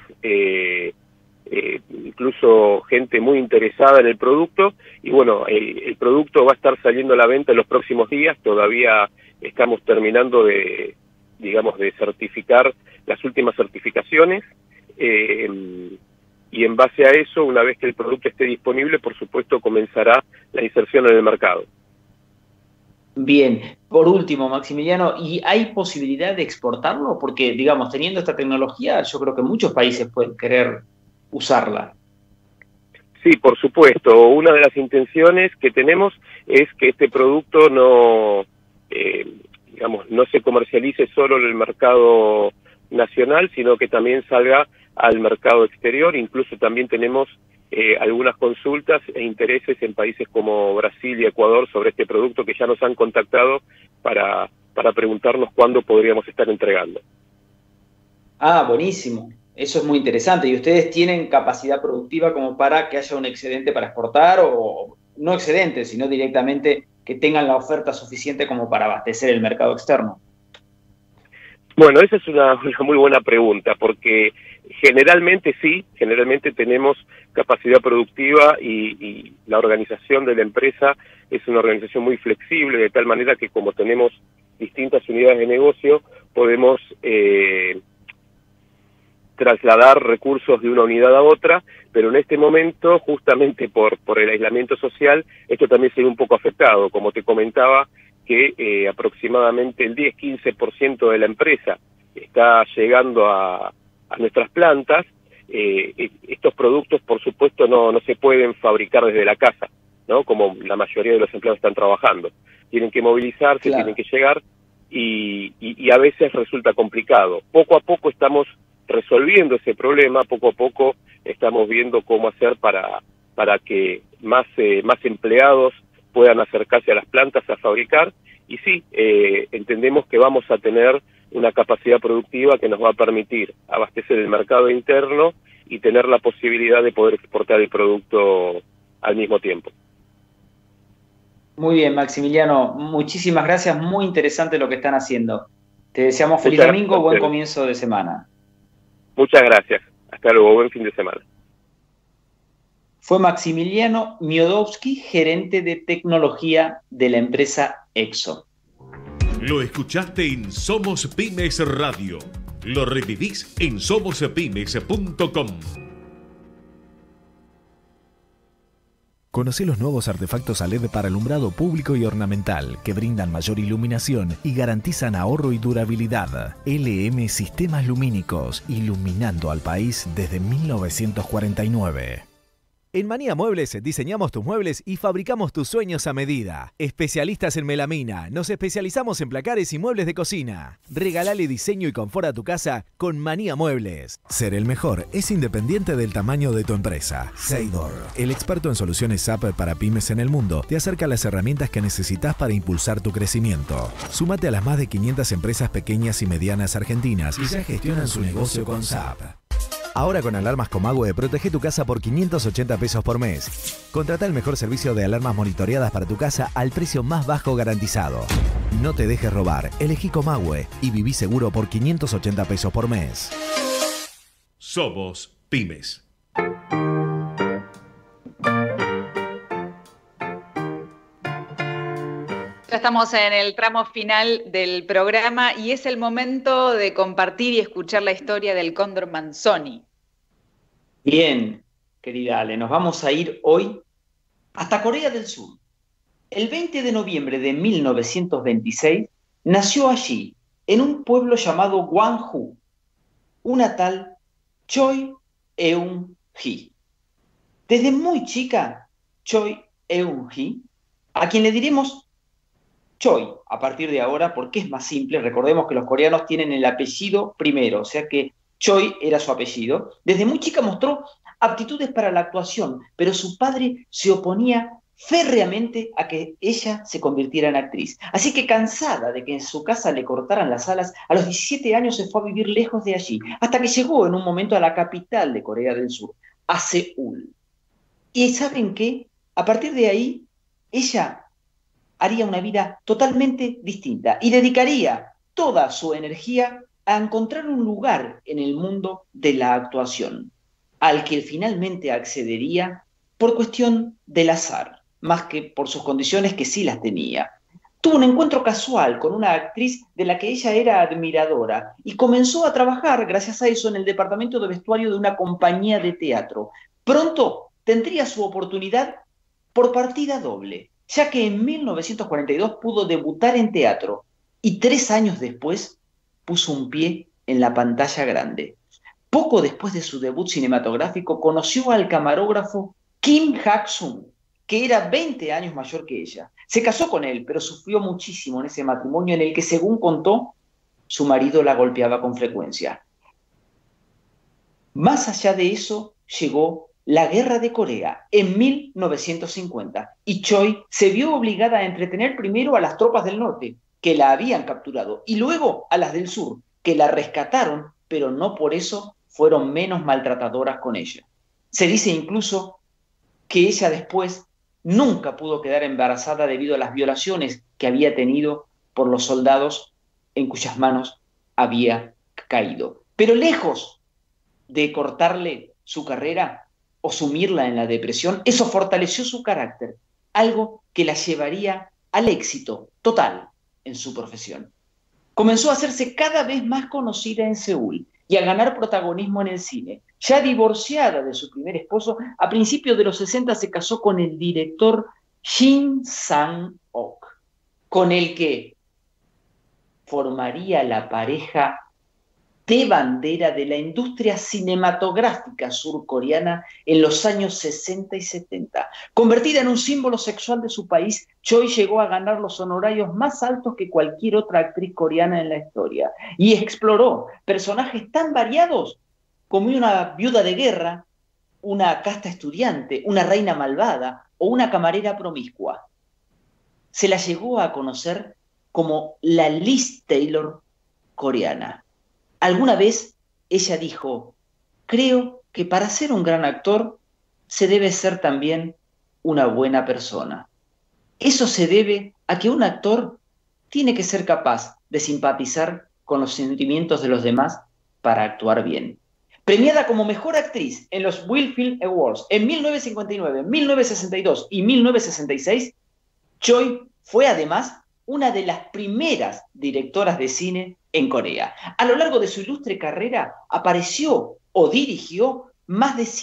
incluso gente muy interesada en el producto, y bueno, el producto va a estar saliendo a la venta en los próximos días. Todavía estamos terminando de certificar las últimas certificaciones, y en base a eso, una vez que el producto esté disponible, por supuesto comenzará la inserción en el mercado. Bien, por último, Maximiliano, ¿y hay posibilidad de exportarlo? Porque, digamos, teniendo esta tecnología, yo creo que muchos países pueden querer usarla. Sí, por supuesto. Una de las intenciones que tenemos es que este producto no se comercialice solo en el mercado nacional, sino que también salga al mercado exterior. Incluso también tenemos algunas consultas e intereses en países como Brasil y Ecuador sobre este producto, que ya nos han contactado para preguntarnos cuándo podríamos estar entregando. Ah, buenísimo. Eso es muy interesante. ¿Y ustedes tienen capacidad productiva como para que haya un excedente para exportar, o no excedente, sino directamente que tengan la oferta suficiente como para abastecer el mercado externo? Bueno, esa es una muy buena pregunta, porque generalmente tenemos capacidad productiva y la organización de la empresa es una organización muy flexible, de tal manera que como tenemos distintas unidades de negocio, podemos trasladar recursos de una unidad a otra, pero en este momento, justamente por el aislamiento social, esto también se ve un poco afectado. Como te comentaba, que aproximadamente el 10-15% de la empresa está llegando a nuestras plantas. Estos productos, por supuesto, no se pueden fabricar desde la casa, ¿no? Como la mayoría de los empleados están trabajando. Tienen que movilizarse, Claro. tienen que llegar, y a veces resulta complicado. Poco a poco estamos resolviendo ese problema, poco a poco estamos viendo cómo hacer para que más empleados puedan acercarse a las plantas a fabricar, y sí, entendemos que vamos a tener una capacidad productiva que nos va a permitir abastecer el mercado interno y tener la posibilidad de poder exportar el producto al mismo tiempo. Muy bien, Maximiliano, muchísimas gracias, muy interesante lo que están haciendo. Te deseamos feliz Muchas domingo, gracias a buen ustedes. comienzo de semana. Muchas gracias. Hasta luego. Buen fin de semana. Fue Maximiliano Miodowski, gerente de tecnología de la empresa Exo. Lo escuchaste en Somos Pymes Radio. Lo revivís en somospymes.com. Conoce los nuevos artefactos a LED para alumbrado público y ornamental que brindan mayor iluminación y garantizan ahorro y durabilidad. LM Sistemas Lumínicos, iluminando al país desde 1949. En Manía Muebles diseñamos tus muebles y fabricamos tus sueños a medida. Especialistas en melamina, nos especializamos en placares y muebles de cocina. Regalale diseño y confort a tu casa con Manía Muebles. Ser el mejor es independiente del tamaño de tu empresa. Seidor, el experto en soluciones SAP para pymes en el mundo, te acerca a las herramientas que necesitas para impulsar tu crecimiento. Súmate a las más de 500 empresas pequeñas y medianas argentinas y ya gestionan su negocio con SAP. Ahora con alarmas Comahue, protege tu casa por 580 pesos por mes. Contrata el mejor servicio de alarmas monitoreadas para tu casa al precio más bajo garantizado. No te dejes robar, elegí Comahue y viví seguro por 580 pesos por mes. Somos Pymes. Ya estamos en el tramo final del programa y es el momento de compartir y escuchar la historia del cóndor Manzoni. Bien, querida Ale, nos vamos a ir hoy hasta Corea del Sur. El 20 de noviembre de 1926 nació allí, en un pueblo llamado Gwangju, una tal Choi Eun-hee. Desde muy chica, Choi Eun-hee, a quien le diremos Choi a partir de ahora porque es más simple. Recordemos que los coreanos tienen el apellido primero, o sea que Choi era su apellido. Desde muy chica mostró aptitudes para la actuación, pero su padre se oponía férreamente a que ella se convirtiera en actriz. Así que, cansada de que en su casa le cortaran las alas, a los 17 años se fue a vivir lejos de allí, hasta que llegó en un momento a la capital de Corea del Sur, a Seúl. ¿Y saben qué? A partir de ahí, ella haría una vida totalmente distinta y dedicaría toda su energía a encontrar un lugar en el mundo de la actuación, al que finalmente accedería por cuestión del azar, más que por sus condiciones que sí las tenía. Tuvo un encuentro casual con una actriz de la que ella era admiradora y comenzó a trabajar, gracias a eso, en el departamento de vestuario de una compañía de teatro. Pronto tendría su oportunidad por partida doble, ya que en 1942 pudo debutar en teatro y 3 años después puso un pie en la pantalla grande. Poco después de su debut cinematográfico conoció al camarógrafo Kim Hak-sung, que era 20 años mayor que ella. Se casó con él, pero sufrió muchísimo en ese matrimonio en el que, según contó, su marido la golpeaba con frecuencia. Más allá de eso, llegó la Guerra de Corea en 1950 y Choi se vio obligada a entretener primero a las tropas del norte, que la habían capturado, y luego a las del sur, que la rescataron, pero no por eso fueron menos maltratadoras con ella. Se dice incluso que ella después nunca pudo quedar embarazada debido a las violaciones que había tenido por los soldados en cuyas manos había caído. Pero lejos de cortarle su carrera o sumirla en la depresión, eso fortaleció su carácter, algo que la llevaría al éxito total en su profesión. Comenzó a hacerse cada vez más conocida en Seúl y a ganar protagonismo en el cine. Ya divorciada de su primer esposo, a principios de los 60 se casó con el director Shin Sang-ok, con el que formaría la pareja de bandera de la industria cinematográfica surcoreana en los años 60 y 70. Convertida en un símbolo sexual de su país, Choi llegó a ganar los honorarios más altos que cualquier otra actriz coreana en la historia y exploró personajes tan variados como una viuda de guerra, una casta estudiante, una reina malvada o una camarera promiscua. Se la llegó a conocer como la Liz Taylor coreana. Alguna vez ella dijo, creo que para ser un gran actor se debe ser también una buena persona. Eso se debe a que un actor tiene que ser capaz de simpatizar con los sentimientos de los demás para actuar bien. Premiada como mejor actriz en los Will Film Awards en 1959, 1962 y 1966, Choi fue además una de las primeras directoras de cine en Corea. A lo largo de su ilustre carrera apareció o dirigió más de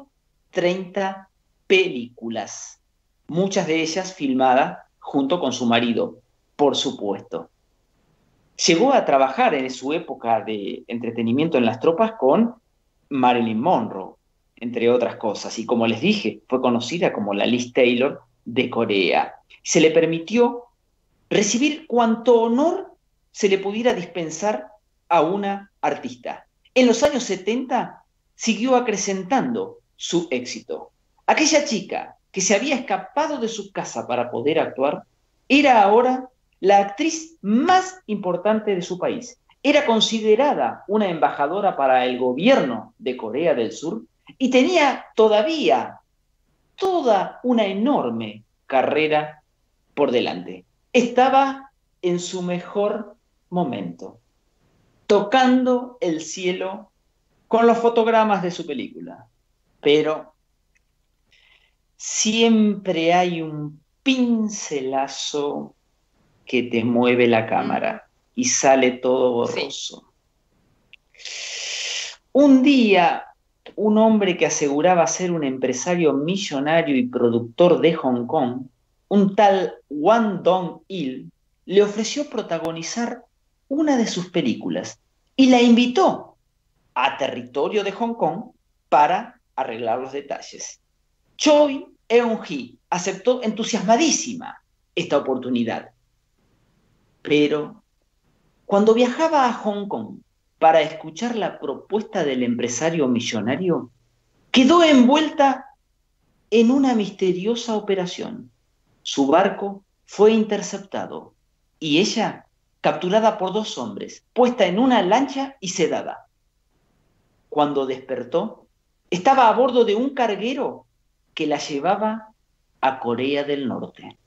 130 películas, muchas de ellas filmadas junto con su marido, por supuesto. Llegó a trabajar en su época de entretenimiento en las tropas con Marilyn Monroe, entre otras cosas, y como les dije, fue conocida como la Liz Taylor de Corea. Se le permitió recibir cuanto honor se le pudiera dispensar a una artista. En los años 70 siguió acrecentando su éxito. Aquella chica que se había escapado de su casa para poder actuar era ahora la actriz más importante de su país. Era considerada una embajadora para el gobierno de Corea del Sur y tenía todavía toda una enorme carrera por delante. Estaba en su mejor momento, tocando el cielo con los fotogramas de su película. Pero siempre hay un pincelazo que te mueve la cámara y sale todo borroso. Sí. Un día, un hombre que aseguraba ser un empresario millonario y productor de Hong Kong, un tal Wang Dong-il, le ofreció protagonizar una de sus películas y la invitó a territorio de Hong Kong para arreglar los detalles. Choi Eun-hee aceptó entusiasmadísima esta oportunidad. Pero cuando viajaba a Hong Kong para escuchar la propuesta del empresario millonario, quedó envuelta en una misteriosa operación. Su barco fue interceptado y ella capturada por 2 hombres, puesta en una lancha y sedada. Cuando despertó, estaba a bordo de un carguero que la llevaba a Corea del Norte.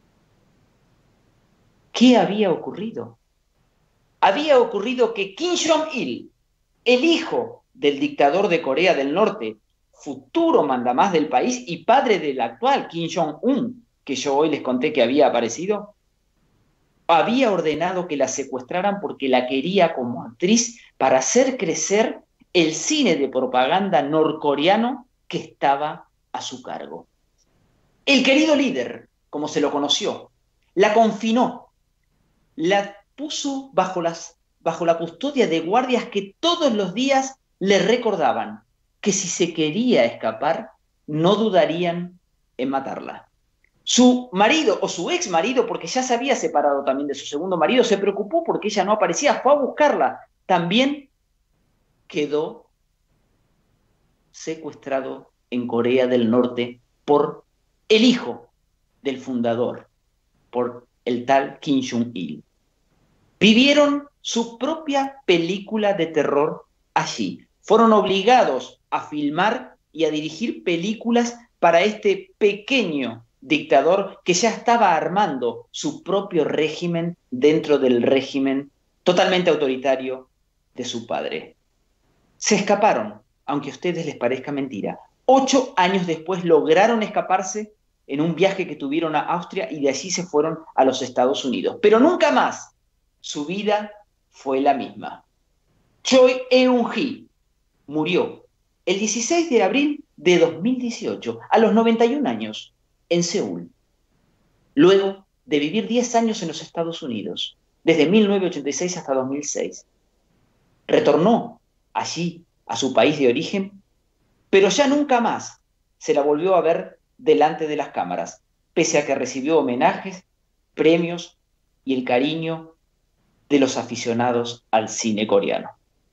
¿Qué había ocurrido? Había ocurrido que Kim Jong-il, el hijo del dictador de Corea del Norte, futuro mandamás del país y padre del actual Kim Jong-un, que yo hoy les conté que había aparecido, había ordenado que la secuestraran porque la quería como actriz para hacer crecer el cine de propaganda norcoreano que estaba a su cargo. El querido líder, como se lo conoció, la confinó, la puso bajo la custodia de guardias que todos los días le recordaban que si se quería escapar, no dudarían en matarla. Su marido o su ex marido, porque ya se había separado también de su segundo marido, se preocupó porque ella no aparecía, fue a buscarla. También quedó secuestrado en Corea del Norte por el hijo del fundador, por el tal Kim Jong-il. Vivieron su propia película de terror allí. Fueron obligados a filmar y a dirigir películas para este pequeño dictador que ya estaba armando su propio régimen dentro del régimen totalmente autoritario de su padre. Se escaparon, aunque a ustedes les parezca mentira. 8 años después lograron escaparse en un viaje que tuvieron a Austria y de allí se fueron a los Estados Unidos. Pero nunca más su vida fue la misma. Choi Eun-hee murió el 16 de abril de 2018, a los 91 años, en Seúl, luego de vivir 10 años en los Estados Unidos, desde 1986 hasta 2006. Retornó allí, a su país de origen, pero ya nunca más se la volvió a ver delante de las cámaras, pese a que recibió homenajes, premios y el cariño de los aficionados al cine coreano.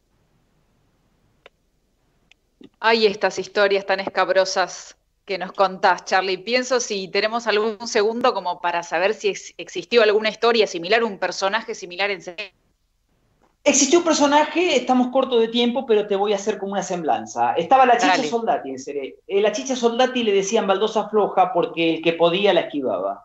Hay estas historias tan escabrosas que nos contás, Charlie. Pienso si tenemos algún segundo como para saber si existió alguna historia similar, un personaje similar en serie. Existió un personaje, estamos cortos de tiempo, pero te voy a hacer como una semblanza. Estaba la Chicha Dale. Soldati en serie. La Chicha Soldati le decían baldosa floja porque el que podía la esquivaba.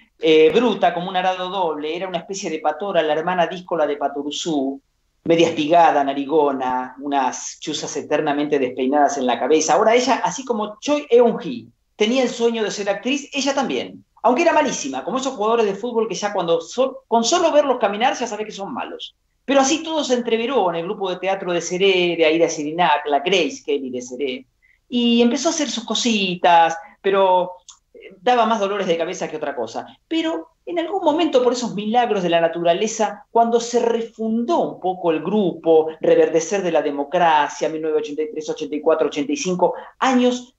Bruta, como un arado doble, era una especie de patora, la hermana díscola de Patoruzú, media espigada, narigona, unas chuzas eternamente despeinadas en la cabeza. Ahora ella, así como Choi Eun-hee, tenía el sueño de ser actriz, ella también. Aunque era malísima, como esos jugadores de fútbol que ya con solo verlos caminar ya sabes que son malos. Pero así todo se entreveró en el grupo de teatro de Seré, de Aida Sirinac, la Grace Kelly de Seré. Y empezó a hacer sus cositas, pero daba más dolores de cabeza que otra cosa. Pero en algún momento, por esos milagros de la naturaleza, cuando se refundó un poco el grupo, reverdecer de la democracia, 1983, 84, 85, años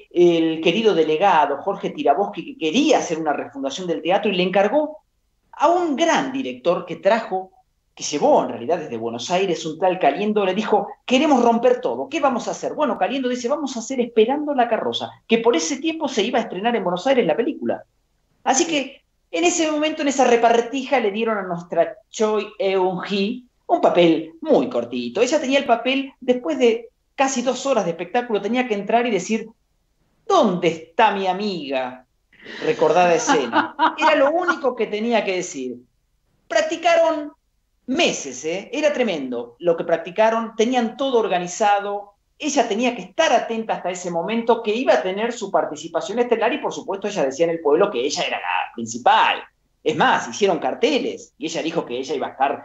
del querido delegado Jorge Tiraboschi, que quería hacer una refundación del teatro y le encargó a un gran director que llevó en realidad desde Buenos Aires, un tal Caliendo, le dijo, queremos romper todo, ¿qué vamos a hacer? Bueno, Caliendo dice, vamos a hacer Esperando la carroza, que por ese tiempo se iba a estrenar en Buenos Aires la película. Así que en ese momento, en esa repartija, le dieron a nuestra Choi Eun-hee un papel muy cortito. Ella tenía el papel, después de casi 2 horas de espectáculo, tenía que entrar y decir, ¿dónde está mi amiga? Recordada escena. Era lo único que tenía que decir. Practicaron meses, era tremendo lo que practicaron, tenían todo organizado, ella tenía que estar atenta hasta ese momento, que iba a tener su participación estelar y por supuesto ella decía en el pueblo que ella era la principal. Es más, hicieron carteles y ella dijo que ella iba a estar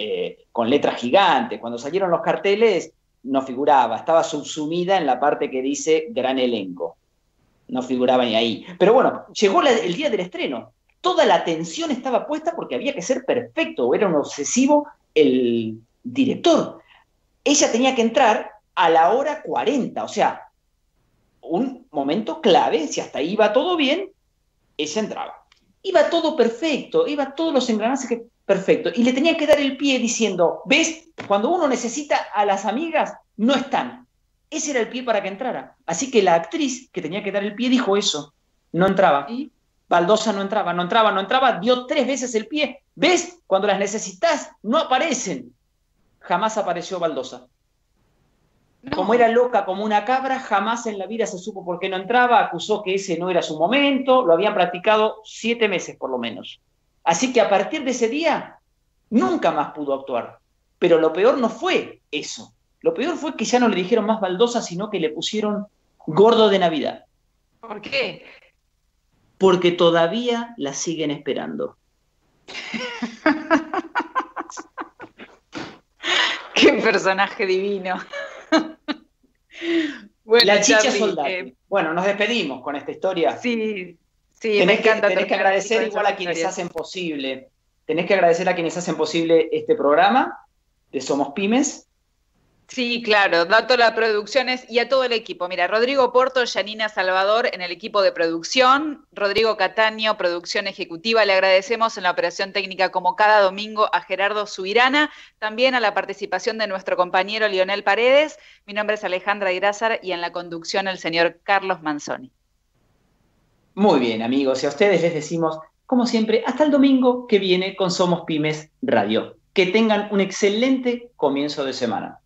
con letras gigantes. Cuando salieron los carteles no figuraba, estaba subsumida en la parte que dice gran elenco, no figuraba ni ahí. Pero bueno, llegó el día del estreno. Toda la atención estaba puesta porque había que ser perfecto, era un obsesivo el director. Ella tenía que entrar a la hora 40, o sea, un momento clave, si hasta ahí iba todo bien, ella entraba. Iba todo perfecto, iba todos los engranajes perfecto, y le tenía que dar el pie diciendo, ¿ves? Cuando uno necesita a las amigas, no están. Ese era el pie para que entrara. Así que la actriz que tenía que dar el pie dijo eso, no entraba. ¿Y? Baldosa no entraba, dio 3 veces el pie. ¿Ves? Cuando las necesitas, no aparecen. Jamás apareció Baldosa. No. Como era loca como una cabra, jamás en la vida se supo por qué no entraba, acusó que ese no era su momento, lo habían practicado 7 meses por lo menos. Así que a partir de ese día, nunca más pudo actuar. Pero lo peor no fue eso. Lo peor fue que ya no le dijeron más Baldosa, sino que le pusieron Gordo de Navidad. ¿Por qué? Porque todavía la siguen esperando. Qué personaje divino. Bueno, la Chicha Charlie, Soldati. Bueno, nos despedimos con esta historia. Sí, me encanta. Tenés que agradecer con igual a quienes hacen posible. Tenés que agradecer a quienes hacen posible este programa de Somos Pymes. Sí, claro, dato las producciones y a todo el equipo. Mira, Rodrigo Porto, Yanina Salvador en el equipo de producción, Rodrigo Cataño, producción ejecutiva. Le agradecemos en la operación técnica como cada domingo a Gerardo Subirana, también a la participación de nuestro compañero Lionel Paredes. Mi nombre es Alejandra Irázar y en la conducción el señor Carlos Manzoni. Muy bien, amigos, y a ustedes les decimos, como siempre, hasta el domingo que viene con Somos Pymes Radio. Que tengan un excelente comienzo de semana.